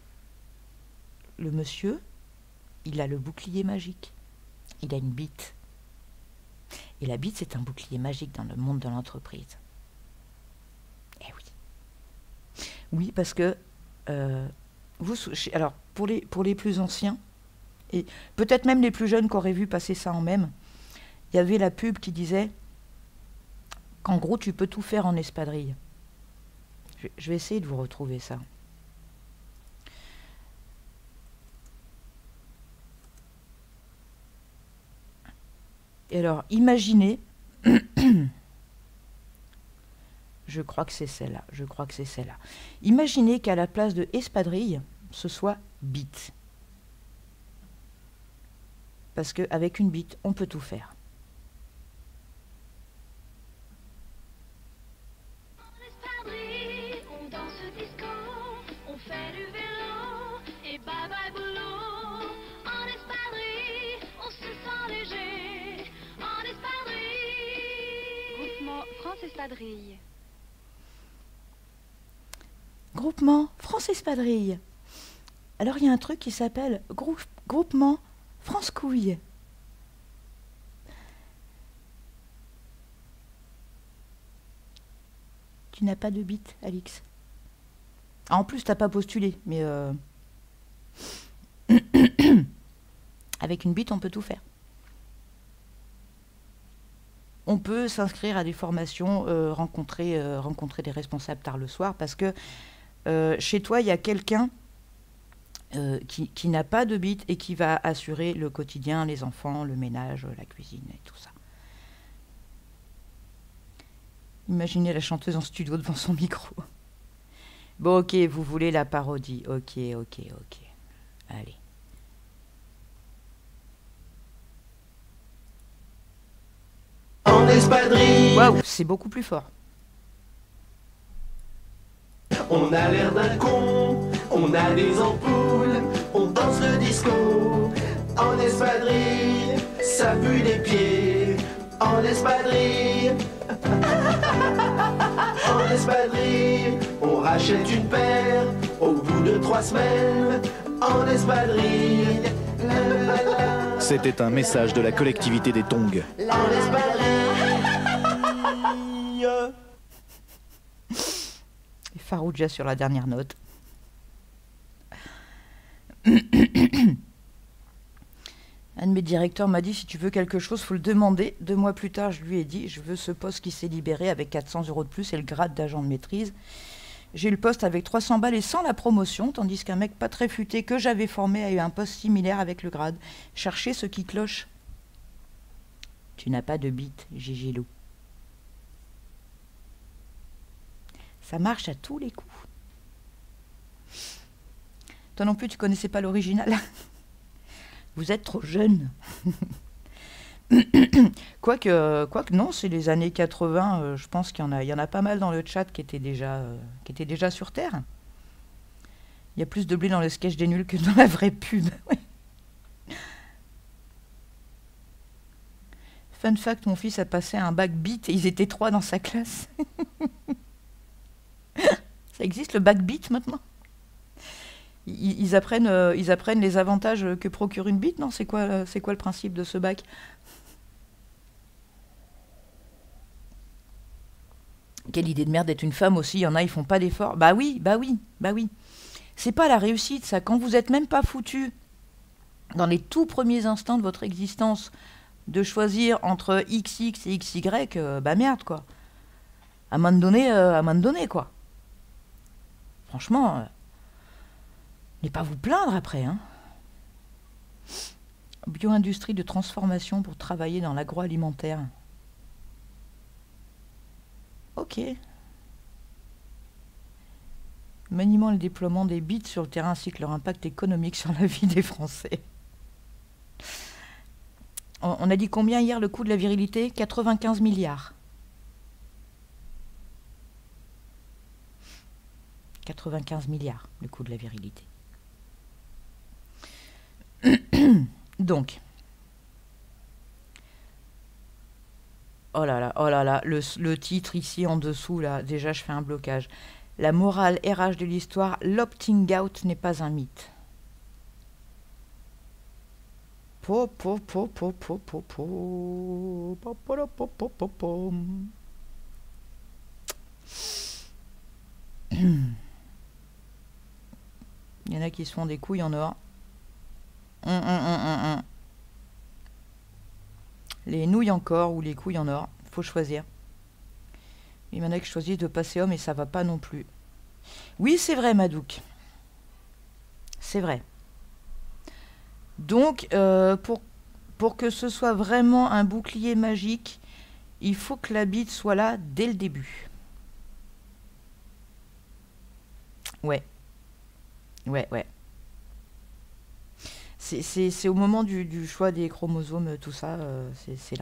le monsieur, il a le bouclier magique. Il a une bite. Et la bite, c'est un bouclier magique dans le monde de l'entreprise. Eh oui. Oui, parce que, euh, vous, alors, pour les, pour les plus anciens, et peut-être même les plus jeunes qui auraient vu passer ça en même, il y avait la pub qui disait qu'en gros, tu peux tout faire en espadrille. Je, je vais essayer de vous retrouver ça. Et alors, imaginez, je crois que c'est celle-là, je crois que c'est celle-là. Imaginez qu'à la place de espadrille, ce soit bite. Parce qu'avec une bite, on peut tout faire. On danse disco, on fait du vélo et bye bye boulot. En espadrille, on se sent léger. En espadrille. Groupement France Espadrille. Groupement France Espadrille. Alors il y a un truc qui s'appelle grou- Groupement France Couille. Tu n'as pas de bite, Alix. Ah, en plus, t'as pas postulé, mais euh... avec une bite, on peut tout faire. On peut s'inscrire à des formations, euh, rencontrer, euh, rencontrer des responsables tard le soir, parce que euh, chez toi, il y a quelqu'un euh, qui, qui n'a pas de bite et qui va assurer le quotidien, les enfants, le ménage, la cuisine et tout ça. Imaginez la chanteuse en studio devant son micro. Bon, ok, vous voulez la parodie. Ok, ok, ok. Allez. En espadrille, Waouh, c'est beaucoup plus fort. on a l'air d'un con, on a des ampoules, on danse le disco. En espadrille, ça pue des pieds. En espadrille, en espadrille, on rachète une paire au bout de trois semaines. En espadrille, la, la, la. C'était un message de la collectivité des Tongs. En espadrille. Et Farouja sur la dernière note. Un de mes directeurs m'a dit, si tu veux quelque chose, faut le demander. Deux mois plus tard, je lui ai dit, je veux ce poste qui s'est libéré avec quatre cents euros de plus et le grade d'agent de maîtrise. J'ai eu le poste avec trois cents balles et sans la promotion, tandis qu'un mec pas très futé que j'avais formé a eu un poste similaire avec le grade. Cherchez ce qui cloche. Tu n'as pas de bite, Gigi Lou. Ça marche à tous les coups. Toi non plus, tu connaissais pas l'original. Vous êtes trop jeune. Quoique, quoique non, c'est les années quatre-vingts, euh, je pense qu'il y en a, il y en a pas mal dans le chat qui étaient déjà, euh, qui étaient déjà sur Terre. Il y a plus de blé dans le sketch des nuls que dans la vraie pub. Ouais. Fun fact, mon fils a passé un bac beat et ils étaient trois dans sa classe. Ça existe le bac beat maintenant? Ils, ils, apprennent, euh, ils apprennent les avantages que procure une bite, non? C'est quoi, euh, c'est quoi le principe de ce bac? Quelle idée de merde d'être une femme aussi, il y en a, ils font pas d'efforts. Bah oui, bah oui, bah oui. C'est pas la réussite, ça. Quand vous êtes même pas foutu, dans les tout premiers instants de votre existence, de choisir entre X X et X Y, euh, bah merde, quoi. À un moment donné, euh, à un moment donné, quoi. Franchement, euh, n'allez pas vous plaindre après, hein. Bio-industrie de transformation pour travailler dans l'agroalimentaire. Ok. Maniement et le déploiement des bits sur le terrain ainsi que leur impact économique sur la vie des Français. On, on a dit combien hier le coût de la virilité? quatre-vingt-quinze milliards. quatre-vingt-quinze milliards le coût de la virilité. Donc. Oh là là, oh là là, le, le titre ici en dessous, là, déjà je fais un blocage. La morale R H de l'histoire, l'opting out n'est pas un mythe. Po, po, po, po, po, po, po, po, po, po, po, po, po. Il y en a qui se font des couilles en or. Hum, hum, hum, hum, hum. Les nouilles encore ou les couilles en or, faut choisir. Il y en a qui choisissent de passer homme et ça va pas non plus. Oui, c'est vrai, Madouk. C'est vrai. Donc, euh, pour, pour que ce soit vraiment un bouclier magique, il faut que la bite soit là dès le début. Ouais. Ouais, ouais. C'est, c'est, c'est au moment du, du choix des chromosomes, tout ça, euh, c'est, c'est là.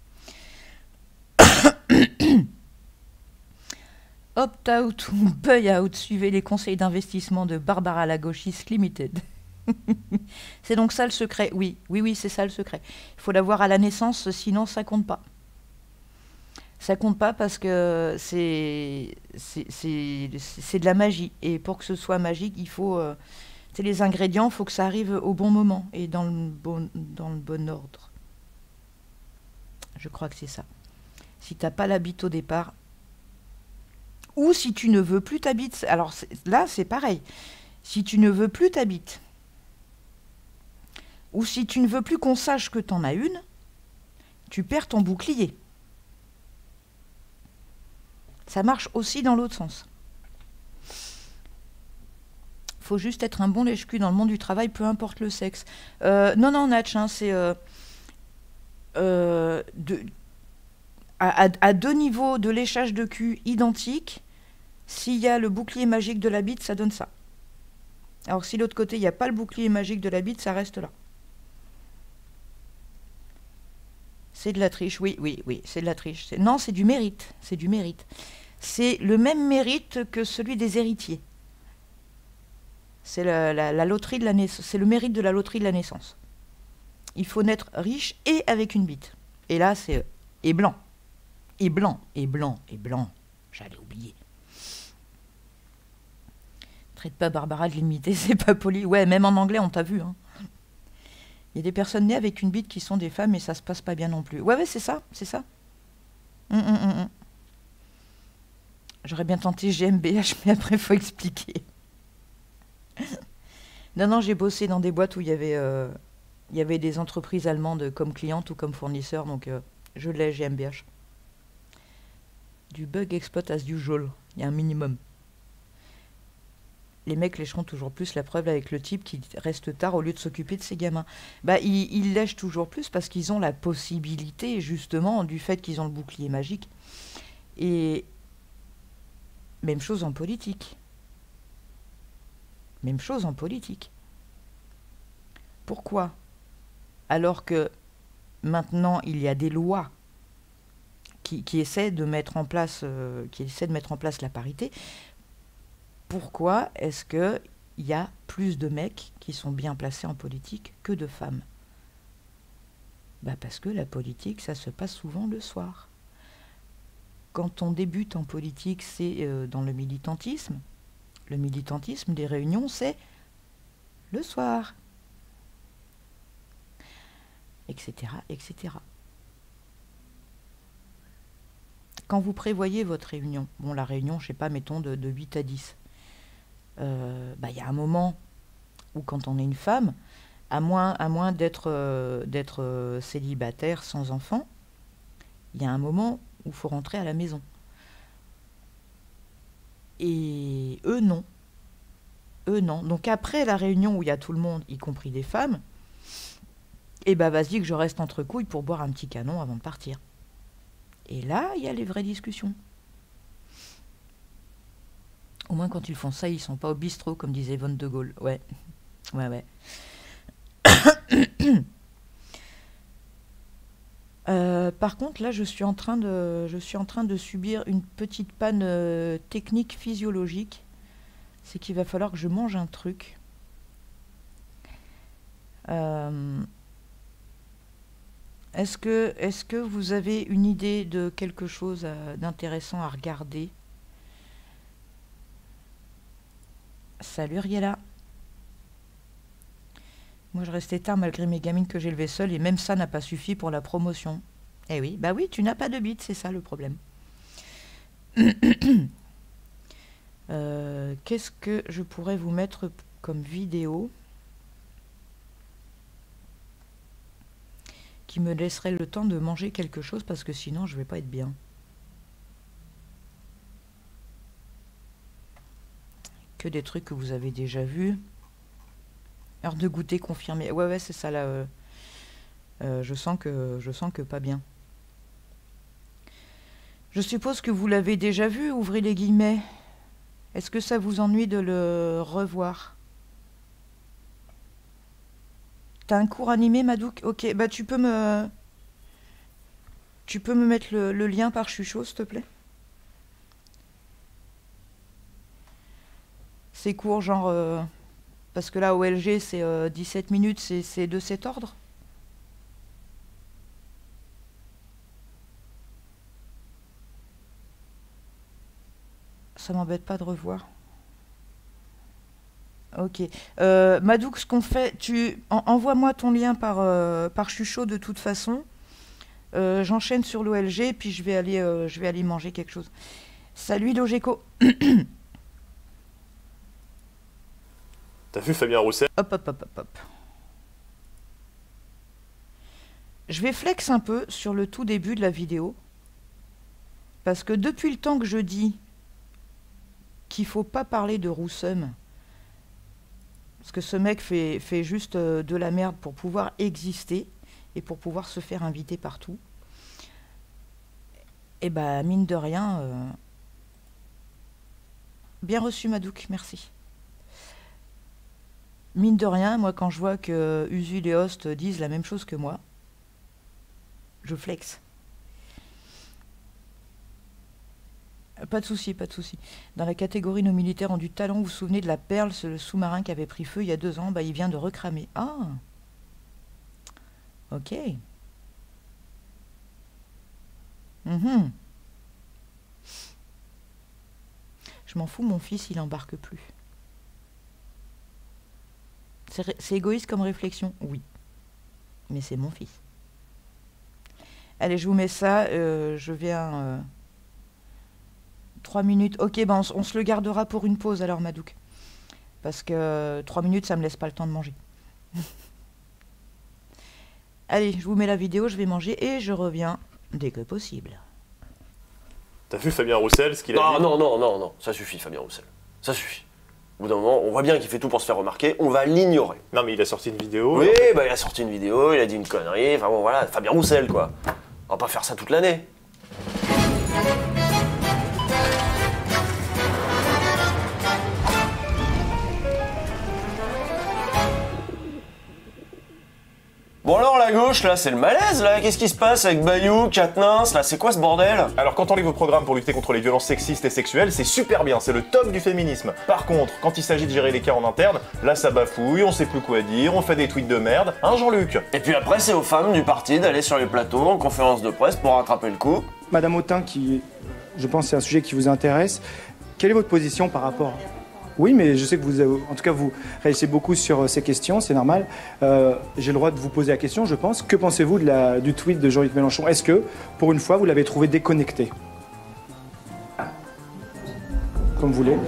Opt-out ou buy-out, suivez les conseils d'investissement de Barbara Lagauchis Limited. C'est donc ça le secret. Oui, oui, oui, c'est ça le secret. Il faut l'avoir à la naissance, sinon ça compte pas. Ça compte pas parce que c'est, c'est, c'est, c'est de la magie. Et pour que ce soit magique, il faut... Euh, c'est les ingrédients, il faut que ça arrive au bon moment et dans le bon, dans le bon ordre. Je crois que c'est ça. Si tu n'as pas la bite au départ, ou si tu ne veux plus ta bite, alors c'est, là c'est pareil. Si tu ne veux plus ta bite, ou si tu ne veux plus qu'on sache que tu en as une, tu perds ton bouclier. Ça marche aussi dans l'autre sens. Faut juste être un bon lèche-cul dans le monde du travail, peu importe le sexe. Euh, non, non, Natch, hein, c'est euh, euh, de, à, à, à deux niveaux de léchage de cul identiques. S'il y a le bouclier magique de la bite, ça donne ça. Alors si de l'autre côté, il n'y a pas le bouclier magique de la bite, ça reste là. C'est de la triche, oui, oui, oui, c'est de la triche. C'est, non, c'est du mérite, c'est du mérite. C'est le même mérite que celui des héritiers. C'est la, la, la loterie de la naissance. C'est le mérite de la loterie de la naissance. Il faut naître riche et avec une bite. Et là, c'est et blanc, et blanc, et blanc, et blanc. J'allais oublier. Traite pas Barbara de limiter, c'est pas poli. Ouais, même en anglais, on t'a vu. Hein. Il y a des personnes nées avec une bite qui sont des femmes et ça se passe pas bien non plus. Ouais, ouais, c'est ça, c'est ça. Hum, hum, hum, hum. J'aurais bien tenté G M B H, mais après, il faut expliquer. Non, non, j'ai bossé dans des boîtes où il y avait, euh, il y avait des entreprises allemandes comme clientes ou comme fournisseurs, donc euh, je l'ai, G M B H. Du bug exploit as usual, il y a un minimum. Les mecs lècheront toujours plus, la preuve avec le type qui reste tard au lieu de s'occuper de ses gamins. Bah, ils, ils lèchent toujours plus parce qu'ils ont la possibilité, justement, du fait qu'ils ont le bouclier magique. Et même chose en politique. Même chose en politique. Pourquoi ? Alors que maintenant, il y a des lois qui, qui, essaient de mettre en place, euh, qui essaient de mettre en place la parité, pourquoi est-ce qu'il y a plus de mecs qui sont bien placés en politique que de femmes ? Bah parce que la politique, ça se passe souvent le soir. Quand on débute en politique, c'est euh, dans le militantisme. Le militantisme des réunions, c'est le soir, et cetera, et cetera. Quand vous prévoyez votre réunion, bon, la réunion, je sais pas, mettons de, de huit à dix, euh, bah, y a un moment où quand on est une femme, à moins, à moins d'être, euh, d'être euh, célibataire sans enfant, il y a un moment où il faut rentrer à la maison. Et eux, non. Eux, non. Donc après la réunion où il y a tout le monde, y compris des femmes, eh ben vas-y que je reste entre couilles pour boire un petit canon avant de partir. Et là, il y a les vraies discussions. Au moins quand ils font ça, ils sont pas au bistrot, comme disait Von de Gaulle. Ouais, ouais, ouais. Euh, par contre, là, je suis en train de, je suis en train de subir une petite panne euh, technique physiologique. C'est qu'il va falloir que je mange un truc. Euh, est-ce que, est-ce que vous avez une idée de quelque chose à- d'intéressant à regarder? Salut Riella. Moi, je restais tard malgré mes gamines que j'élevais seule et même ça n'a pas suffi pour la promotion. Eh oui, bah oui, tu n'as pas de bite, c'est ça le problème. euh, Qu'est-ce que je pourrais vous mettre comme vidéo qui me laisserait le temps de manger quelque chose parce que sinon je vais pas être bien. Que des trucs que vous avez déjà vus. Heure de goûter confirmé. Ouais ouais c'est ça là. Euh, euh, je sens que je sens que pas bien. Je suppose que vous l'avez déjà vu, ouvrez les guillemets. Est-ce que ça vous ennuie de le revoir? T'as un cours animé, Madouk? Ok, bah tu peux me... Tu peux me mettre le, le lien par Chuchot, s'il te plaît? C'est court, genre... Euh, parce que là, O L G, c'est euh, dix-sept minutes, c'est de cet ordre? Ça m'embête pas de revoir. Ok. Euh, Madouk, ce qu'on fait, tu en, envoie-moi ton lien par, euh, par Chuchot de toute façon. Euh, J'enchaîne sur l'O L G, puis je vais aller, euh, je vais aller manger quelque chose. Salut Logeco. T'as vu Fabien Roussel? Hop, hop, hop, hop, hop. Je vais flex un peu sur le tout début de la vidéo. Parce que depuis le temps que je dis qu'il faut pas parler de Roussem, parce que ce mec fait, fait juste euh, de la merde pour pouvoir exister et pour pouvoir se faire inviter partout. Et bah, mine de rien... Euh... Bien reçu, Madouk, merci. Mine de rien, moi, quand je vois que Usul et Host disent la même chose que moi, je flex. Pas de souci, pas de souci. Dans la catégorie nos militaires ont du talent, vous vous souvenez de la Perle, le sous-marin qui avait pris feu il y a deux ans, bah, il vient de recramer. Ah, ok. Mm-hmm. Je m'en fous, mon fils, il embarque plus. C'est égoïste comme réflexion, oui. Mais c'est mon fils. Allez, je vous mets ça. Euh, je viens... Euh, trois minutes. Ok, ben on, on se le gardera pour une pause alors, Madouk. Parce que euh, trois minutes, ça me laisse pas le temps de manger. Allez, je vous mets la vidéo, je vais manger et je reviens dès que possible. T'as vu Fabien Roussel, ce qu'il a Non, dit? non, non, non, non, ça suffit Fabien Roussel. Ça suffit. Au bout d'un moment, on voit bien qu'il fait tout pour se faire remarquer, on va l'ignorer. Non mais il a sorti une vidéo. Oui, bah il a sorti une vidéo, il a dit une connerie, enfin bon voilà, Fabien Roussel quoi. On va pas faire ça toute l'année. Bon alors la gauche là, c'est le malaise là, qu'est-ce qui se passe avec Bayou, Quatennens, là, c'est quoi ce bordel? Alors quand on lit vos programmes pour lutter contre les violences sexistes et sexuelles, c'est super bien, c'est le top du féminisme. Par contre, quand il s'agit de gérer les cas en interne, là ça bafouille, on sait plus quoi dire, on fait des tweets de merde, hein Jean-Luc? Et puis après c'est aux femmes du parti d'aller sur les plateaux en conférence de presse pour rattraper le coup. Madame Autain, qui, je pense, c'est un sujet qui vous intéresse, quelle est votre position par rapport? Oui, mais je sais que vous, en tout cas, vous réagissez beaucoup sur ces questions, c'est normal. Euh, J'ai le droit de vous poser la question, je pense. Que pensez-vous de la, du tweet de Jean-Luc Mélenchon? Est-ce que, pour une fois, vous l'avez trouvé déconnecté? Comme vous voulez.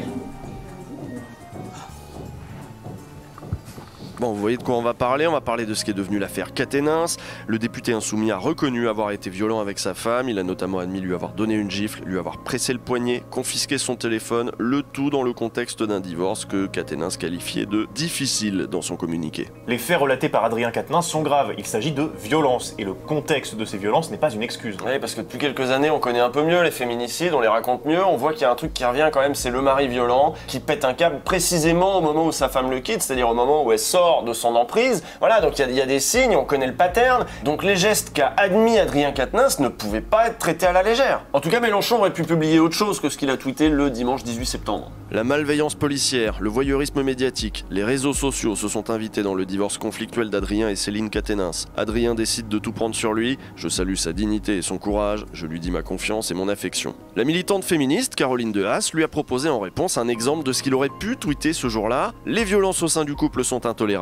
Bon, vous voyez de quoi on va parler, on va parler de ce qui est devenu l'affaire Quatennens. Le député insoumis a reconnu avoir été violent avec sa femme, il a notamment admis lui avoir donné une gifle, lui avoir pressé le poignet, confisqué son téléphone, le tout dans le contexte d'un divorce que Quatennens qualifiait de difficile dans son communiqué. Les faits relatés par Adrien Quatennens sont graves, il s'agit de violences, et le contexte de ces violences n'est pas une excuse. Oui, parce que depuis quelques années, on connaît un peu mieux les féminicides, on les raconte mieux, on voit qu'il y a un truc qui revient quand même, c'est le mari violent, qui pète un câble précisément au moment où sa femme le quitte, c'est-à-dire au moment où elle sort de son emprise. Voilà, donc il y, y a des signes, on connaît le pattern. Donc les gestes qu'a admis Adrien Quatennens ne pouvaient pas être traités à la légère. En tout cas, Mélenchon aurait pu publier autre chose que ce qu'il a tweeté le dimanche dix-huit septembre. La malveillance policière, le voyeurisme médiatique, les réseaux sociaux se sont invités dans le divorce conflictuel d'Adrien et Céline Quatennens. Adrien décide de tout prendre sur lui. Je salue sa dignité et son courage. Je lui dis ma confiance et mon affection. La militante féministe, Caroline De Haas, lui a proposé en réponse un exemple de ce qu'il aurait pu tweeter ce jour-là. Les violences au sein du couple sont intolérables.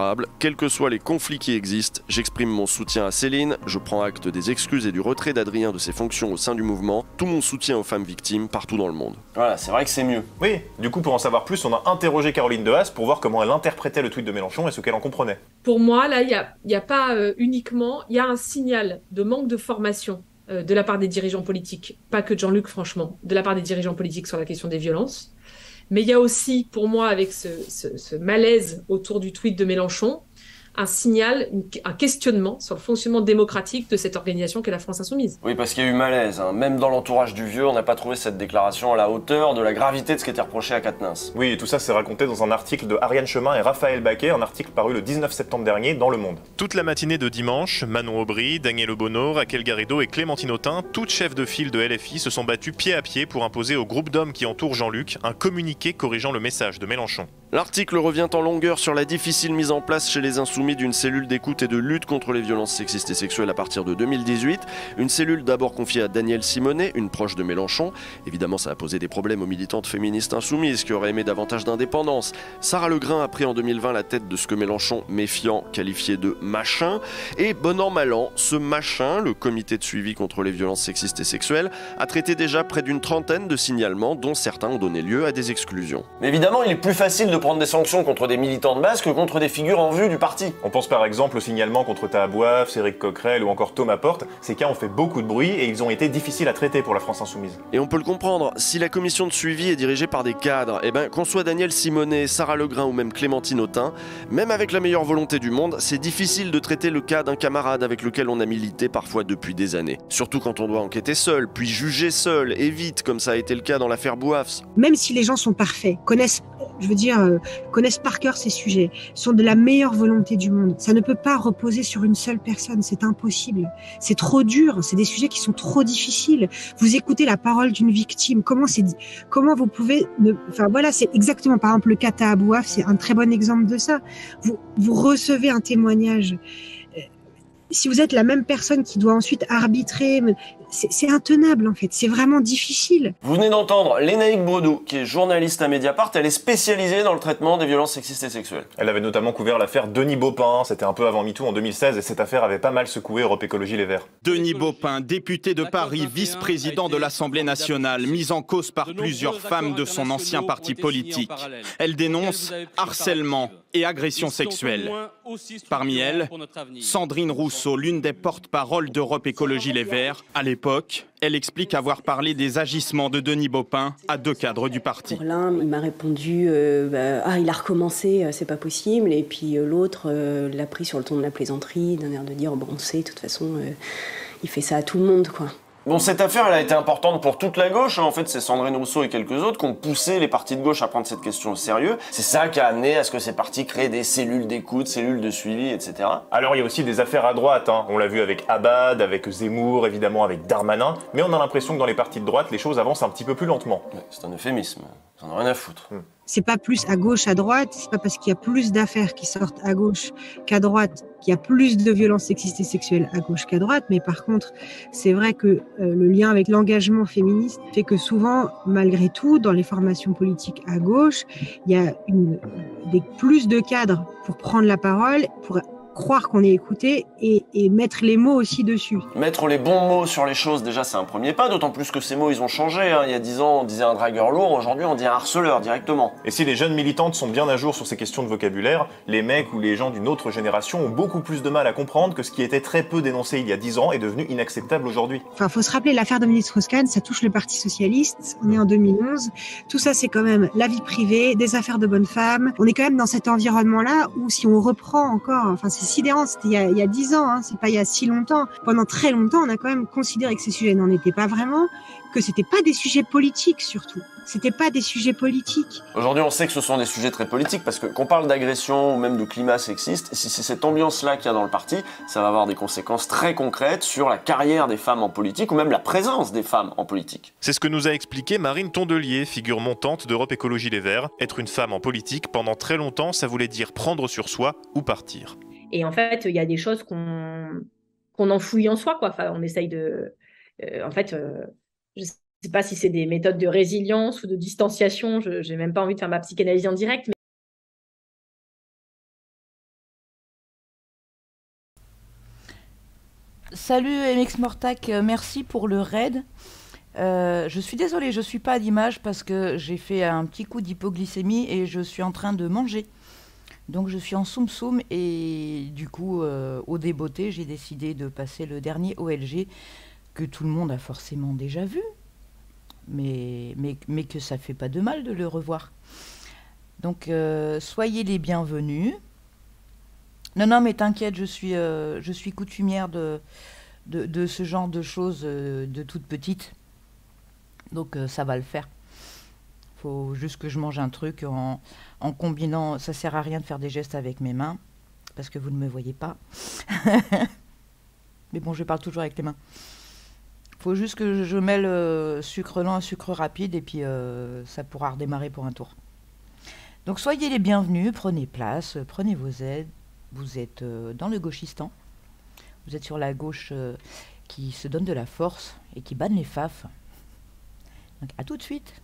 intolérable. Quels que soient les conflits qui existent, j'exprime mon soutien à Céline, je prends acte des excuses et du retrait d'Adrien de ses fonctions au sein du mouvement, tout mon soutien aux femmes victimes partout dans le monde. Voilà, c'est vrai que c'est mieux. Oui, du coup, pour en savoir plus, on a interrogé Caroline Dehaas pour voir comment elle interprétait le tweet de Mélenchon et ce qu'elle en comprenait. Pour moi, là, il n'y a, y a pas euh, uniquement, il y a un signal de manque de formation euh, de la part des dirigeants politiques, pas que de Jean-Luc, franchement, de la part des dirigeants politiques sur la question des violences. Mais il y a aussi, pour moi, avec ce, ce, ce malaise autour du tweet de Mélenchon, un signal, une- un questionnement sur le fonctionnement démocratique de cette organisation qu'est la France Insoumise. Oui, parce qu'il y a eu malaise. Hein. Même dans l'entourage du vieux, on n'a pas trouvé cette déclaration à la hauteur de la gravité de ce qui était reproché à Quatennens. Oui, et tout ça s'est raconté dans un article de Ariane Chemin et Raphaël Baquet, un article paru le dix-neuf septembre dernier dans Le Monde. Toute la matinée de dimanche, Manon Aubry, Daniel Obono, Raquel Garrido et Clémentine Autain, toutes chefs de file de L F I, se sont battues pied à pied pour imposer au groupe d'hommes qui entourent Jean-Luc un communiqué corrigeant le message de Mélenchon. L'article revient en longueur sur la difficile mise en place chez les Insoumis d'une cellule d'écoute et de lutte contre les violences sexistes et sexuelles à partir de deux mille dix-huit. Une cellule d'abord confiée à Danielle Simonet, une proche de Mélenchon. Évidemment, ça a posé des problèmes aux militantes féministes insoumises qui auraient aimé davantage d'indépendance. Sarah Legrain a pris en deux mille vingt la tête de ce que Mélenchon, méfiant, qualifiait de machin. Et bon an mal an, ce machin, le comité de suivi contre les violences sexistes et sexuelles, a traité déjà près d'une trentaine de signalements dont certains ont donné lieu à des exclusions. Mais évidemment, il est plus facile de prendre des sanctions contre des militants de base que contre des figures en vue du parti. On pense par exemple au signalement contre Taha Bouaf, Éric Coquerel ou encore Thomas Porte. Ces cas ont fait beaucoup de bruit et ils ont été difficiles à traiter pour la France Insoumise. Et on peut le comprendre, si la commission de suivi est dirigée par des cadres, eh ben, qu'on soit Danielle Simonet, Sarah Legrain ou même Clémentine Autain, même avec la meilleure volonté du monde, c'est difficile de traiter le cas d'un camarade avec lequel on a milité parfois depuis des années. Surtout quand on doit enquêter seul, puis juger seul, et vite, comme ça a été le cas dans l'affaire Bouafs. Même si les gens sont parfaits, connaissent, je veux dire, euh, connaissent par cœur ces sujets, sont de la meilleure volonté du monde, ça ne peut pas reposer sur une seule personne, c'est impossible. C'est trop dur, c'est des sujets qui sont trop difficiles. Vous écoutez la parole d'une victime, comment c'est, comment vous pouvez, ne, enfin voilà, c'est exactement, par exemple, le cas Taha Bouaf, c'est un très bon exemple de ça. Vous, vous recevez un témoignage. Si vous êtes la même personne qui doit ensuite arbitrer, c'est c'est intenable en fait, c'est vraiment difficile. Vous venez d'entendre Lénaïque Bredou, qui est journaliste à Mediapart. Elle est spécialisée dans le traitement des violences sexistes et sexuelles. Elle avait notamment couvert l'affaire Denis Baupin, c'était un peu avant MeToo en deux mille seize et cette affaire avait pas mal secoué Europe Écologie Les Verts. Denis Baupin, député de Paris, vice-président de l'Assemblée nationale, mis en cause par plusieurs femmes de son ancien parti politique. Elle dénonce harcèlement et agression sexuelle. Parmi elles, Sandrine Rousseau, l'une des porte-paroles d'Europe Écologie Les Verts. À l'époque, elle explique avoir parlé des agissements de Denis Baupin à deux cadres du parti. Pour l'un, il m'a répondu euh, bah, ah, il a recommencé, euh, c'est pas possible. Et puis euh, l'autre euh, l'a pris sur le ton de la plaisanterie, d'un air de dire bon, on sait, de toute façon, euh, il fait ça à tout le monde, quoi. Bon, cette affaire, elle a été importante pour toute la gauche. Hein. En fait, c'est Sandrine Rousseau et quelques autres qui ont poussé les partis de gauche à prendre cette question au sérieux. C'est ça qui a amené à ce que ces partis créent des cellules d'écoute, cellules de suivi, et cetera. Alors il y a aussi des affaires à droite, hein. On l'a vu avec Abad, avec Zemmour, évidemment avec Darmanin, mais on a l'impression que dans les partis de droite, les choses avancent un petit peu plus lentement. Ouais, c'est un euphémisme, ça n'en a rien à foutre. Hmm. C'est pas plus à gauche, à droite, c'est pas parce qu'il y a plus d'affaires qui sortent à gauche qu'à droite qu'il y a plus de violences sexistes et sexuelles à gauche qu'à droite, mais par contre, c'est vrai que euh, le lien avec l'engagement féministe fait que souvent, malgré tout, dans les formations politiques à gauche, il y a une, des, plus de cadres pour prendre la parole, pour croire qu'on est écouté et, et mettre les mots aussi dessus. Mettre les bons mots sur les choses, déjà, c'est un premier pas, d'autant plus que ces mots, ils ont changé. Hein. Il y a dix ans, on disait un dragueur lourd, aujourd'hui, on dit un harceleur directement. Et si les jeunes militantes sont bien à jour sur ces questions de vocabulaire, les mecs ou les gens d'une autre génération ont beaucoup plus de mal à comprendre que ce qui était très peu dénoncé il y a dix ans est devenu inacceptable aujourd'hui. Enfin, faut se rappeler, l'affaire Dominique Strauss-Kahn, ça touche le Parti socialiste, on est en deux mille onze, tout ça, c'est quand même la vie privée, des affaires de bonnes femmes. On est quand même dans cet environnement-là où, si on reprend encore, enfin, c'est sidérant, c'était il y a, il y a dix ans, hein, c'est pas il y a si longtemps. Pendant très longtemps, on a quand même considéré que ces sujets n'en étaient pas vraiment, que c'était pas des sujets politiques surtout. C'était pas des sujets politiques. Aujourd'hui, on sait que ce sont des sujets très politiques parce que qu'on parle d'agression ou même de climat sexiste, si c'est cette ambiance-là qu'il y a dans le parti, ça va avoir des conséquences très concrètes sur la carrière des femmes en politique ou même la présence des femmes en politique. C'est ce que nous a expliqué Marine Tondelier, figure montante d'Europe Écologie Les Verts. Être une femme en politique, pendant très longtemps, ça voulait dire prendre sur soi ou partir. Et en fait, il y a des choses qu'on qu'on enfouit en soi, quoi. Enfin, on essaye de... Euh, en fait, euh, je sais pas si c'est des méthodes de résilience ou de distanciation, je n'ai même pas envie de faire ma psychanalyse en direct, mais salut M X Mortac, euh, merci pour le raid. Euh, je suis désolée, je suis pas à l'image parce que j'ai fait un petit coup d'hypoglycémie et je suis en train de manger. Donc je suis en soum soum et du coup, euh, au débeauté, j'ai décidé de passer le dernier O L G que tout le monde a forcément déjà vu, mais, mais, mais que ça fait pas de mal de le revoir. Donc euh, soyez les bienvenus. Non, non, mais t'inquiète, je suis, euh, je suis coutumière de, de, de ce genre de choses euh, de toute petite. Donc euh, ça va le faire. Faut juste que je mange un truc en, en combinant. Ça sert à rien de faire des gestes avec mes mains, parce que vous ne me voyez pas. Mais bon, je parle toujours avec les mains. Faut juste que je, je mêle euh, sucre lent à sucre rapide, et puis euh, ça pourra redémarrer pour un tour. Donc soyez les bienvenus, prenez place, euh, prenez vos aides. Vous êtes euh, dans le gauchistan. Vous êtes sur la gauche euh, qui se donne de la force et qui banne les faf. Donc à tout de suite.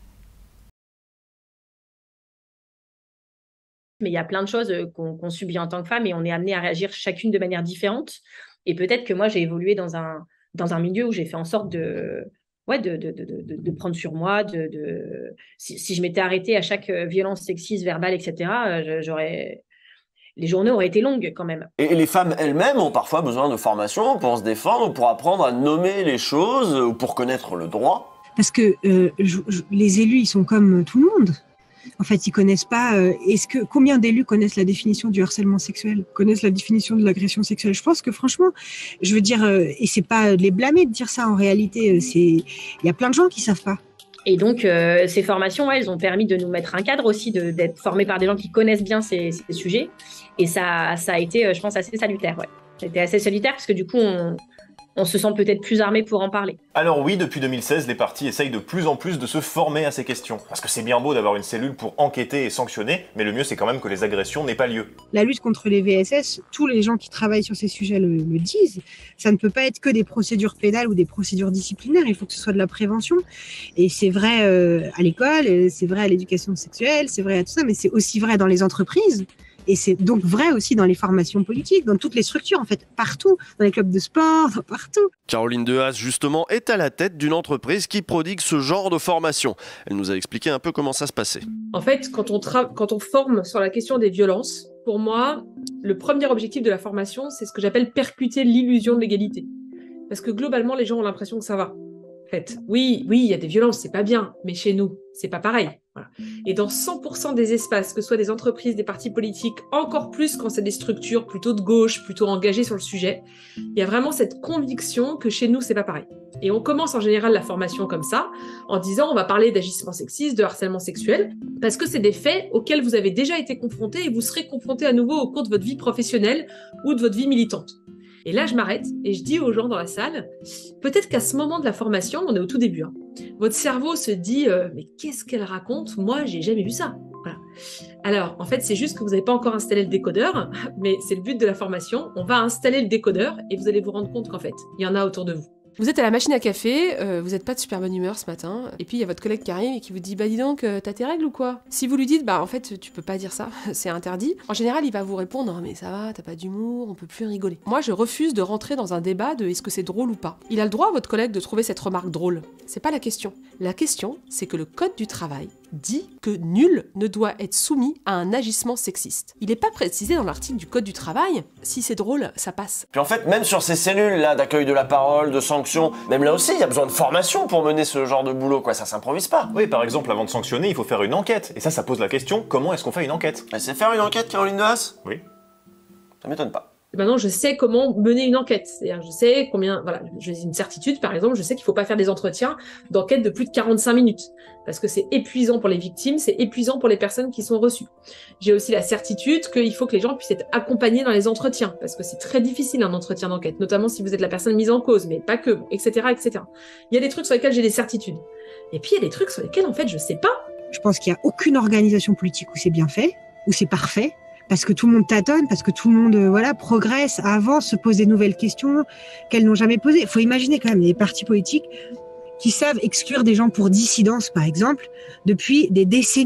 Mais il y a plein de choses euh, qu'on qu'on subit en tant que femme et on est amené à réagir chacune de manière différente. Et peut-être que moi, j'ai évolué dans un, dans un milieu où j'ai fait en sorte de, ouais, de, de, de, de, de prendre sur moi. De, de... Si, si je m'étais arrêtée à chaque violence sexiste, verbale, et cetera, je- j'aurais... les journées auraient été longues quand même. Et les femmes elles-mêmes ont parfois besoin de formation pour se défendre, pour apprendre à nommer les choses, ou pour connaître le droit. Parce que euh, je- je- les élus, ils sont comme tout le monde. En fait, ils connaissent pas. euh, est-ce que combien d'élus connaissent la définition du harcèlement sexuel, connaissent la définition de l'agression sexuelle? Je pense que franchement, je veux dire, euh, et c'est pas de les blâmer de dire ça. En réalité, euh, c'est il y a plein de gens qui savent pas. Et donc, euh, ces formations, ouais, elles ont permis de nous mettre un cadre aussi, de- d'être formés par des gens qui connaissent bien ces, ces sujets. Et ça, ça a été, euh, je pense, assez salutaire. Ouais. C'était assez salutaire parce que du coup, on, on se sent peut-être plus armé pour en parler. Alors oui, depuis deux mille seize, les partis essayent de plus en plus de se former à ces questions. Parce que c'est bien beau d'avoir une cellule pour enquêter et sanctionner, mais le mieux c'est quand même que les agressions n'aient pas lieu. La lutte contre les V S S, tous les gens qui travaillent sur ces sujets le, le disent. Ça ne peut pas être que des procédures pénales ou des procédures disciplinaires. Il faut que ce soit de la prévention. Et c'est vrai euh, à l'école, euh, c'est vrai à l'éducation sexuelle, c'est vrai à tout ça, mais c'est aussi vrai dans les entreprises. Et c'est donc vrai aussi dans les formations politiques, dans toutes les structures, en fait, partout, dans les clubs de sport, partout. Caroline Dehaze, justement, est à la tête d'une entreprise qui prodigue ce genre de formation. Elle nous a expliqué un peu comment ça se passait. En fait, quand on, tra- quand on forme sur la question des violences, pour moi, le premier objectif de la formation, c'est ce que j'appelle percuter l'illusion de l'égalité. Parce que globalement, les gens ont l'impression que ça va. En fait, oui, oui, il y a des violences, c'est pas bien, mais chez nous, c'est pas pareil. Voilà. Et dans cent pour cent des espaces, que ce soit des entreprises, des partis politiques, encore plus quand c'est des structures plutôt de gauche, plutôt engagées sur le sujet, il y a vraiment cette conviction que chez nous, c'est pas pareil. Et on commence en général la formation comme ça, en disant on va parler d'agissement sexiste, de harcèlement sexuel, parce que c'est des faits auxquels vous avez déjà été confrontés et vous serez confrontés à nouveau au cours de votre vie professionnelle ou de votre vie militante. Et là, je m'arrête et je dis aux gens dans la salle, peut-être qu'à ce moment de la formation, on est au tout début, hein, votre cerveau se dit euh, mais qu'est-ce qu'elle raconte? Moi, j'ai jamais vu ça. Voilà. Alors, en fait, c'est juste que vous n'avez pas encore installé le décodeur, mais c'est le but de la formation. On va installer le décodeur et vous allez vous rendre compte qu'en fait, il y en a autour de vous. Vous êtes à la machine à café, euh, vous n'êtes pas de super bonne humeur ce matin, et puis il y a votre collègue qui arrive et qui vous dit « Bah dis donc, euh, t'as tes règles ou quoi ?» Si vous lui dites « Bah en fait, tu peux pas dire ça, c'est interdit », en général, il va vous répondre « Mais ça va, t'as pas d'humour, on peut plus rigoler. » Moi, je refuse de rentrer dans un débat de « Est-ce que c'est drôle ou pas ?» Il a le droit, votre collègue, de trouver cette remarque drôle. C'est pas la question. La question, c'est que le Code du travail dit que nul ne doit être soumis à un agissement sexiste. Il n'est pas précisé dans l'article du Code du travail. Si c'est drôle, ça passe. Puis en fait, même sur ces cellules-là d'accueil de la parole, de sanctions, même là aussi, il y a besoin de formation pour mener ce genre de boulot, quoi. Ça s'improvise pas. Oui, par exemple, avant de sanctionner, il faut faire une enquête. Et ça, ça pose la question, comment est-ce qu'on fait une enquête? Elle sait faire une enquête, Caroline Dehaze? Oui. Ça m'étonne pas. Maintenant, je sais comment mener une enquête. C'est-à-dire, je sais combien, voilà, j'ai une certitude, par exemple, je sais qu'il ne faut pas faire des entretiens d'enquête de plus de quarante-cinq minutes. Parce que c'est épuisant pour les victimes, c'est épuisant pour les personnes qui sont reçues. J'ai aussi la certitude qu'il faut que les gens puissent être accompagnés dans les entretiens. Parce que c'est très difficile un entretien d'enquête, notamment si vous êtes la personne mise en cause, mais pas que, et cetera, et cetera. Il y a des trucs sur lesquels j'ai des certitudes. Et puis, il y a des trucs sur lesquels, en fait, je sais pas. Je pense qu'il n'y a aucune organisation politique où c'est bien fait, où c'est parfait. Parce que tout le monde tâtonne, parce que tout le monde euh, voilà progresse, avance, se pose des nouvelles questions qu'elles n'ont jamais posées. Il faut imaginer quand même des partis politiques qui savent exclure des gens pour dissidence, par exemple, depuis des décennies.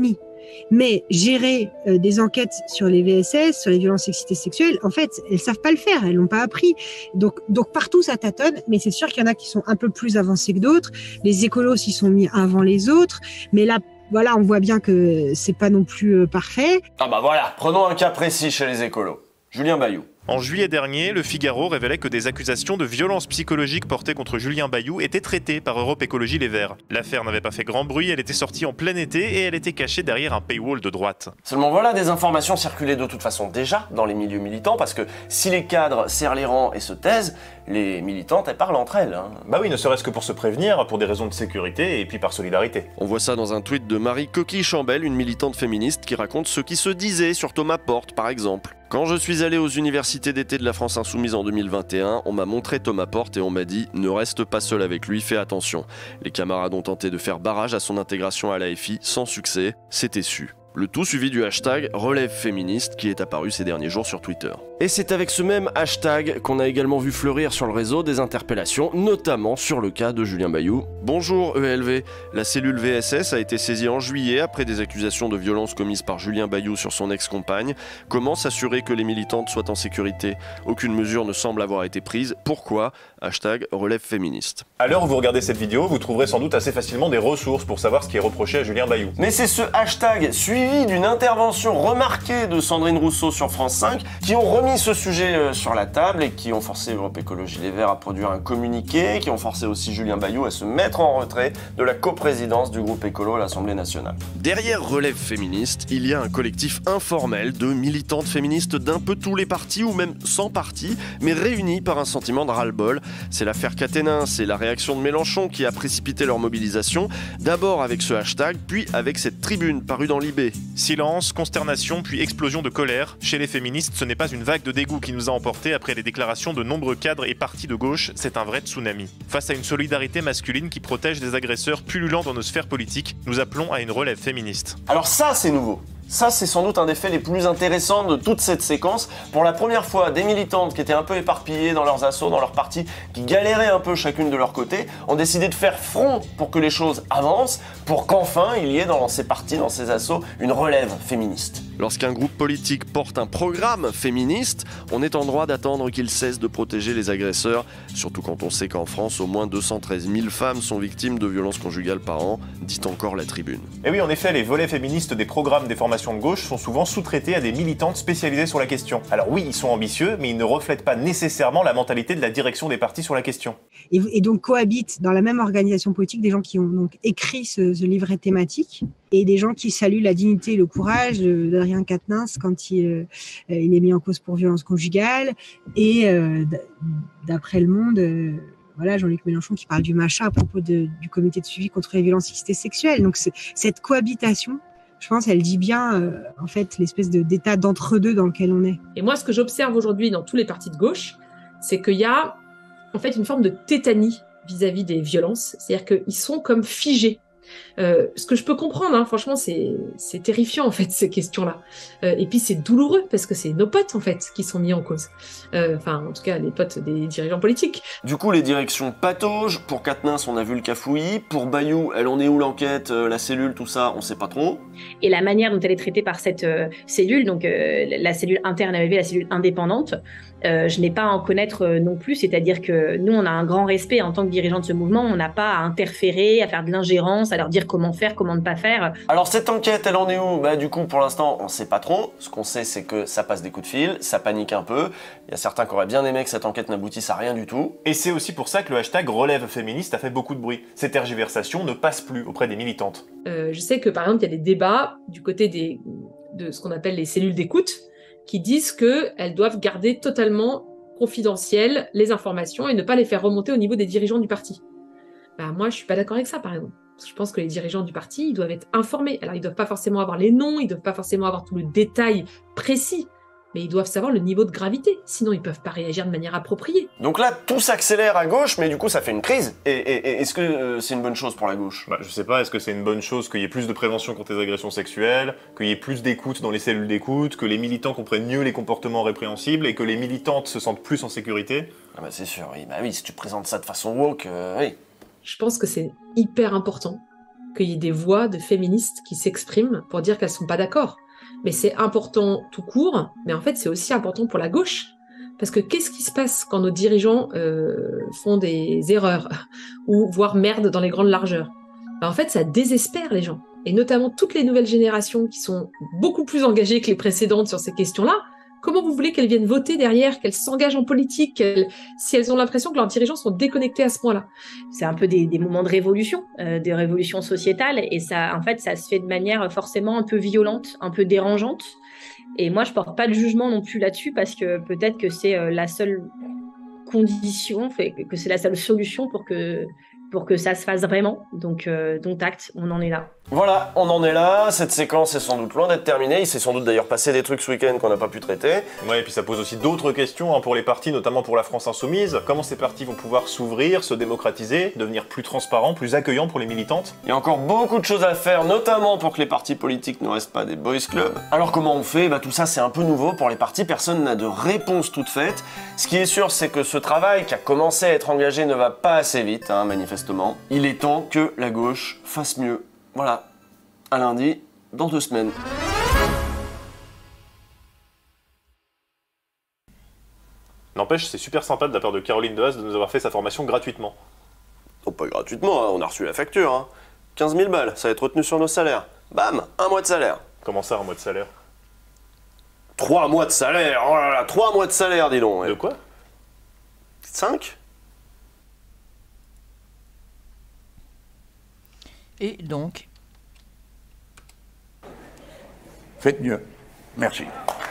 Mais gérer euh, des enquêtes sur les V S S, sur les violences sexistes et sexuelles, en fait, elles savent pas le faire, elles l'ont pas appris. Donc, donc partout ça tâtonne, mais c'est sûr qu'il y en a qui sont un peu plus avancés que d'autres. Les écolos s'y sont mis avant les autres, mais là, voilà, on voit bien que c'est pas non plus euh, parfait. Ah bah voilà, prenons un cas précis chez les écolos. Julien Bayou. En juillet dernier, le Figaro révélait que des accusations de violence psychologique portées contre Julien Bayou étaient traitées par Europe Écologie Les Verts. L'affaire n'avait pas fait grand bruit, elle était sortie en plein été et elle était cachée derrière un paywall de droite. Seulement voilà, des informations circulaient de toute façon déjà dans les milieux militants, parce que si les cadres serrent les rangs et se taisent, les militantes, elles parlent entre elles. Hein. Bah oui, ne serait-ce que pour se prévenir, pour des raisons de sécurité et puis par solidarité. On voit ça dans un tweet de Marie Coquille-Chambel, une militante féministe qui raconte ce qui se disait sur Thomas Porte, par exemple. Quand je suis allé aux universités d'été de la France Insoumise en deux mille vingt et un, on m'a montré Thomas Porte et on m'a dit « Ne reste pas seul avec lui, fais attention ». Les camarades ont tenté de faire barrage à son intégration à l'A F I sans succès, c'était su. Le tout suivi du hashtag Relève Féministe qui est apparu ces derniers jours sur Twitter. Et c'est avec ce même hashtag qu'on a également vu fleurir sur le réseau des interpellations, notamment sur le cas de Julien Bayou. Bonjour E L V, la cellule V S S a été saisie en juillet après des accusations de violence commises par Julien Bayou sur son ex-compagne. Comment s'assurer que les militantes soient en sécurité? Aucune mesure ne semble avoir été prise. Pourquoi? Hashtag Relève Féministe. À l'heure où vous regardez cette vidéo, vous trouverez sans doute assez facilement des ressources pour savoir ce qui est reproché à Julien Bayou. Mais c'est ce hashtag suivi d'une intervention remarquée de Sandrine Rousseau sur France cinq qui ont remis ce sujet euh, sur la table et qui ont forcé Europe Écologie Les Verts à produire un communiqué, qui ont forcé aussi Julien Bayou à se mettre en retrait de la coprésidence du groupe écolo à l'Assemblée nationale. Derrière Relève Féministe, il y a un collectif informel de militantes féministes d'un peu tous les partis ou même sans parti, mais réunis par un sentiment de ras-le-bol. C'est l'affaire Caténin, c'est la réaction de Mélenchon qui a précipité leur mobilisation, d'abord avec ce hashtag, puis avec cette tribune parue dans Libé. Silence, consternation, puis explosion de colère. Chez les féministes, ce n'est pas une vague de dégoût qui nous a emportés après les déclarations de nombreux cadres et partis de gauche, c'est un vrai tsunami. Face à une solidarité masculine qui protège des agresseurs pullulants dans nos sphères politiques, nous appelons à une relève féministe. Alors ça, c'est nouveau. Ça, c'est sans doute un des faits les plus intéressants de toute cette séquence. Pour la première fois, des militantes qui étaient un peu éparpillées dans leurs assauts, dans leurs partis, qui galéraient un peu chacune de leur côté, ont décidé de faire front pour que les choses avancent, pour qu'enfin il y ait dans ces partis, dans ces assauts, une relève féministe. Lorsqu'un groupe politique porte un programme féministe, on est en droit d'attendre qu'il cesse de protéger les agresseurs, surtout quand on sait qu'en France, au moins deux cent treize mille femmes sont victimes de violences conjugales par an, dit encore la Tribune. Et oui, en effet, les volets féministes des programmes des formations de gauche sont souvent sous-traités à des militantes spécialisées sur la question. Alors oui, ils sont ambitieux, mais ils ne reflètent pas nécessairement la mentalité de la direction des partis sur la question. Et, et donc cohabitent dans la même organisation politique des gens qui ont donc écrit ce, ce livret thématique et des gens qui saluent la dignité et le courage d'Adrien Quatennens quand il, euh, il est mis en cause pour violence conjugale. Et euh, d'après Le Monde, euh, voilà, Jean-Luc Mélenchon qui parle du Macha à propos de, du comité de suivi contre les violences sexistes et sexuelles. Donc cette cohabitation, je pense, elle dit bien euh, en fait l'espèce de, d'état d'entre-deux dans lequel on est. Et moi, ce que j'observe aujourd'hui dans tous les partis de gauche, c'est qu'il y a en fait une forme de tétanie vis-à-vis des violences. C'est-à-dire qu'ils sont comme figés. Euh, ce que je peux comprendre, hein, franchement, c'est c'est terrifiant en fait ces questions-là. Euh, et puis c'est douloureux parce que c'est nos potes en fait qui sont mis en cause. Euh, Enfin, en tout cas, les potes des dirigeants politiques. Du coup, les directions pataugent. Pour Quatennens, on a vu le cafouillis. Pour Bayou, elle en est où l'enquête, euh, la cellule, tout ça, on sait pas trop. Et la manière dont elle est traitée par cette euh, cellule, donc euh, la cellule interne A L V, la cellule indépendante, euh, je n'ai pas à en connaître euh, non plus. C'est-à-dire que nous, on a un grand respect en tant que dirigeants de ce mouvement. On n'a pas à interférer, à faire de l'ingérence, à leur dire comment faire, comment ne pas faire. Alors cette enquête, elle en est où? Bah du coup, pour l'instant, on sait pas trop. Ce qu'on sait, c'est que ça passe des coups de fil, ça panique un peu. Il y a certains qui auraient bien aimé que cette enquête n'aboutisse à rien du tout. Et c'est aussi pour ça que le hashtag relève féministe a fait beaucoup de bruit. Ces tergiversations ne passent plus auprès des militantes. Euh, je sais que par exemple, il y a des débats du côté des, de ce qu'on appelle les cellules d'écoute qui disent qu'elles doivent garder totalement confidentielles les informations et ne pas les faire remonter au niveau des dirigeants du parti. Bah, moi, je suis pas d'accord avec ça, par exemple. Parce que je pense que les dirigeants du parti, ils doivent être informés. Alors, ils doivent pas forcément avoir les noms, ils doivent pas forcément avoir tout le détail précis, mais ils doivent savoir le niveau de gravité. Sinon, ils peuvent pas réagir de manière appropriée. Donc là, tout s'accélère à gauche, mais du coup, ça fait une crise. Et, et, et est-ce que euh, c'est une bonne chose pour la gauche? Bah, je sais pas, est-ce que c'est une bonne chose qu'il y ait plus de prévention contre les agressions sexuelles, qu'il y ait plus d'écoute dans les cellules d'écoute, que les militants comprennent mieux les comportements répréhensibles et que les militantes se sentent plus en sécurité? Ah bah c'est sûr, oui. Bah oui, si tu présentes ça de façon woke, euh, oui. Je pense que c'est hyper important qu'il y ait des voix de féministes qui s'expriment pour dire qu'elles ne sont pas d'accord. Mais c'est important tout court, mais en fait, c'est aussi important pour la gauche. Parce que qu'est-ce qui se passe quand nos dirigeants euh, font des erreurs ou voire merdent dans les grandes largeurs? Ben, en fait, ça désespère les gens. Et notamment toutes les nouvelles générations qui sont beaucoup plus engagées que les précédentes sur ces questions-là. Comment vous voulez qu'elles viennent voter derrière, qu'elles s'engagent en politique, qu'elles, si elles ont l'impression que leurs dirigeants sont déconnectés à ce point-là? C'est un peu des, des moments de révolution, euh, des révolutions sociétales, et ça, en fait, ça se fait de manière forcément un peu violente, un peu dérangeante. Et moi, je porte pas de jugement non plus là-dessus, parce que peut-être que c'est euh, la seule condition, fait, que c'est la seule solution pour que pour que ça se fasse vraiment. Donc, euh, donc acte, on en est là. Voilà, on en est là, cette séquence est sans doute loin d'être terminée, il s'est sans doute d'ailleurs passé des trucs ce week-end qu'on n'a pas pu traiter. Ouais, et puis ça pose aussi d'autres questions hein, pour les partis, notamment pour la France Insoumise. Comment ces partis vont pouvoir s'ouvrir, se démocratiser, devenir plus transparents, plus accueillants pour les militantes? Il y a encore beaucoup de choses à faire, notamment pour que les partis politiques ne restent pas des boys clubs. Alors comment on fait? Bah tout ça c'est un peu nouveau pour les partis, personne n'a de réponse toute faite. Ce qui est sûr c'est que ce travail qui a commencé à être engagé ne va pas assez vite, hein, manifestement. Il est temps que la gauche fasse mieux. Voilà, à lundi, dans deux semaines. N'empêche, c'est super sympa de la part de Caroline Dehaze de nous avoir fait sa formation gratuitement. Oh, pas gratuitement, hein, on a reçu la facture. Hein. quinze mille balles, ça va être retenu sur nos salaires. Bam, un mois de salaire. Comment ça, un mois de salaire? Trois mois de salaire, oh là là, trois mois de salaire, dis donc. Ouais. De quoi? Cinq? Et donc, faites mieux. Merci.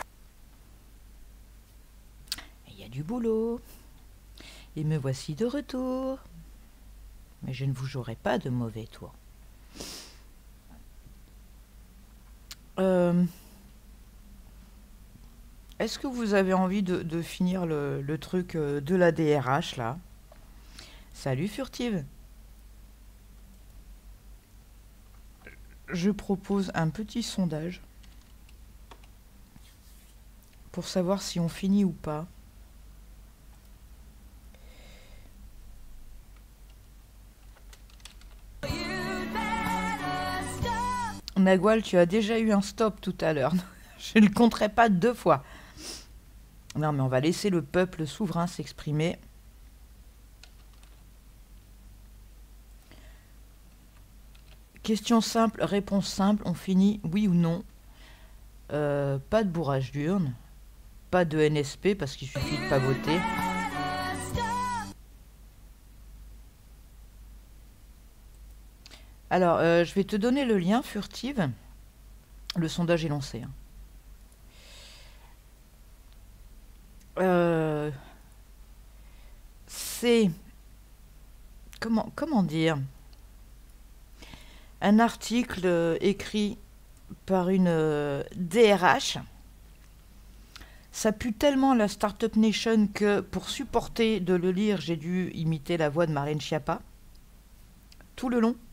il y a du boulot. Et me voici de retour. Mais je ne vous jouerai pas de mauvais tours. Euh, Est-ce que vous avez envie de, de finir le, le truc de la D R H, là? Salut, furtive. Je propose un petit sondage pour savoir si on finit ou pas. Nagual, tu as déjà eu un stop tout à l'heure. Je ne le compterai pas deux fois. Non, mais on va laisser le peuple souverain s'exprimer. Question simple, réponse simple, on finit oui ou non. Euh, pas de bourrage d'urne, pas de N S P parce qu'il suffit de pas voter. Alors, euh, je vais te donner le lien, furtive. Le sondage est lancé. Hein. Euh, c'est... Comment, comment dire ? Un article euh, écrit par une euh, D R H. Ça pue tellement la Startup Nation que pour supporter de le lire, j'ai dû imiter la voix de Marlène Schiappa. Tout le long.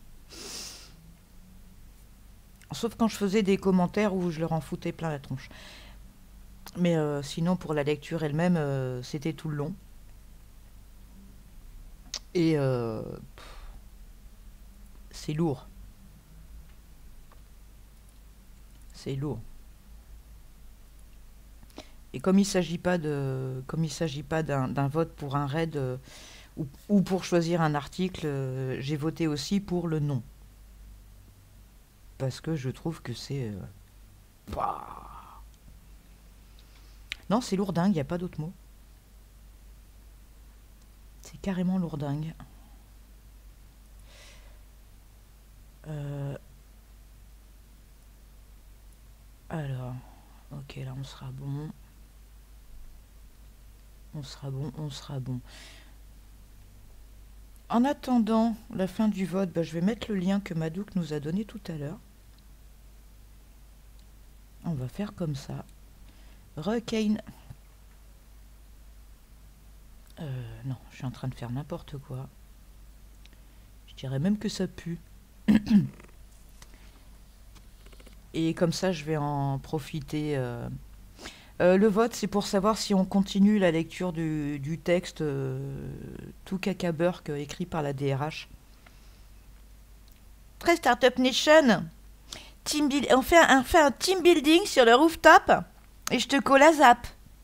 Sauf quand je faisais des commentaires où je leur en foutais plein la tronche. Mais euh, sinon, pour la lecture elle-même, euh, c'était tout le long. Et euh, c'est lourd. C'est lourd. Et comme il ne s'agit pas de, comme il s'agit pas d'un, d'un vote pour un raid euh, ou, ou pour choisir un article, euh, j'ai voté aussi pour le non. Parce que je trouve que c'est... Euh, bah... Non, c'est lourdingue, il n'y a pas d'autre mot. C'est carrément lourdingue. Euh... Alors, ok, là on sera bon. On sera bon, on sera bon. En attendant la fin du vote, bah, je vais mettre le lien que Madouk nous a donné tout à l'heure. On va faire comme ça. Recaine. Euh, non, je suis en train de faire n'importe quoi. Je dirais même que ça pue. Et comme ça, je vais en profiter. Euh. Euh, le vote, c'est pour savoir si on continue la lecture du, du texte euh, tout cacabeurque écrit par la D R H. Très Startup Nation. Team build... on, fait un, on fait un team building sur le rooftop et je te colle à zap.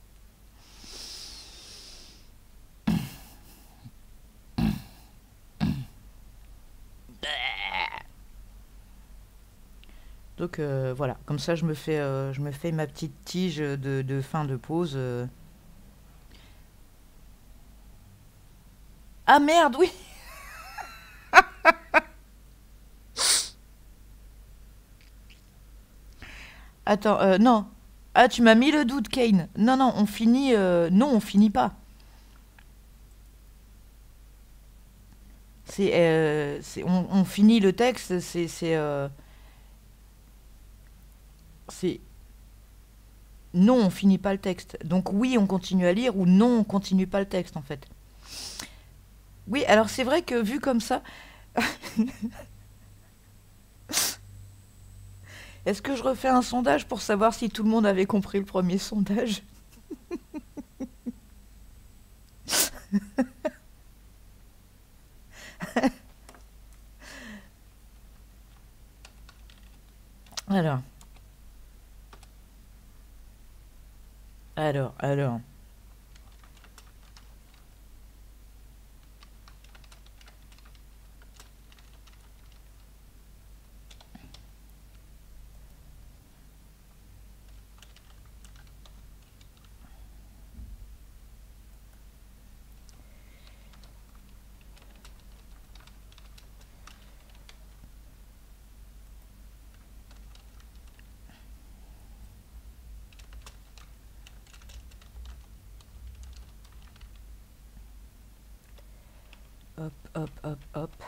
Donc euh, voilà, comme ça je me fais, euh, je me fais ma petite tige de, de fin de pause. euh. Ah merde, oui. Attends, euh, non. Ah, tu m'as mis le doute, Kane. Non, non, on finit... euh, Non, on finit pas. C'est... euh, c'est- on, on finit le texte, c'est... C'est... euh, c'est... Non, on finit pas le texte. Donc oui, on continue à lire, ou non, on continue pas le texte, en fait. Oui, alors c'est vrai que vu comme ça... Est-ce que je refais un sondage pour savoir si tout le monde avait compris le premier sondage? Alors. Alors, alors. Hop, hop, hop, hop.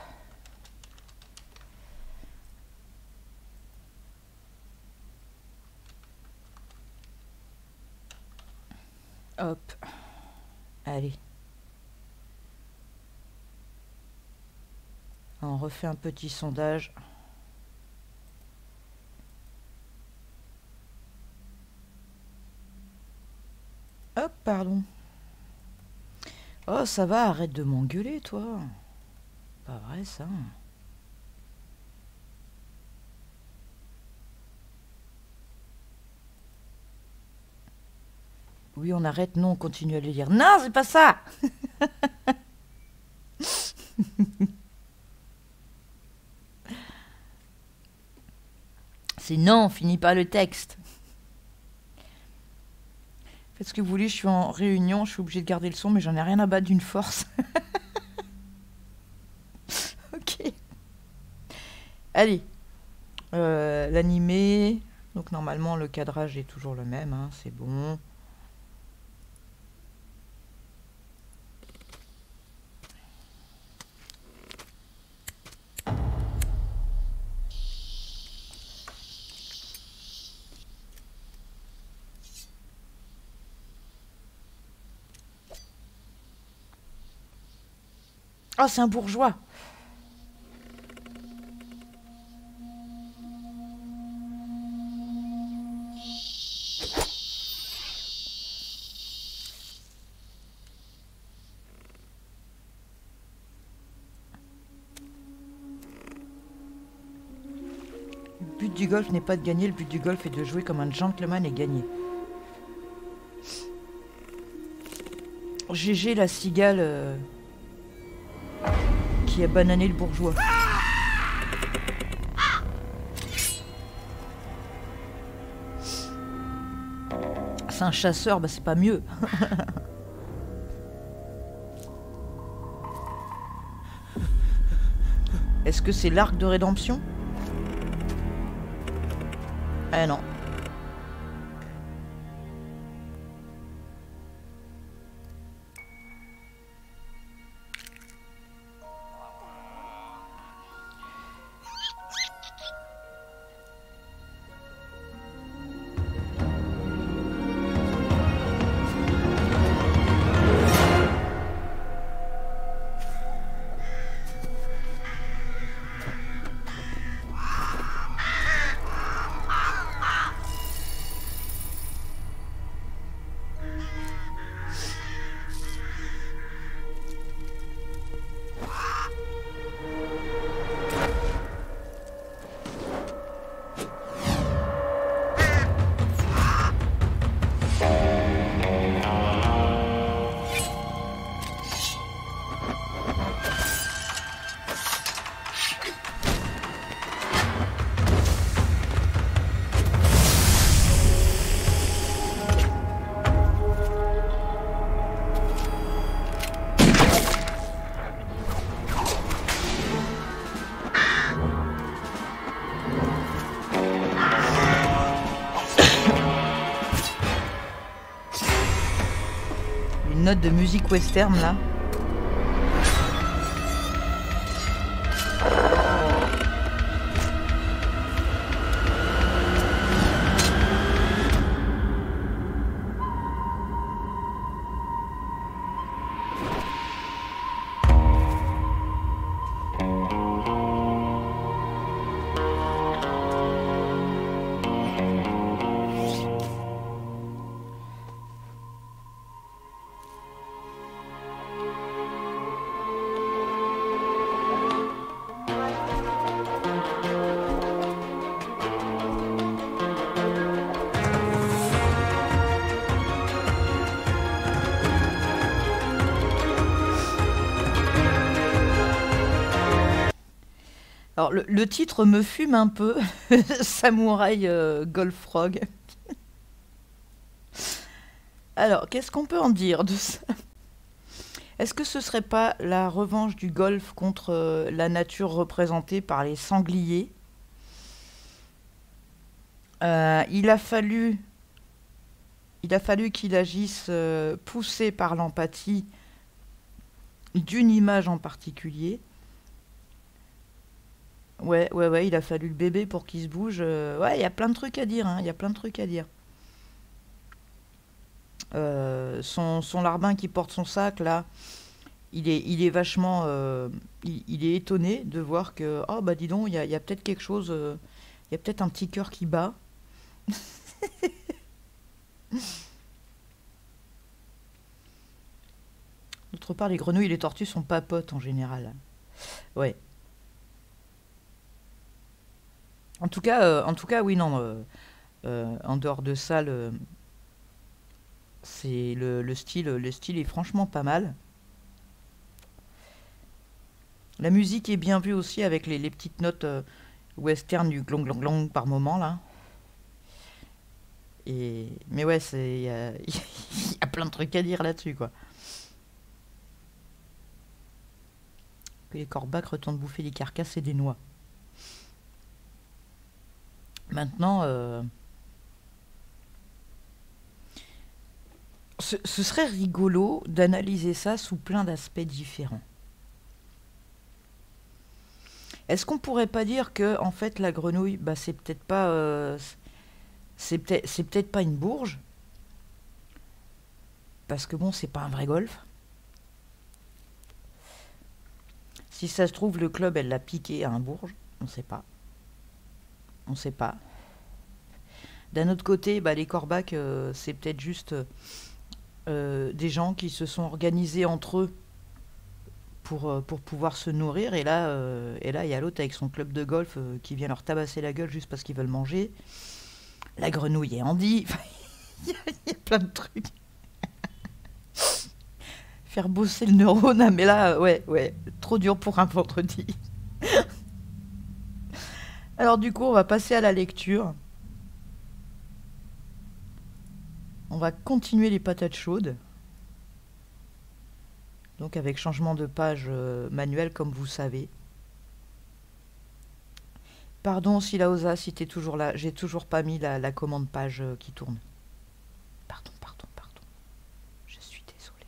Hop. Allez. On refait un petit sondage. Hop, pardon. Oh, ça va, arrête de m'engueuler, toi. Pas vrai, ça. Oui, on arrête, non, on continue à le lire. Non, c'est pas ça. C'est non, on finit pas le texte. Faites ce que vous voulez, je suis en réunion, je suis obligée de garder le son, mais j'en ai rien à battre d'une force. Ok. Allez. Euh, L'animé. Donc normalement, le cadrage est toujours le même, hein, c'est bon. Oh, c'est un bourgeois. Le but du golf n'est pas de gagner, le but du golf est de jouer comme un gentleman et gagner. G G la cigale... euh, qui a banané le bourgeois. C'est un chasseur, bah c'est pas mieux. Est-ce que c'est l'arc de rédemption? Eh non. notes de musique western là. Alors, le, le titre me fume un peu. Samouraï euh, Golf Frog. Alors, qu'est-ce qu'on peut en dire de ça? Est-ce que ce serait pas la revanche du golf contre euh, la nature représentée par les sangliers? Euh, il a fallu, il a fallu qu'il agisse euh, poussé par l'empathie d'une image en particulier. Ouais, ouais, ouais, il a fallu le bébé pour qu'il se bouge. Euh, ouais, il y a plein de trucs à dire, hein, il y a plein de trucs à dire. Euh, son, son larbin qui porte son sac, là, il est, il est vachement... euh, il, il est étonné de voir que, oh, bah dis donc, il y a, il y a peut-être quelque chose... euh, il y a peut-être un petit cœur qui bat. D'autre part, les grenouilles et les tortues sont pas potes en général. Ouais. En tout cas, euh, en tout cas, oui, non. euh, euh, en dehors de ça, le, c'est le, le style, le style est franchement pas mal. La musique est bien vue aussi avec les, les petites notes euh, western du glong glong glong par moment là. Et mais ouais, c'est il y, a- il y a plein de trucs à dire là-dessus quoi. Que les corbacs retournent bouffer les carcasses et des noix. Maintenant, euh, ce, ce serait rigolo d'analyser ça sous plein d'aspects différents. Est-ce qu'on pourrait pas dire que en fait la grenouille, bah c'est peut-être pas, euh, c'est peut-être, c'est peut-être pas une bourge, parce que bon, c'est pas un vrai golf. Si ça se trouve, le club, elle l'a piqué à un bourge, on sait pas. On sait pas. D'un autre côté, bah, les corbacs, euh, c'est peut-être juste euh, des gens qui se sont organisés entre eux pour, euh, pour pouvoir se nourrir. Et là, euh, et là, il y a l'autre avec son club de golf euh, qui vient leur tabasser la gueule juste parce qu'ils veulent manger. La grenouille est Andy. Il y, a- il y a plein de trucs. Faire bosser le neurone, ah, mais là, euh, ouais, ouais, trop dur pour un vendredi. Alors du coup, on va passer à la lecture. On va continuer les patates chaudes. Donc avec changement de page euh, manuel, comme vous savez. Pardon, Silaosa, si t'es toujours là. J'ai toujours pas mis la, la commande page euh, qui tourne. Pardon, pardon, pardon. Je suis désolée.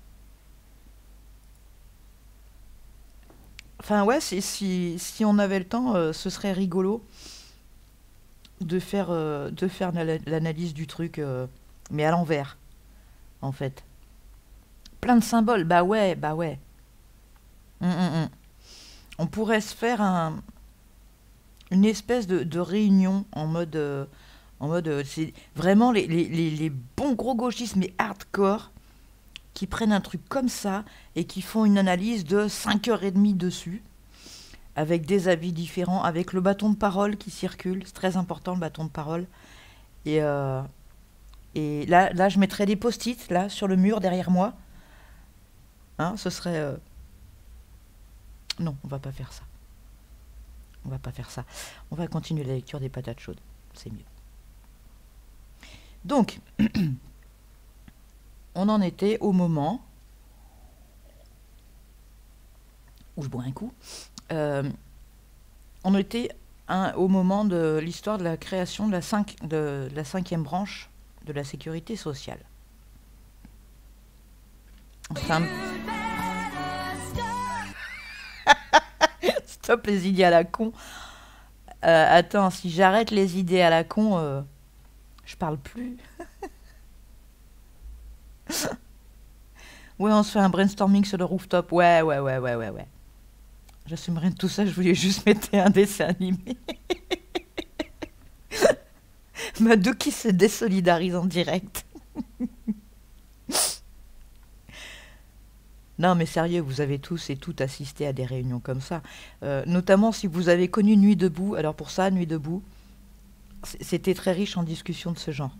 Enfin ouais, c'est- si, si on avait le temps, euh, ce serait rigolo de faire, euh, de faire la- l'analyse du truc, euh, mais à l'envers, en fait. Plein de symboles, bah ouais, bah ouais. Hum, hum, hum. On pourrait se faire un, une espèce de, de réunion en mode... euh, en mode euh, c'est vraiment les, les, les, les bons gros gauchistes, mais hardcore, qui prennent un truc comme ça et qui font une analyse de cinq heures trente dessus, avec des avis différents, avec le bâton de parole qui circule. C'est très important, le bâton de parole. Et, euh, et là, là, je mettrais des post-it là, sur le mur derrière moi. Hein, ce serait... euh, Non, on va pas faire ça. On va pas faire ça. On va continuer la lecture des patates chaudes. C'est mieux. Donc, on en était au moment où je bois un coup. Euh, on était un- au moment de l'histoire de la création de la, cinq, de la cinquième branche de la sécurité sociale. Enfin... Stop les idées à la con. Euh, attends, si j'arrête les idées à la con, euh, je parle plus. Ouais, on se fait un brainstorming sur le rooftop. Ouais, ouais, ouais, ouais, ouais, ouais. J'assume rien de tout ça, je voulais juste mettre un dessin animé. Madou qui se désolidarise en direct. Non, mais sérieux, vous avez tous et toutes assisté à des réunions comme ça. Euh, notamment si vous avez connu Nuit debout. Alors pour ça, Nuit debout, c- c'était très riche en discussions de ce genre.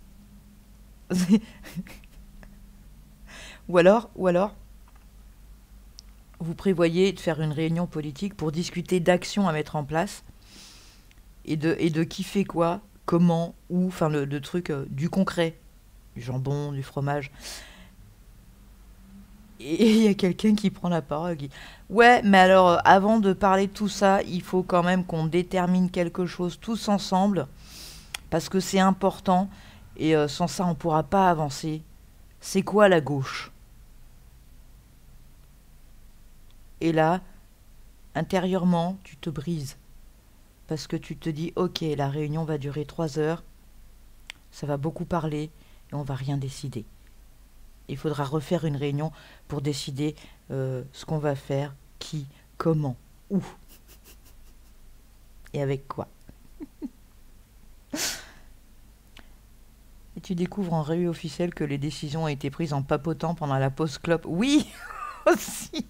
Ou alors, ou alors, vous prévoyez de faire une réunion politique pour discuter d'actions à mettre en place et de, et de qui fait quoi, comment, où, enfin le, le truc euh, du concret, du jambon, du fromage. Et il y a quelqu'un qui prend la parole et qui dit « Ouais, mais alors, euh, avant de parler de tout ça, il faut quand même qu'on détermine quelque chose tous ensemble, parce que c'est important, et euh, sans ça, on ne pourra pas avancer. C'est quoi la gauche ?» Et là, intérieurement, tu te brises. Parce que tu te dis « Ok, la réunion va durer trois heures, ça va beaucoup parler, et on va rien décider. » Il faudra refaire une réunion pour décider euh, ce qu'on va faire, qui, comment, où. Et avec quoi. Et tu découvres en réunion officielle que les décisions ont été prises en papotant pendant la pause clope. Oui, aussi.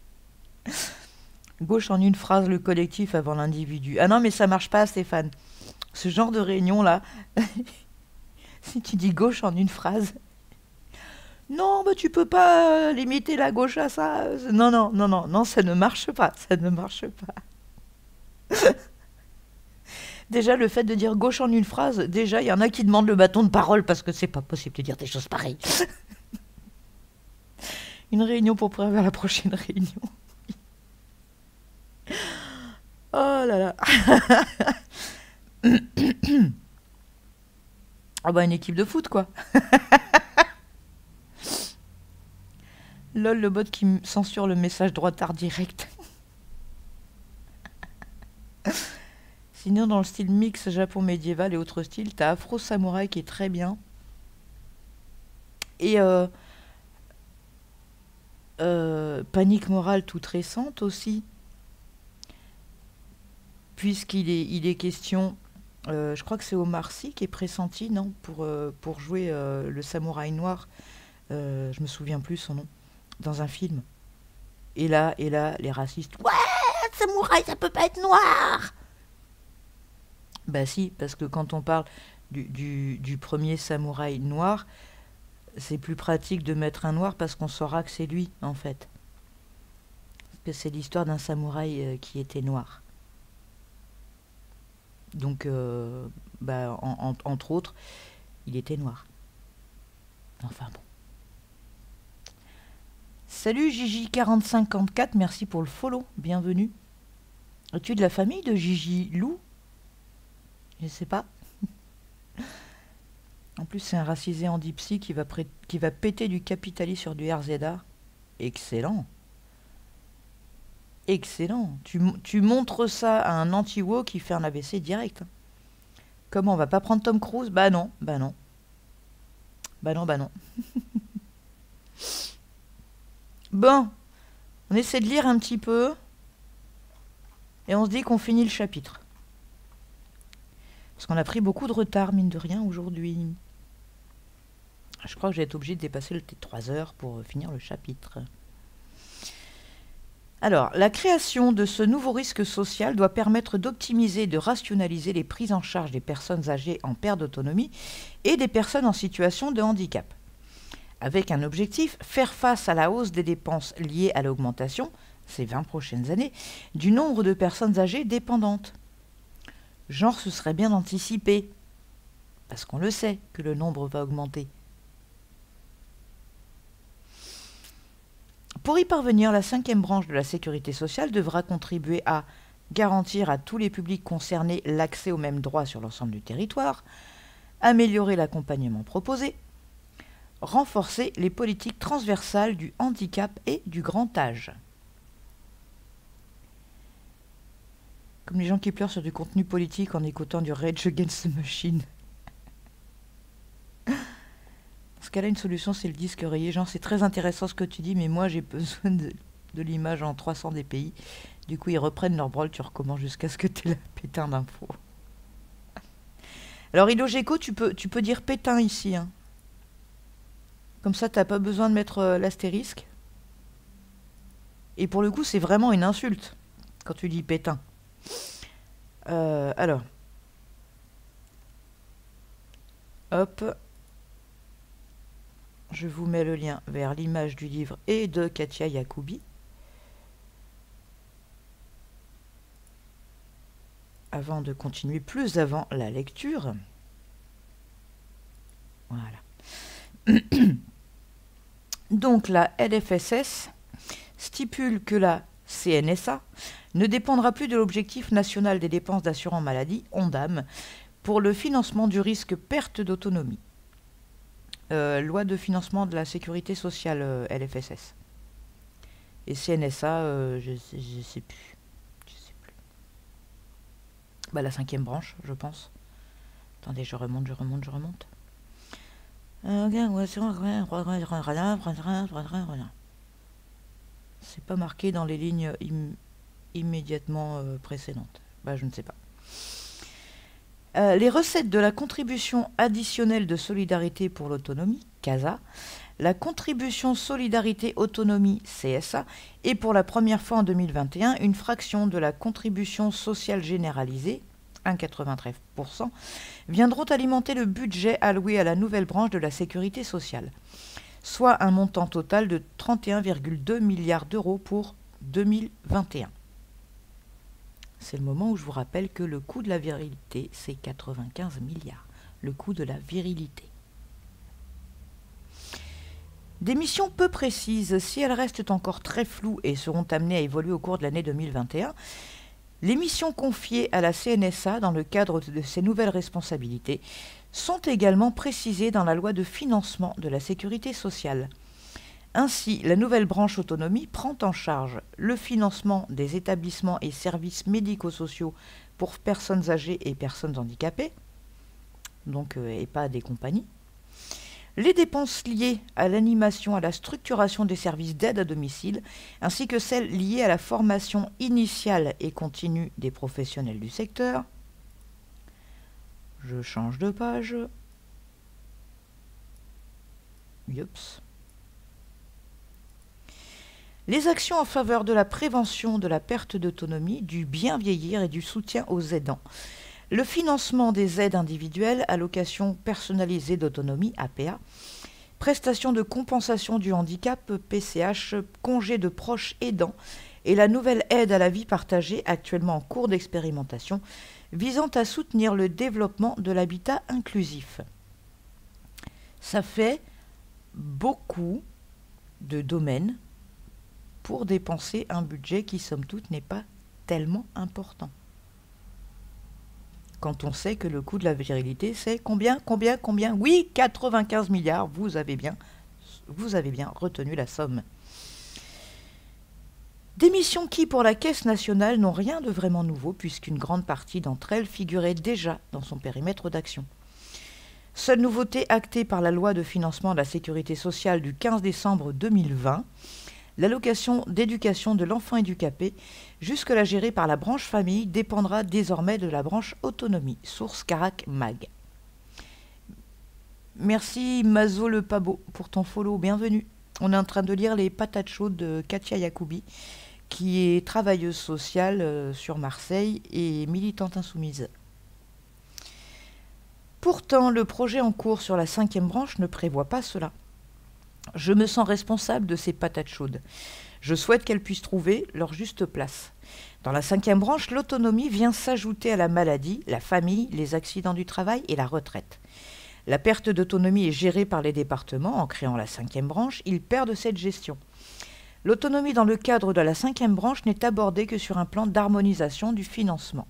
Gauche en une phrase, le collectif avant l'individu. Ah non, mais ça marche pas, Stéphane. Ce genre de réunion-là, si tu dis gauche en une phrase... Non, bah tu peux pas euh, limiter la gauche à ça. euh, Non, non, non, non, non, ça ne marche pas, ça ne marche pas. Déjà, le fait de dire gauche en une phrase, déjà, il y en a qui demandent le bâton de parole parce que c'est pas possible de dire des choses pareilles. Une réunion pour préparer la prochaine réunion. Oh là là. Ah bah une équipe de foot, quoi. Lol, le bot qui me censure le message droitard direct. Sinon, dans le style mix Japon médiéval et autres styles, t'as Afro Samouraï qui est très bien. Et euh, euh, Panique morale toute récente aussi. Puisqu'il est, il est question... Euh, je crois que c'est Omar Sy qui est pressenti, non, pour, euh, pour jouer euh, le samouraï noir. Euh, je me souviens plus son nom. Dans un film. Et là, et là, les racistes. Ouais, samouraï, ça peut pas être noir. Bah si, parce que quand on parle du, du, du premier samouraï noir, c'est plus pratique de mettre un noir parce qu'on saura que c'est lui, en fait. Parce que c'est l'histoire d'un samouraï euh, qui était noir. Donc, euh, bah, en, en, entre autres, il était noir. Enfin bon. Salut Gigi quarante cinquante-quatre, merci pour le follow, bienvenue. Es-tu de la famille de Gigi Lou? Je sais pas. En plus, c'est un racisé en dipsy qui va, pré- qui va péter du capitalisme sur du R Z A. Excellent. Excellent. Tu, tu montres ça à un anti-wo qui fait un A V C direct. Comment, on va pas prendre Tom Cruise? Bah non, bah non. Bah non, bah non. Bon, on essaie de lire un petit peu. Et on se dit qu'on finit le chapitre. Parce qu'on a pris beaucoup de retard, mine de rien, aujourd'hui. Je crois que j'ai été obligé de dépasser le trois heures pour finir le chapitre. Alors, la création de ce nouveau risque social doit permettre d'optimiser et de rationaliser les prises en charge des personnes âgées en perte d'autonomie et des personnes en situation de handicap. Avec un objectif, faire face à la hausse des dépenses liées à l'augmentation, ces vingt prochaines années, du nombre de personnes âgées dépendantes. Genre, ce serait bien d'anticiper, parce qu'on le sait que le nombre va augmenter. Pour y parvenir, la cinquième branche de la sécurité sociale devra contribuer à garantir à tous les publics concernés l'accès aux mêmes droits sur l'ensemble du territoire, améliorer l'accompagnement proposé, renforcer les politiques transversales du handicap et du grand âge. Comme les gens qui pleurent sur du contenu politique en écoutant du Rage Against the Machine. Dans ce cas-là, une solution, c'est le disque rayé. Genre, c'est très intéressant ce que tu dis, mais moi, j'ai besoin de, de l'image en trois cents dpi. Du coup, ils reprennent leur brol, tu recommences jusqu'à ce que tu aies la pétain d'info. Alors, Ilogeko, tu peux, tu peux dire pétain ici. Hein. Comme ça, t'as pas besoin de mettre euh, l'astérisque. Et pour le coup, c'est vraiment une insulte quand tu dis pétain. Euh, alors. Hop. Je vous mets le lien vers l'image du livre et de Katia Yacoubi. Avant de continuer plus avant la lecture. Voilà. Donc la L F S S stipule que la C N S A ne dépendra plus de l'objectif national des dépenses d'assurance maladie, ONDAM, pour le financement du risque perte d'autonomie. Euh, loi de financement de la sécurité sociale euh, L F S S. Et C N S A, euh, je sais, je sais plus. Je sais plus. Bah, la cinquième branche, je pense. Attendez, je remonte, je remonte, je remonte. C'est pas marqué dans les lignes im immédiatement euh, précédentes. Bah, je ne sais pas. Euh, les recettes de la contribution additionnelle de solidarité pour l'autonomie, CASA, la contribution solidarité autonomie, C S A, et pour la première fois en deux mille vingt et un, une fraction de la contribution sociale généralisée, un virgule quatre-vingt-treize pour cent, viendront alimenter le budget alloué à la nouvelle branche de la sécurité sociale, soit un montant total de trente et un virgule deux milliards d'euros pour deux mille vingt et un. C'est le moment où je vous rappelle que le coût de la virilité, c'est quatre-vingt-quinze milliards. Le coût de la virilité. Des missions peu précises, si elles restent encore très floues et seront amenées à évoluer au cours de l'année deux mille vingt et un, les missions confiées à la C N S A dans le cadre de ces nouvelles responsabilités sont également précisées dans la loi de financement de la sécurité sociale. Ainsi, la nouvelle branche autonomie prend en charge le financement des établissements et services médico-sociaux pour personnes âgées et personnes handicapées, donc euh, et pas des compagnies, les dépenses liées à l'animation, à la structuration des services d'aide à domicile, ainsi que celles liées à la formation initiale et continue des professionnels du secteur. Je change de page. Yups. Les actions en faveur de la prévention de la perte d'autonomie, du bien vieillir et du soutien aux aidants. Le financement des aides individuelles, allocations personnalisées d'autonomie, A P A, prestations de compensation du handicap, P C H, congés de proches aidants et la nouvelle aide à la vie partagée, actuellement en cours d'expérimentation, visant à soutenir le développement de l'habitat inclusif. Ça fait beaucoup de domaines pour dépenser un budget qui, somme toute, n'est pas tellement important. Quand on sait que le coût de la virilité, c'est combien, combien, combien? Oui, quatre-vingt-quinze milliards, vous avez bien, vous avez bien retenu la somme. Des missions qui, pour la Caisse nationale, n'ont rien de vraiment nouveau, puisqu'une grande partie d'entre elles figurait déjà dans son périmètre d'action. Seule nouveauté actée par la loi de financement de la sécurité sociale du quinze décembre deux mille vingt, l'allocation d'éducation de l'enfant handicapé, jusque-là gérée par la branche famille, dépendra désormais de la branche autonomie, source Carac Mag. Merci Mazo le Pabo pour ton follow, bienvenue. On est en train de lire les patates chaudes de Katia Yacoubi, qui est travailleuse sociale sur Marseille et militante insoumise. Pourtant, le projet en cours sur la cinquième branche ne prévoit pas cela. Je me sens responsable de ces patates chaudes. Je souhaite qu'elles puissent trouver leur juste place. Dans la cinquième branche, l'autonomie vient s'ajouter à la maladie, la famille, les accidents du travail et la retraite. La perte d'autonomie est gérée par les départements. En créant la cinquième branche, ils perdent cette gestion. L'autonomie dans le cadre de la cinquième branche n'est abordée que sur un plan d'harmonisation du financement.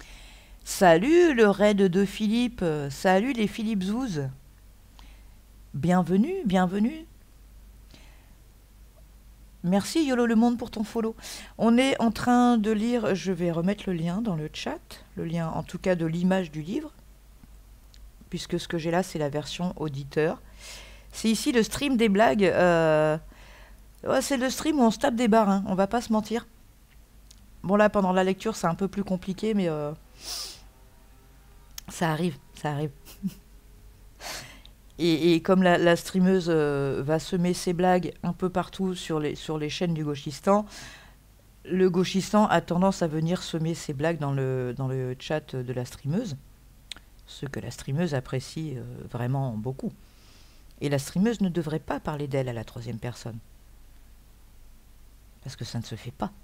Salut le raid de Philippe, salut les Philippe Zouz. bienvenue, bienvenue. Merci Yolo Le Monde pour ton follow. On est en train de lire, je vais remettre le lien dans le chat, le lien en tout cas de l'image du livre, puisque ce que j'ai là c'est la version auditeur. C'est ici le stream des blagues, euh... ouais, c'est le stream où on se tape des barres, hein, on va pas se mentir. Bon là pendant la lecture c'est un peu plus compliqué mais euh... ça arrive, ça arrive. Et, et comme la, la streameuse euh, va semer ses blagues un peu partout sur les, sur les chaînes du Gauchistan, le Gauchistan a tendance à venir semer ses blagues dans le, dans le chat de la streameuse, ce que la streameuse apprécie euh, vraiment beaucoup. Et la streameuse ne devrait pas parler d'elle à la troisième personne. Parce que ça ne se fait pas.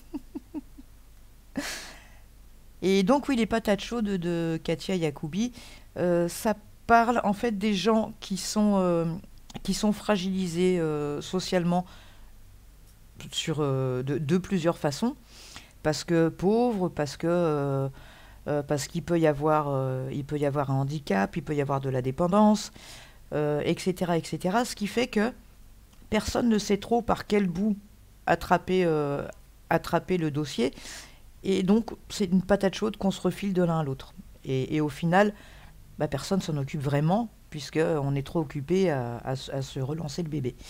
Et donc oui, les patates chaudes de Katia Yacoubi, euh, ça parle en fait des gens qui sont, euh, qui sont fragilisés euh, socialement sur, euh, de, de plusieurs façons, parce que pauvres, parce que euh, euh, parce qu'il peut y avoir euh, il peut y avoir un handicap, il peut y avoir de la dépendance, euh, et cetera, et cetera. Ce qui fait que personne ne sait trop par quel bout attraper euh, attraper le dossier, et donc c'est une patate chaude qu'on se refile de l'un à l'autre. Et, et au final, bah, personne s'en occupe vraiment, puisqu'on est trop occupé à, à, à se relancer le bébé.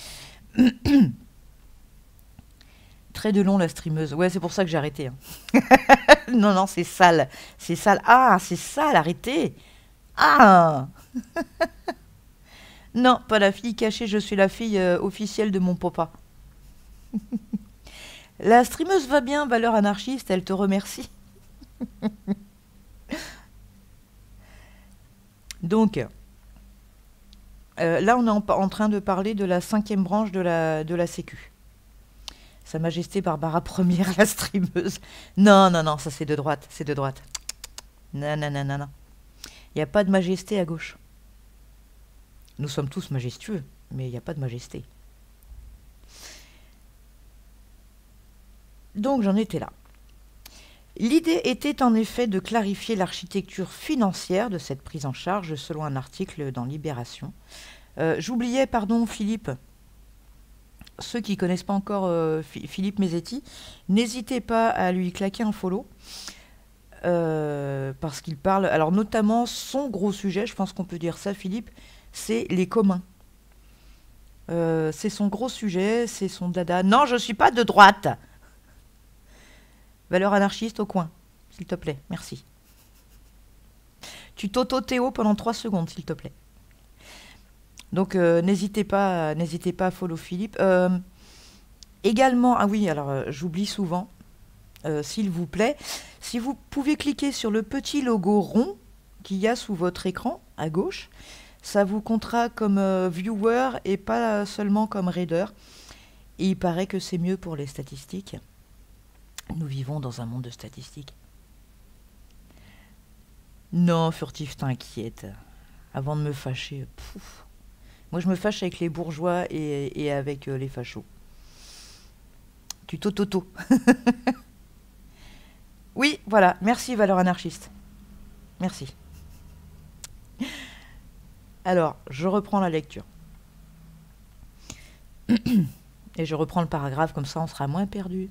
Très de long, la streameuse. Ouais, c'est pour ça que j'ai arrêté. Hein. non, non, c'est sale. C'est sale. Ah, c'est sale, arrêtez. Ah non, pas la fille cachée, je suis la fille euh, officielle de mon papa. La streameuse va bien, valeur anarchiste, elle te remercie. Donc, euh, là, on est en, en train de parler de la cinquième branche de la, de la Sécu. Sa Majesté Barbara Première, la streameuse. Non, non, non, ça c'est de droite, c'est de droite. Non, non, non, non, non. Il n'y a pas de majesté à gauche. Nous sommes tous majestueux, mais il n'y a pas de majesté. Donc, j'en étais là. L'idée était en effet de clarifier l'architecture financière de cette prise en charge selon un article dans Libération. Euh, J'oubliais, pardon Philippe, ceux qui ne connaissent pas encore euh, Philippe Mesetti, n'hésitez pas à lui claquer un follow, euh, parce qu'il parle, alors notamment son gros sujet, je pense qu'on peut dire ça Philippe, c'est les communs. Euh, c'est son gros sujet, c'est son dada. Non, je ne suis pas de droite. Valeur anarchiste au coin, s'il te plaît, merci. Tu t'auto-Théo pendant trois secondes, s'il te plaît. Donc, euh, n'hésitez pas, n'hésitez pas à follow Philippe. Euh, également, ah oui, alors euh, j'oublie souvent, euh, s'il vous plaît, si vous pouvez cliquer sur le petit logo rond qu'il y a sous votre écran, à gauche, ça vous comptera comme euh, viewer et pas seulement comme reader. Et il paraît que c'est mieux pour les statistiques. Nous vivons dans un monde de statistiques. Non, furtif, t'inquiète. Avant de me fâcher, pouf. Moi, je me fâche avec les bourgeois et, et avec euh, les fachos. Tu t'auto-to. Oui, voilà. Merci, valeur anarchiste. Merci. Alors, je reprends la lecture. Et je reprends le paragraphe, comme ça on sera moins perdu.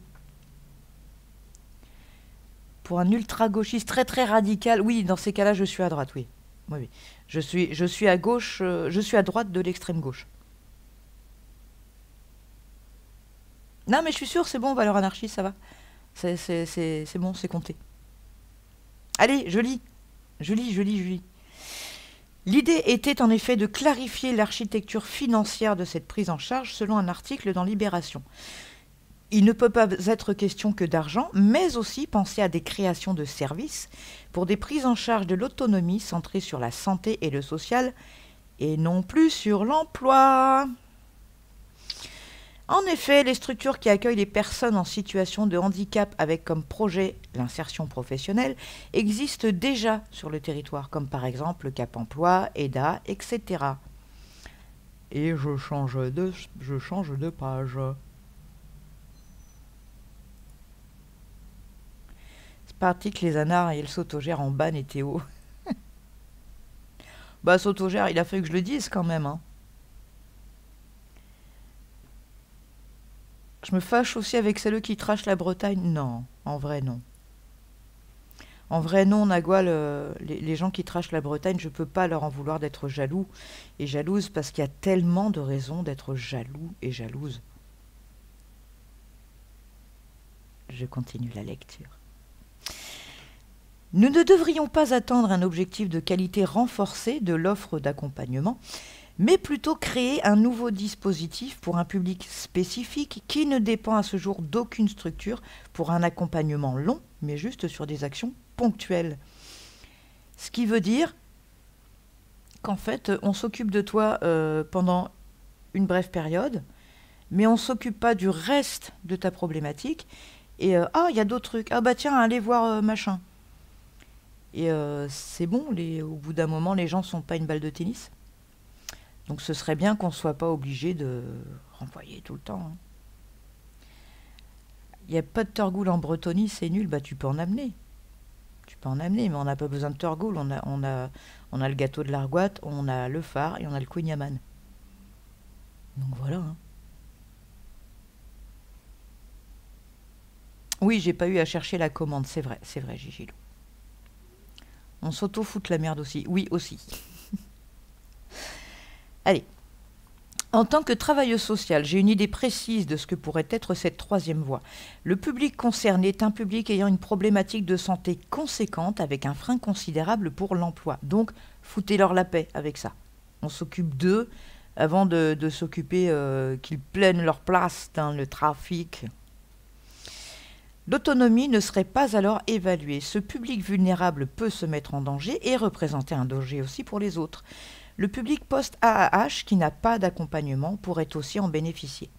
Pour un ultra-gauchiste très très radical, oui, dans ces cas-là, je suis à droite, oui. Oui, oui. Je suis, je suis à gauche, euh, je suis à droite de l'extrême gauche. Non, mais je suis sûre, c'est bon, valeur anarchiste, ça va. C'est bon, c'est compté. Allez, je lis. Je lis, je lis, je lis. L'idée était en effet de clarifier l'architecture financière de cette prise en charge selon un article dans Libération. Il ne peut pas être question que d'argent, mais aussi penser à des créations de services pour des prises en charge de l'autonomie centrées sur la santé et le social, et non plus sur l'emploi. En effet, les structures qui accueillent les personnes en situation de handicap avec comme projet l'insertion professionnelle existent déjà sur le territoire, comme par exemple Cap Emploi, E D A, et cetera. Et je change de, je change de page. Article les anards et le s'autogère en ban et Théo. Bah s'autogère, il a fallu que je le dise quand même. Hein. Je me fâche aussi avec celles qui trashent la Bretagne. Non, en vrai, non. En vrai, non, Nagual, euh, les, les gens qui trashent la Bretagne, je peux pas leur en vouloir d'être jaloux et jalouse parce qu'il y a tellement de raisons d'être jaloux et jalouse. Je continue la lecture. Nous ne devrions pas attendre un objectif de qualité renforcée de l'offre d'accompagnement, mais plutôt créer un nouveau dispositif pour un public spécifique qui ne dépend à ce jour d'aucune structure pour un accompagnement long, mais juste sur des actions ponctuelles. Ce qui veut dire qu'en fait, on s'occupe de toi euh, pendant une brève période, mais on ne s'occupe pas du reste de ta problématique. Et euh, ah, il y a d'autres trucs. Ah bah tiens, allez voir euh, machin. Et euh, c'est bon, les, au bout d'un moment, les gens ne sont pas une balle de tennis. Donc ce serait bien qu'on ne soit pas obligé de renvoyer tout le temps. Il n'y a pas de Torgoul en Bretonie, c'est nul. Bah tu peux en amener. Tu peux en amener, mais on n'a pas besoin de Torgoul. On a, on, a, on a le gâteau de l'Argoat, on a le phare et on a le Queen Yaman. Donc voilà. Hein. Oui, j'ai pas eu à chercher la commande, c'est vrai, c'est vrai, Gigilou. On s'auto-fout la merde aussi. Oui, aussi. Allez. En tant que travailleuse sociale, j'ai une idée précise de ce que pourrait être cette troisième voie. Le public concerné est un public ayant une problématique de santé conséquente avec un frein considérable pour l'emploi. Donc, foutez-leur la paix avec ça. On s'occupe d'eux avant de, de s'occuper euh, qu'ils prennent leur place dans le trafic. L'autonomie ne serait pas alors évaluée. Ce public vulnérable peut se mettre en danger et représenter un danger aussi pour les autres. Le public post-A A H qui n'a pas d'accompagnement pourrait aussi en bénéficier.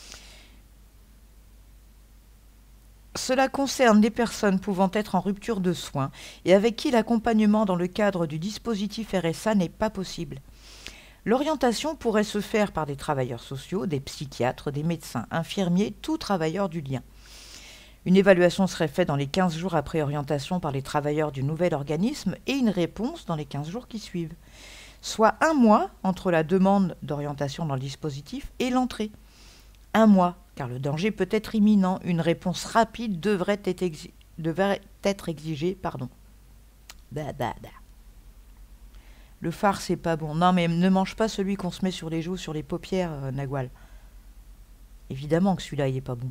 Cela concerne les personnes pouvant être en rupture de soins et avec qui l'accompagnement dans le cadre du dispositif R S A n'est pas possible. L'orientation pourrait se faire par des travailleurs sociaux, des psychiatres, des médecins, infirmiers, tout travailleur du lien. Une évaluation serait faite dans les quinze jours après orientation par les travailleurs du nouvel organisme et une réponse dans les quinze jours qui suivent. Soit un mois entre la demande d'orientation dans le dispositif et l'entrée. Un mois, car le danger peut être imminent. Une réponse rapide devrait être, exi- devrait être exigée. Pardon. Bah, bah, bah. Le phare, c'est pas bon. Non, mais ne mange pas celui qu'on se met sur les joues, sur les paupières, euh, Nagual. Évidemment que celui-là, il est pas bon.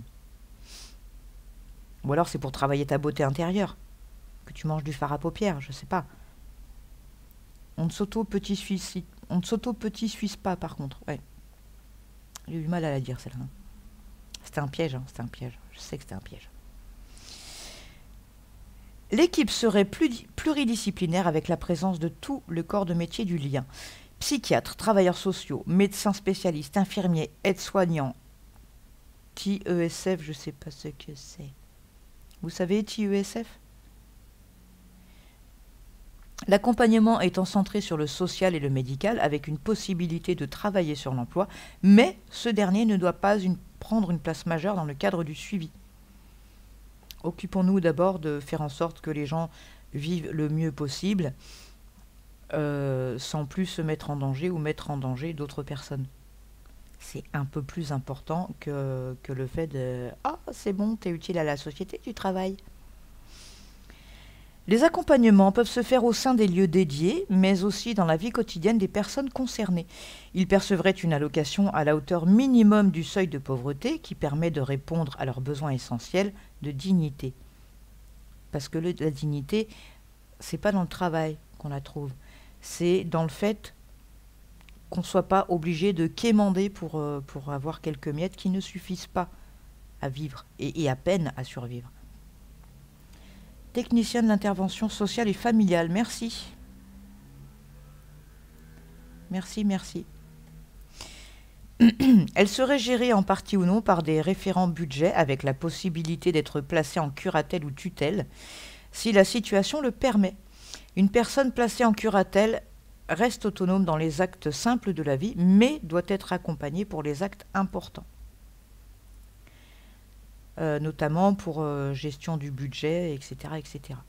Ou alors c'est pour travailler ta beauté intérieure. Que tu manges du fard à paupières, je sais pas. On ne s'auto-petit suisse, on ne s'auto-petit suisse pas, par contre. Ouais. J'ai eu du mal à la dire, celle-là. C'était un piège, hein, c'était un piège. Je sais que c'était un piège. L'équipe serait plus, pluridisciplinaire avec la présence de tout le corps de métier du lien. Psychiatres, travailleurs sociaux, médecins spécialistes, infirmiers, aides-soignants, T E S F, je sais pas ce que c'est. Vous savez, T E S F ? L'accompagnement étant centré sur le social et le médical, avec une possibilité de travailler sur l'emploi, mais ce dernier ne doit pas une, prendre une place majeure dans le cadre du suivi. Occupons-nous d'abord de faire en sorte que les gens vivent le mieux possible, euh, sans plus se mettre en danger ou mettre en danger d'autres personnes. C'est un peu plus important que, que le fait de « Ah, c'est bon, t'es utile à la société, tu travailles ». Les accompagnements peuvent se faire au sein des lieux dédiés, mais aussi dans la vie quotidienne des personnes concernées. Ils percevraient une allocation à la hauteur minimum du seuil de pauvreté qui permet de répondre à leurs besoins essentiels de dignité. Parce que le, la dignité, c'est pas dans le travail qu'on la trouve, c'est dans le fait qu'on ne soit pas obligé de quémander pour, euh, pour avoir quelques miettes qui ne suffisent pas à vivre et, et à peine à survivre. Technicien de l'intervention sociale et familiale, merci. Merci, merci. Elle serait gérée en partie ou non par des référents budget avec la possibilité d'être placée en curatelle ou tutelle si la situation le permet. Une personne placée en curatelle reste autonome dans les actes simples de la vie, mais doit être accompagnée pour les actes importants. Euh, notamment pour euh, gestion du budget, et cetera, et cetera.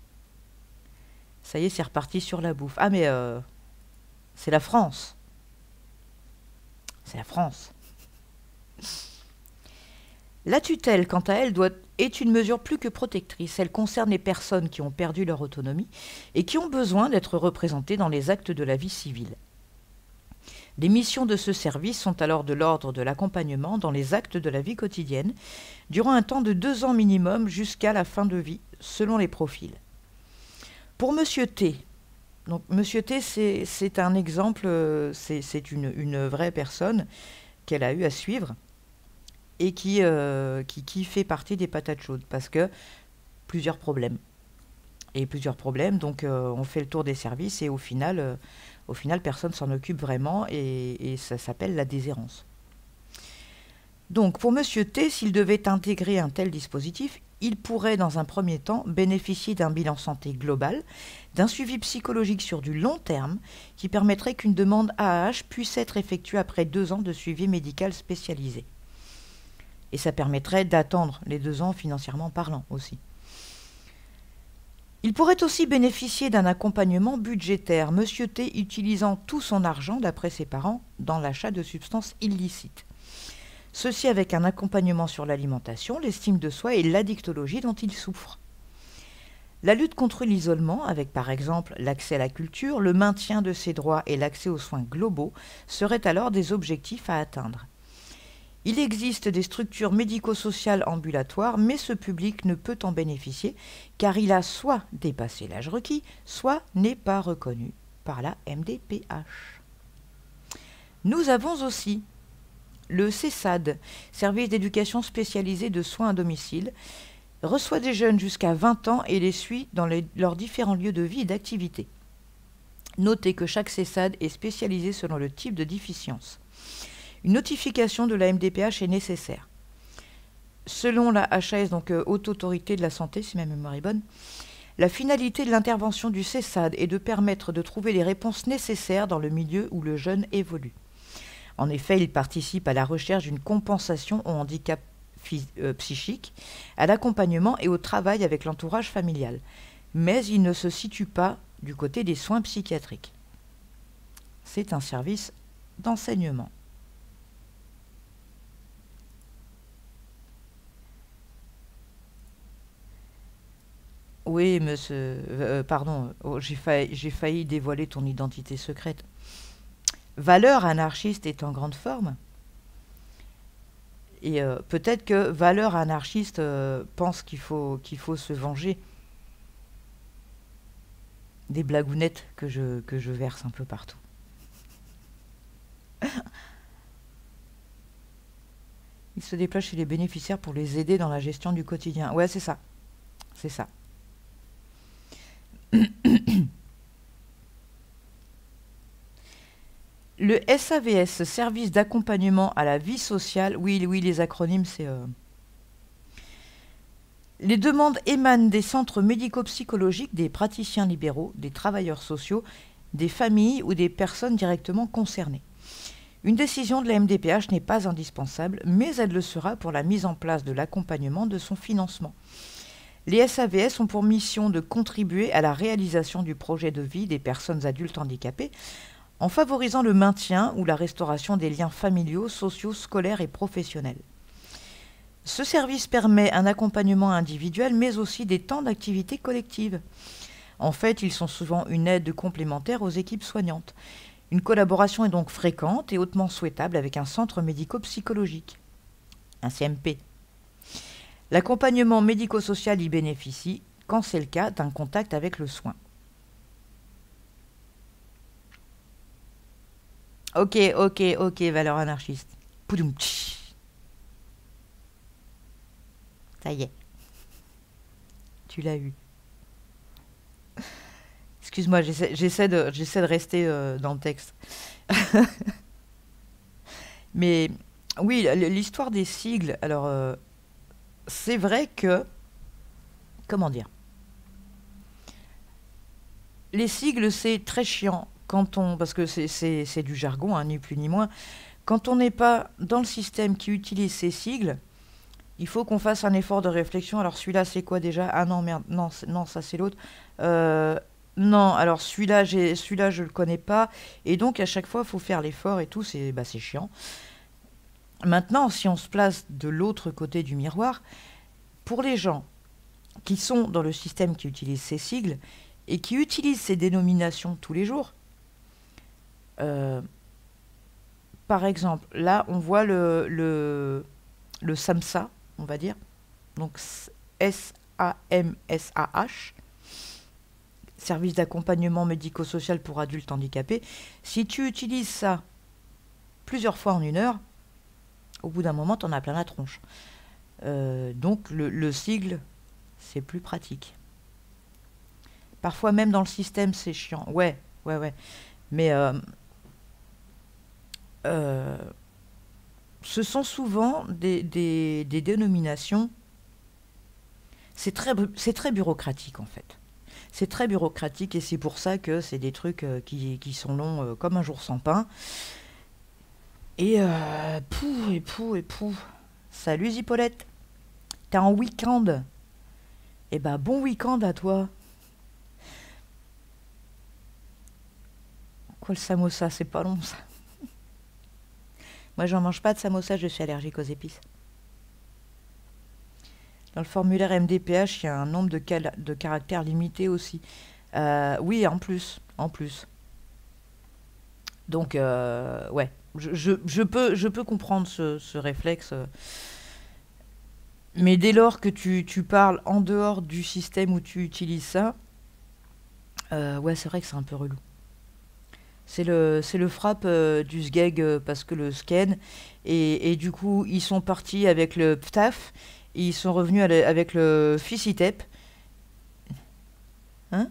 Ça y est, c'est reparti sur la bouffe. Ah, mais euh, c'est la France. C'est la France. La tutelle, quant à elle, doit, est une mesure plus que protectrice. Elle concerne les personnes qui ont perdu leur autonomie et qui ont besoin d'être représentées dans les actes de la vie civile. Les missions de ce service sont alors de l'ordre de l'accompagnement dans les actes de la vie quotidienne, durant un temps de deux ans minimum jusqu'à la fin de vie, selon les profils. Pour Monsieur T, donc Monsieur T, c'est, c'est un exemple, euh, c'est, c'est une, une vraie personne qu'elle a eu à suivre et qui, euh, qui, qui fait partie des patates chaudes, parce que plusieurs problèmes. Et plusieurs problèmes, donc euh, on fait le tour des services et au final, euh, au final personne s'en occupe vraiment et, et ça s'appelle la déshérence. Donc pour Monsieur T, s'il devait intégrer un tel dispositif, il pourrait dans un premier temps bénéficier d'un bilan santé global, d'un suivi psychologique sur du long terme qui permettrait qu'une demande A A H puisse être effectuée après deux ans de suivi médical spécialisé. Et ça permettrait d'attendre les deux ans financièrement parlant aussi. Il pourrait aussi bénéficier d'un accompagnement budgétaire, Monsieur T utilisant tout son argent, d'après ses parents, dans l'achat de substances illicites. Ceci avec un accompagnement sur l'alimentation, l'estime de soi et l'addictologie dont il souffre. La lutte contre l'isolement, avec par exemple l'accès à la culture, le maintien de ses droits et l'accès aux soins globaux, seraient alors des objectifs à atteindre. Il existe des structures médico-sociales ambulatoires, mais ce public ne peut en bénéficier car il a soit dépassé l'âge requis, soit n'est pas reconnu par la M D P H. Nous avons aussi le CESAD, Service d'éducation spécialisé de soins à domicile, reçoit des jeunes jusqu'à vingt ans et les suit dans les, leurs différents lieux de vie et d'activité. Notez que chaque CESAD est spécialisé selon le type de déficience. Une notification de la M D P H est nécessaire. Selon la H A S, donc euh, Haute Autorité de la Santé, si ma mémoire est bonne, la finalité de l'intervention du CESAD est de permettre de trouver les réponses nécessaires dans le milieu où le jeune évolue. En effet, il participe à la recherche d'une compensation au handicap euh, psychique, à l'accompagnement et au travail avec l'entourage familial. Mais il ne se situe pas du côté des soins psychiatriques. C'est un service d'enseignement. Oui, monsieur. Euh, pardon, oh, j'ai failli, j'ai failli dévoiler ton identité secrète. Valeur anarchiste est en grande forme. Et euh, peut-être que Valeur anarchiste euh, pense qu'il faut, qu'il faut se venger des blagounettes que je, que je verse un peu partout. Il se déplace chez les bénéficiaires pour les aider dans la gestion du quotidien. Ouais, c'est ça. C'est ça. Le S A V S, Service d'accompagnement à la vie sociale, oui, oui, les acronymes, c'est... Euh... Les demandes émanent des centres médico-psychologiques, des praticiens libéraux, des travailleurs sociaux, des familles ou des personnes directement concernées. Une décision de la M D P H n'est pas indispensable, mais elle le sera pour la mise en place de l'accompagnement de son financement. Les S A V S ont pour mission de contribuer à la réalisation du projet de vie des personnes adultes handicapées en favorisant le maintien ou la restauration des liens familiaux, sociaux, scolaires et professionnels. Ce service permet un accompagnement individuel, mais aussi des temps d'activité collective. En fait, ils sont souvent une aide complémentaire aux équipes soignantes. Une collaboration est donc fréquente et hautement souhaitable avec un centre médico-psychologique, un C M P. L'accompagnement médico-social y bénéficie, quand c'est le cas, d'un contact avec le soin. Ok, ok, ok, valeur anarchiste. Poudoum, tch. Ça y est. Tu l'as eu. Excuse-moi, j'essaie, j'essaie, de, j'essaie de rester euh, dans le texte. Mais oui, l'histoire des sigles, alors... Euh, c'est vrai que, comment dire, les sigles, c'est très chiant quand on, parce que c'est, c'est, c'est du jargon, hein, ni plus ni moins. Quand on n'est pas dans le système qui utilise ces sigles, il faut qu'on fasse un effort de réflexion. Alors celui-là, c'est quoi déjà? Ah non, merde, non, non, ça c'est l'autre. Euh, non, alors celui-là, j'ai, celui-là, je le connais pas. Et donc à chaque fois, il faut faire l'effort et tout. C'est, bah, c'est chiant. Maintenant, si on se place de l'autre côté du miroir, pour les gens qui sont dans le système qui utilise ces sigles et qui utilisent ces dénominations tous les jours, euh, par exemple, là, on voit le, le, le SAMSA, on va dire, donc S A M S A H, service d'accompagnement médico-social pour adultes handicapés. Si tu utilises ça plusieurs fois en une heure, au bout d'un moment, tu en as plein la tronche. Euh, donc, le, le sigle, c'est plus pratique. Parfois, même dans le système, c'est chiant. Ouais, ouais, ouais. Mais euh, euh, ce sont souvent des, des, des dénominations. C'est très, c'est très bureaucratique, en fait. C'est très bureaucratique et c'est pour ça que c'est des trucs euh, qui, qui sont longs euh, comme un jour sans pain. Et euh, pou, et pou, et pou. Salut Zippolette. T'es en week-end. Eh ben, bon week-end à toi. Quoi le samosa, c'est pas long ça. Moi, j'en mange pas de samosa, je suis allergique aux épices. Dans le formulaire M D P H, il y a un nombre de, de caractères limité aussi. Euh, oui, en plus, en plus. Donc, euh, ouais, je, je, je, peux, je peux comprendre ce, ce réflexe. Mais dès lors que tu, tu parles en dehors du système où tu utilises ça, euh, ouais, c'est vrai que c'est un peu relou. C'est le, c'est le frappe euh, du sgeg euh, parce que le scan, et, et du coup, ils sont partis avec le ptaf, et ils sont revenus à le, avec le ficitep. Hein?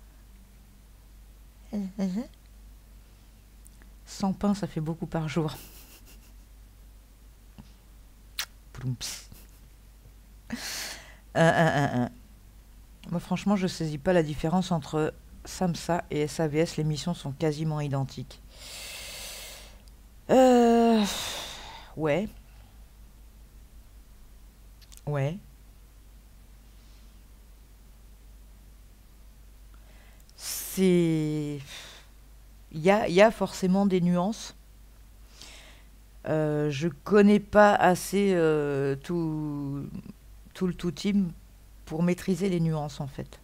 cent pains, ça fait beaucoup par jour. Ploumps. Un, un, un, un. Moi, franchement, je saisis pas la différence entre SAMSA et S A V S. Les missions sont quasiment identiques. Euh... Ouais. Ouais. C'est... Il y a, y a forcément des nuances. Euh, je connais pas assez euh, tout, tout le tout team pour maîtriser les nuances, en fait.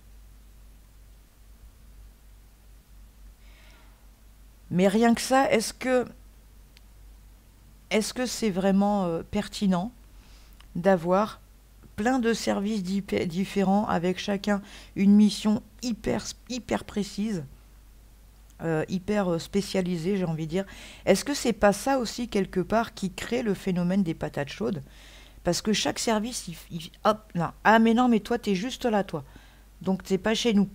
Mais rien que ça, est-ce que est-ce que c'est vraiment euh, pertinent d'avoir plein de services différents avec chacun une mission hyper, hyper précise, euh, hyper spécialisée, j'ai envie de dire. Est-ce que c'est pas ça aussi, quelque part, qui crée le phénomène des patates chaudes? Parce que chaque service, il, il, hop, non. Ah mais non, mais toi, t'es juste là, toi. Donc, t'es pas chez nous.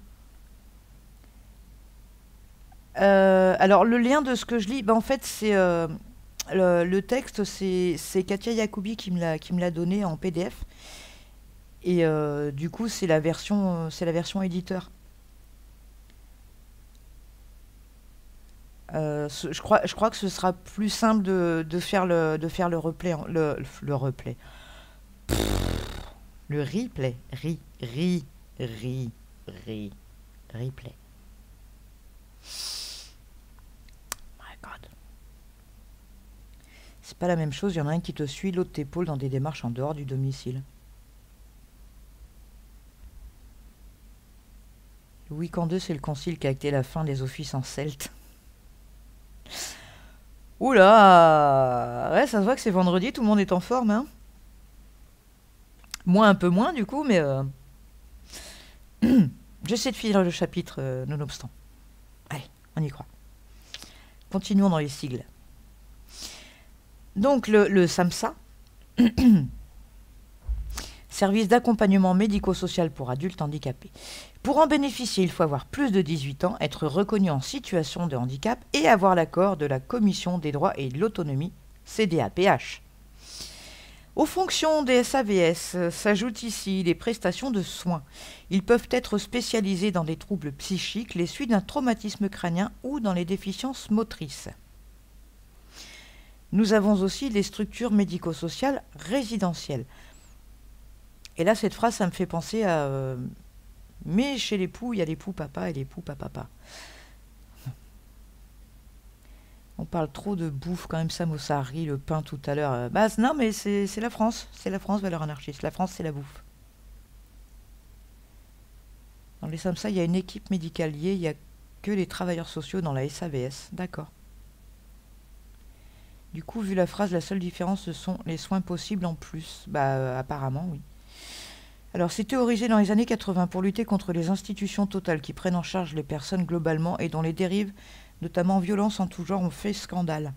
Euh, alors, le lien de ce que je lis, ben, en fait, c'est... Euh, le, le texte, c'est Katia Yacoubi qui me l'a qui me l'a donné en P D F. Et euh, du coup, c'est la version, c'est la version éditeur. Euh, ce, je, crois, je crois que ce sera plus simple de, de, faire, le, de faire le replay. Le, le replay. Pff, le replay. Ri, ri, ri, ri, replay. My God. C'est pas la même chose, il y en a un qui te suit, l'autre t'épaule dans des démarches en dehors du domicile. Le week-end deux, c'est le concile qui a acté la fin des offices en celte. Oula! Ouais, ça se voit que c'est vendredi, tout le monde est en forme, hein. Moi, un peu moins, du coup, mais... Euh... J'essaie de finir le chapitre, euh, nonobstant. Allez, on y croit. Continuons dans les sigles. Donc, le, le SAMSA, service d'accompagnement médico-social pour adultes handicapés. Pour en bénéficier, il faut avoir plus de dix-huit ans, être reconnu en situation de handicap et avoir l'accord de la Commission des droits et de l'autonomie, C D A P H. Aux fonctions des S A V S s'ajoutent ici les prestations de soins. Ils peuvent être spécialisés dans les troubles psychiques, les suites d'un traumatisme crânien ou dans les déficiences motrices. Nous avons aussi les structures médico-sociales résidentielles. Et là, cette phrase, ça me fait penser à... Euh, mais chez les poux, il y a les poux papa et les poux papa. On parle trop de bouffe quand même, Samosari, le pain tout à l'heure. Euh, Bah non, mais c'est c'est la France. C'est la France, valeur anarchiste. La France, c'est la bouffe. Dans les Samsa, il y a une équipe médicale liée. Il n'y a que les travailleurs sociaux dans la S A V S. D'accord. Du coup, vu la phrase, la seule différence, ce sont les soins possibles en plus. Bah, euh, apparemment, oui. Alors, c'est théorisé dans les années quatre-vingts pour lutter contre les institutions totales qui prennent en charge les personnes globalement et dont les dérives, notamment violences en tout genre, ont fait scandale.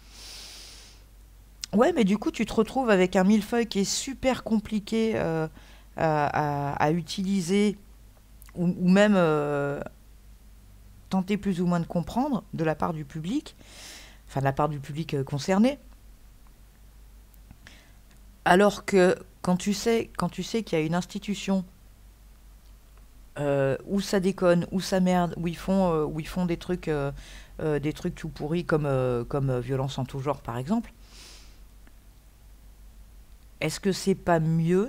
Ouais, mais du coup, tu te retrouves avec un millefeuille qui est super compliqué euh, à, à- à utiliser ou, ou même euh, tenter plus ou moins de comprendre de la part du public, enfin de la part du public euh, concerné. Alors que quand tu sais, quand tu sais qu'il y a une institution euh, où ça déconne, où ça merde, où ils font, euh, où ils font des trucs, euh, euh, des trucs tout pourris comme, euh, comme euh, violence en tout genre par exemple, est-ce que c'est pas mieux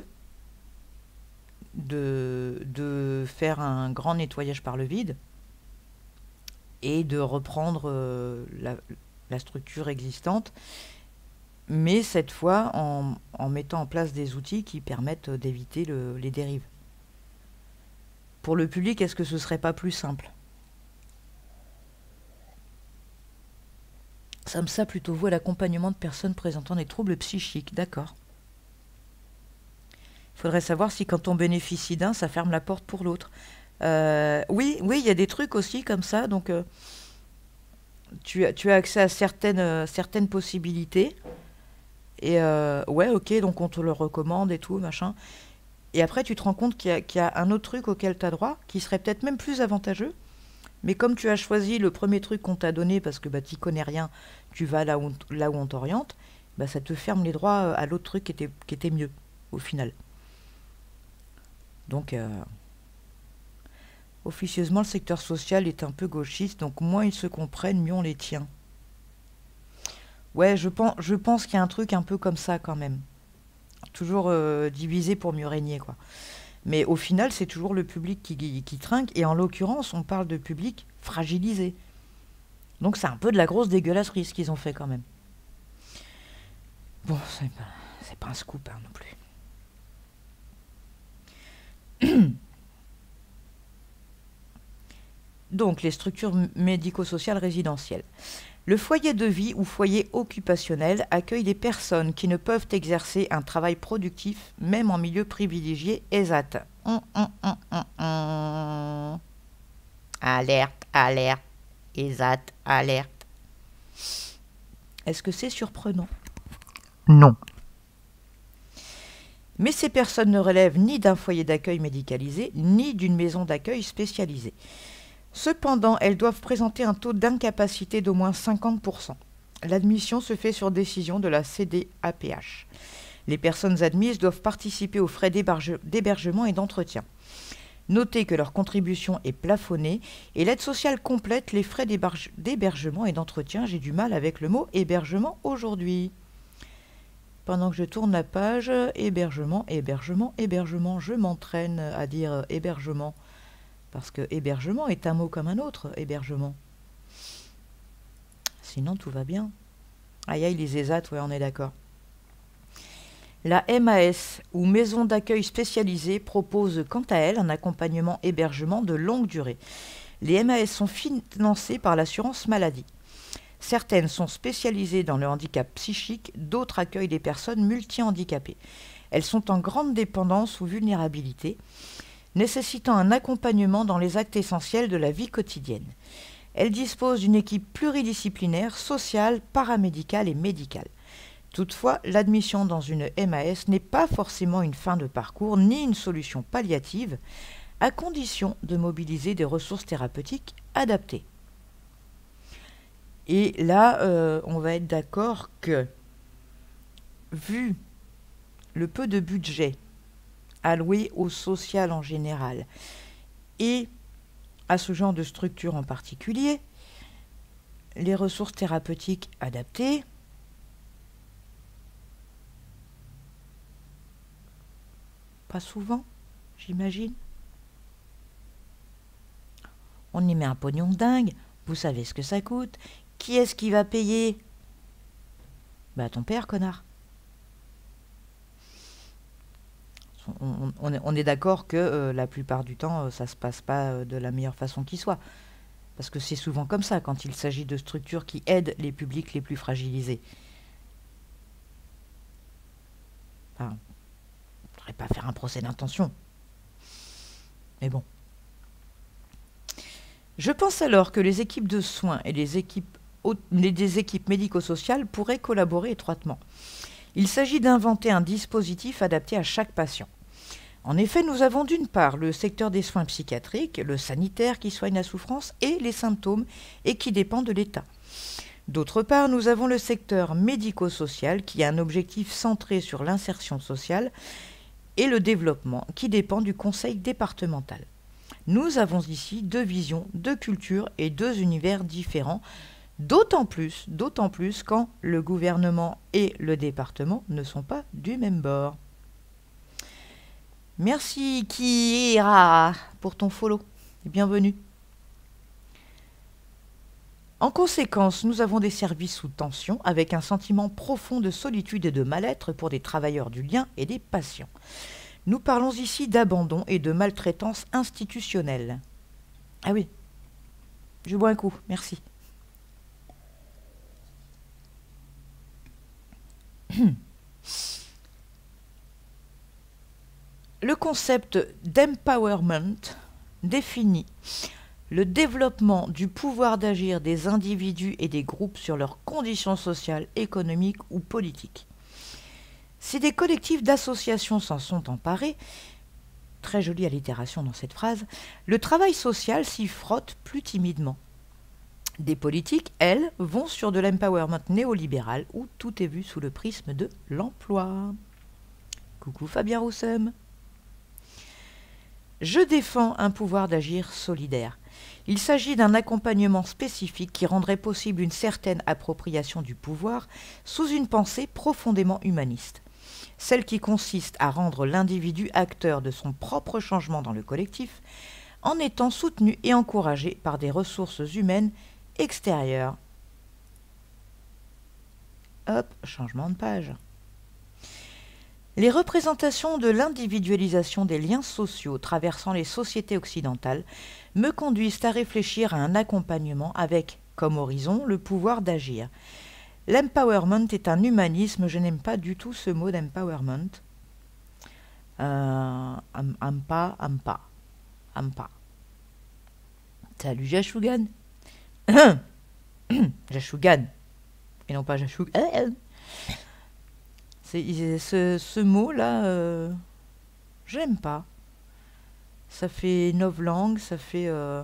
de, de faire un grand nettoyage par le vide et de reprendre euh, la, la structure existante, mais cette fois en, en mettant en place des outils qui permettent d'éviter le- les dérives. Pour le public, est-ce que ce serait pas plus simple? Samsa plutôt voit l'accompagnement de personnes présentant des troubles psychiques, d'accord. Il faudrait savoir si quand on bénéficie d'un, ça ferme la porte pour l'autre. Euh, oui, oui, il y a des trucs aussi comme ça, donc euh, tu as, tu as accès à certaines, euh, certaines possibilités. Et euh, ouais, ok, donc on te le recommande et tout, machin. Et après, tu te rends compte qu'il y a, qu'il y a un autre truc auquel tu as droit, qui serait peut-être même plus avantageux. Mais comme tu as choisi le premier truc qu'on t'a donné parce que bah, tu connais rien, tu vas là où, là où on t'oriente, bah, ça te ferme les droits euh, à l'autre truc qui était, qui était mieux, au final. Donc, euh, officieusement, le secteur social est un peu gauchiste, donc moins ils se comprennent, mieux on les tient. Ouais, je pense, je pense qu'il y a un truc un peu comme ça quand même. Toujours euh, divisé pour mieux régner, quoi. Mais au final, c'est toujours le public qui, qui, qui trinque, et en l'occurrence, on parle de public fragilisé. Donc c'est un peu de la grosse dégueulasserie ce qu'ils ont fait quand même. Bon, c'est pas, c'est pas un scoop hein, non plus. Donc, les structures médico-sociales résidentielles. Le foyer de vie ou foyer occupationnel accueille des personnes qui ne peuvent exercer un travail productif, même en milieu privilégié E S A T. Hum, hum, hum, hum, hum. Alerte, alerte, E S A T, alerte. Est-ce que c'est surprenant? Non. Mais ces personnes ne relèvent ni d'un foyer d'accueil médicalisé, ni d'une maison d'accueil spécialisée. Cependant, elles doivent présenter un taux d'incapacité d'au moins cinquante pour cent. L'admission se fait sur décision de la C D A P H. Les personnes admises doivent participer aux frais d'héberge- d'hébergement et d'entretien. Notez que leur contribution est plafonnée et l'aide sociale complète les frais d'héberge- d'hébergement et d'entretien. J'ai du mal avec le mot hébergement aujourd'hui. Pendant que je tourne la page, hébergement, hébergement, hébergement, je m'entraîne à dire hébergement. Parce que hébergement est un mot comme un autre, hébergement. Sinon, tout va bien. Aïe aïe, les E S A T, ouais, on est d'accord. La M A S, ou Maison d'accueil spécialisée, propose quant à elle un accompagnement hébergement de longue durée. Les M A S sont financées par l'assurance maladie. Certaines sont spécialisées dans le handicap psychique, d'autres accueillent des personnes multi-handicapées. Elles sont en grande dépendance ou vulnérabilité, nécessitant un accompagnement dans les actes essentiels de la vie quotidienne. Elle dispose d'une équipe pluridisciplinaire, sociale, paramédicale et médicale. Toutefois, l'admission dans une M A S n'est pas forcément une fin de parcours ni une solution palliative, à condition de mobiliser des ressources thérapeutiques adaptées. Et là, euh, on va être d'accord que, vu le peu de budget alloué au social en général et à ce genre de structure en particulier, les ressources thérapeutiques adaptées pas souvent, j'imagine. On y met un pognon de dingue, vous savez ce que ça coûte, Qui est-ce qui va payer? Bah ton père, connard. On, on est, on est d'accord que euh, la plupart du temps, euh, ça se passe pas euh, de la meilleure façon qui soit. Parce que c'est souvent comme ça quand il s'agit de structures qui aident les publics les plus fragilisés. Enfin, on ne devrait pas faire un procès d'intention. Mais bon. Je pense alors que les équipes de soins et les équipes, les, des équipes médico-sociales pourraient collaborer étroitement. Il s'agit d'inventer un dispositif adapté à chaque patient. En effet, nous avons d'une part le secteur des soins psychiatriques, le sanitaire qui soigne la souffrance et les symptômes et qui dépend de l'État. D'autre part, nous avons le secteur médico-social qui a un objectif centré sur l'insertion sociale et le développement qui dépend du conseil départemental. Nous avons ici deux visions, deux cultures et deux univers différents, d'autant plus, d'autant plus quand le gouvernement et le département ne sont pas du même bord. Merci Kira pour ton follow et bienvenue. En conséquence, nous avons des services sous tension avec un sentiment profond de solitude et de mal-être pour des travailleurs du lien et des patients. Nous parlons ici d'abandon et de maltraitance institutionnelle. Ah oui, je bois un coup, merci. Le concept d'empowerment définit le développement du pouvoir d'agir des individus et des groupes sur leurs conditions sociales, économiques ou politiques. Si des collectifs d'associations s'en sont emparés, très jolie allitération dans cette phrase, le travail social s'y frotte plus timidement. Des politiques, elles, vont sur de l'empowerment néolibéral où tout est vu sous le prisme de l'emploi. Coucou Fabien Roussem. Je défends un pouvoir d'agir solidaire. Il s'agit d'un accompagnement spécifique qui rendrait possible une certaine appropriation du pouvoir sous une pensée profondément humaniste. Celle qui consiste à rendre l'individu acteur de son propre changement dans le collectif en étant soutenu et encouragé par des ressources humaines extérieures. Hop, changement de page. Les représentations de l'individualisation des liens sociaux traversant les sociétés occidentales me conduisent à réfléchir à un accompagnement avec, comme horizon, le pouvoir d'agir. L'empowerment est un humanisme, je n'aime pas du tout ce mot d'empowerment. Euh, am, ampa, ampa, ampa. Salut Jashugan. Jashugan. Et non pas Jashugan. C'est, ce, ce mot-là, euh, j'aime pas. Ça fait novlangue, ça fait... Euh,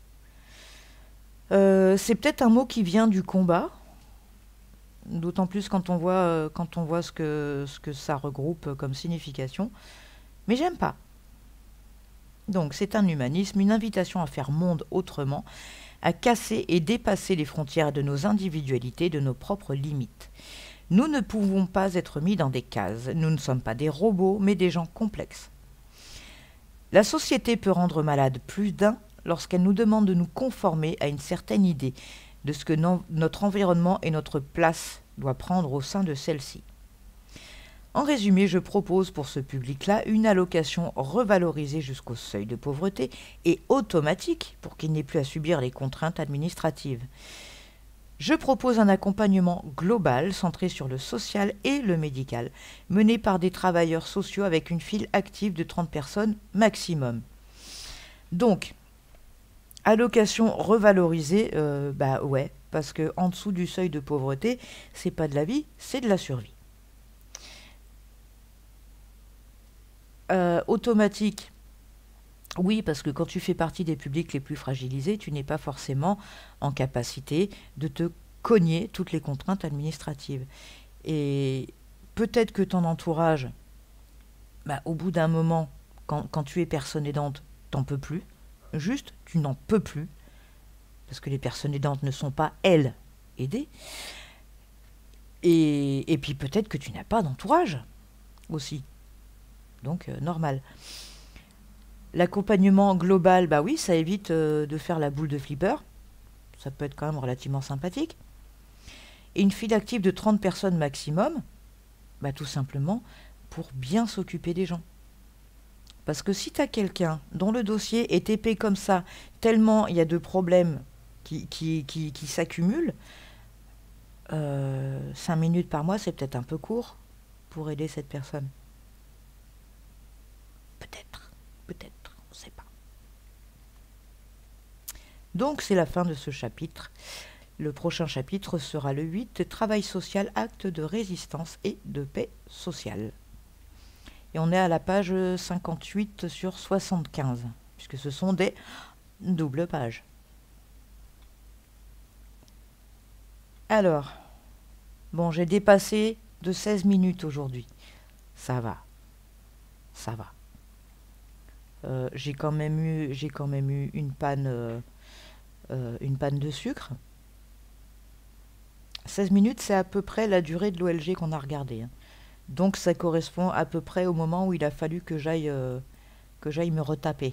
euh, c'est peut-être un mot qui vient du combat, d'autant plus quand on voit, euh, quand on voit ce, que, ce que ça regroupe comme signification. Mais j'aime pas. Donc c'est un humanisme, une invitation à faire monde autrement, à casser et dépasser les frontières de nos individualités, de nos propres limites. Nous ne pouvons pas être mis dans des cases. Nous ne sommes pas des robots, mais des gens complexes. La société peut rendre malade plus d'un lorsqu'elle nous demande de nous conformer à une certaine idée de ce que no- notre environnement et notre place doivent prendre au sein de celle-ci. En résumé, je propose pour ce public-là une allocation revalorisée jusqu'au seuil de pauvreté et automatique pour qu'il n'ait plus à subir les contraintes administratives. Je propose un accompagnement global centré sur le social et le médical, mené par des travailleurs sociaux avec une file active de trente personnes maximum. Donc, allocation revalorisée, euh, bah ouais, parce que en dessous du seuil de pauvreté, c'est pas de la vie, c'est de la survie. Euh, automatique. Oui, parce que quand tu fais partie des publics les plus fragilisés, tu n'es pas forcément en capacité de te cogner toutes les contraintes administratives. Et peut-être que ton entourage, bah, au bout d'un moment, quand, quand tu es personne aidante, t'en peux plus. Juste, tu n'en peux plus. Parce que les personnes aidantes ne sont pas, elles, aidées. Et, et puis peut-être que tu n'as pas d'entourage aussi. Donc, euh, normal. L'accompagnement global, bah oui, ça évite euh, de faire la boule de flipper. ça peut être quand même relativement sympathique. Et une file active de trente personnes maximum, bah, tout simplement pour bien s'occuper des gens. Parce que si tu as quelqu'un dont le dossier est épais comme ça, tellement il y a de problèmes qui, qui, qui, qui s'accumulent, euh, cinq minutes par mois, c'est peut-être un peu court pour aider cette personne. Peut-être, peut-être, on ne sait pas. Donc c'est la fin de ce chapitre. Le prochain chapitre sera le huit, Travail social, acte de résistance et de paix sociale. Et on est à la page cinquante-huit sur soixante-quinze, puisque ce sont des doubles pages. Alors, bon, j'ai dépassé de seize minutes aujourd'hui. Ça va. Ça va. Euh, j'ai quand même eu, j'ai quand même eu une panne, euh, euh, une panne de sucre. seize minutes, c'est à peu près la durée de l'O L G qu'on a regardé. Hein. Donc ça correspond à peu près au moment où il a fallu que j'aille euh, que j'aille me retaper.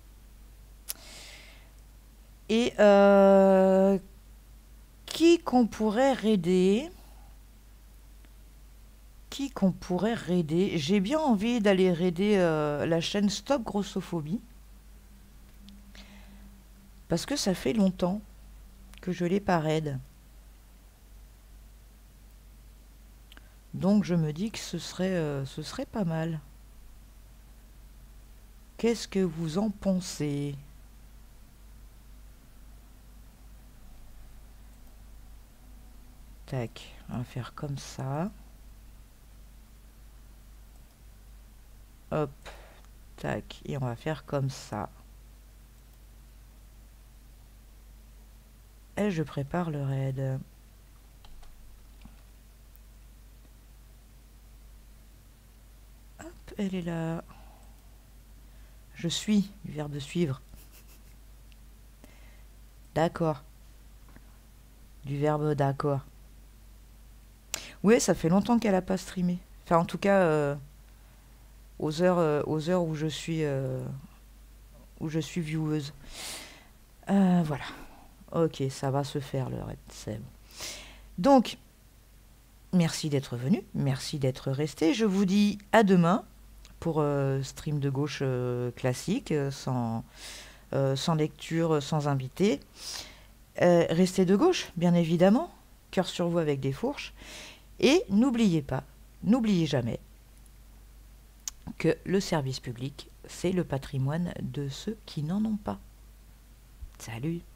Et euh, qui qu'on pourrait raider Qui qu'on pourrait raider J'ai bien envie d'aller raider euh, la chaîne Stop Grossophobie. Parce que ça fait longtemps que je l'ai pas raid. Donc je me dis que ce serait, euh, ce serait pas mal. Qu'est-ce que vous en pensez? Tac, on va faire comme ça. Hop, tac, et on va faire comme ça. Et je prépare le raid. Elle est là. Je suis du verbe suivre. D'accord. Du verbe d'accord. Oui, ça fait longtemps qu'elle n'a pas streamé. Enfin, en tout cas, euh, aux heures, euh, aux heures où je suis, euh, où je suis vieweuse. Euh, voilà. Ok, ça va se faire le raid. C'est bon. Donc, merci d'être venu. Merci d'être resté. Je vous dis à demain. Pour euh, stream de gauche euh, classique, euh, sans, euh, sans lecture, sans invité. Euh, restez de gauche, bien évidemment. Cœur sur vous avec des fourches. Et n'oubliez pas, n'oubliez jamais que le service public, c'est le patrimoine de ceux qui n'en ont pas. Salut!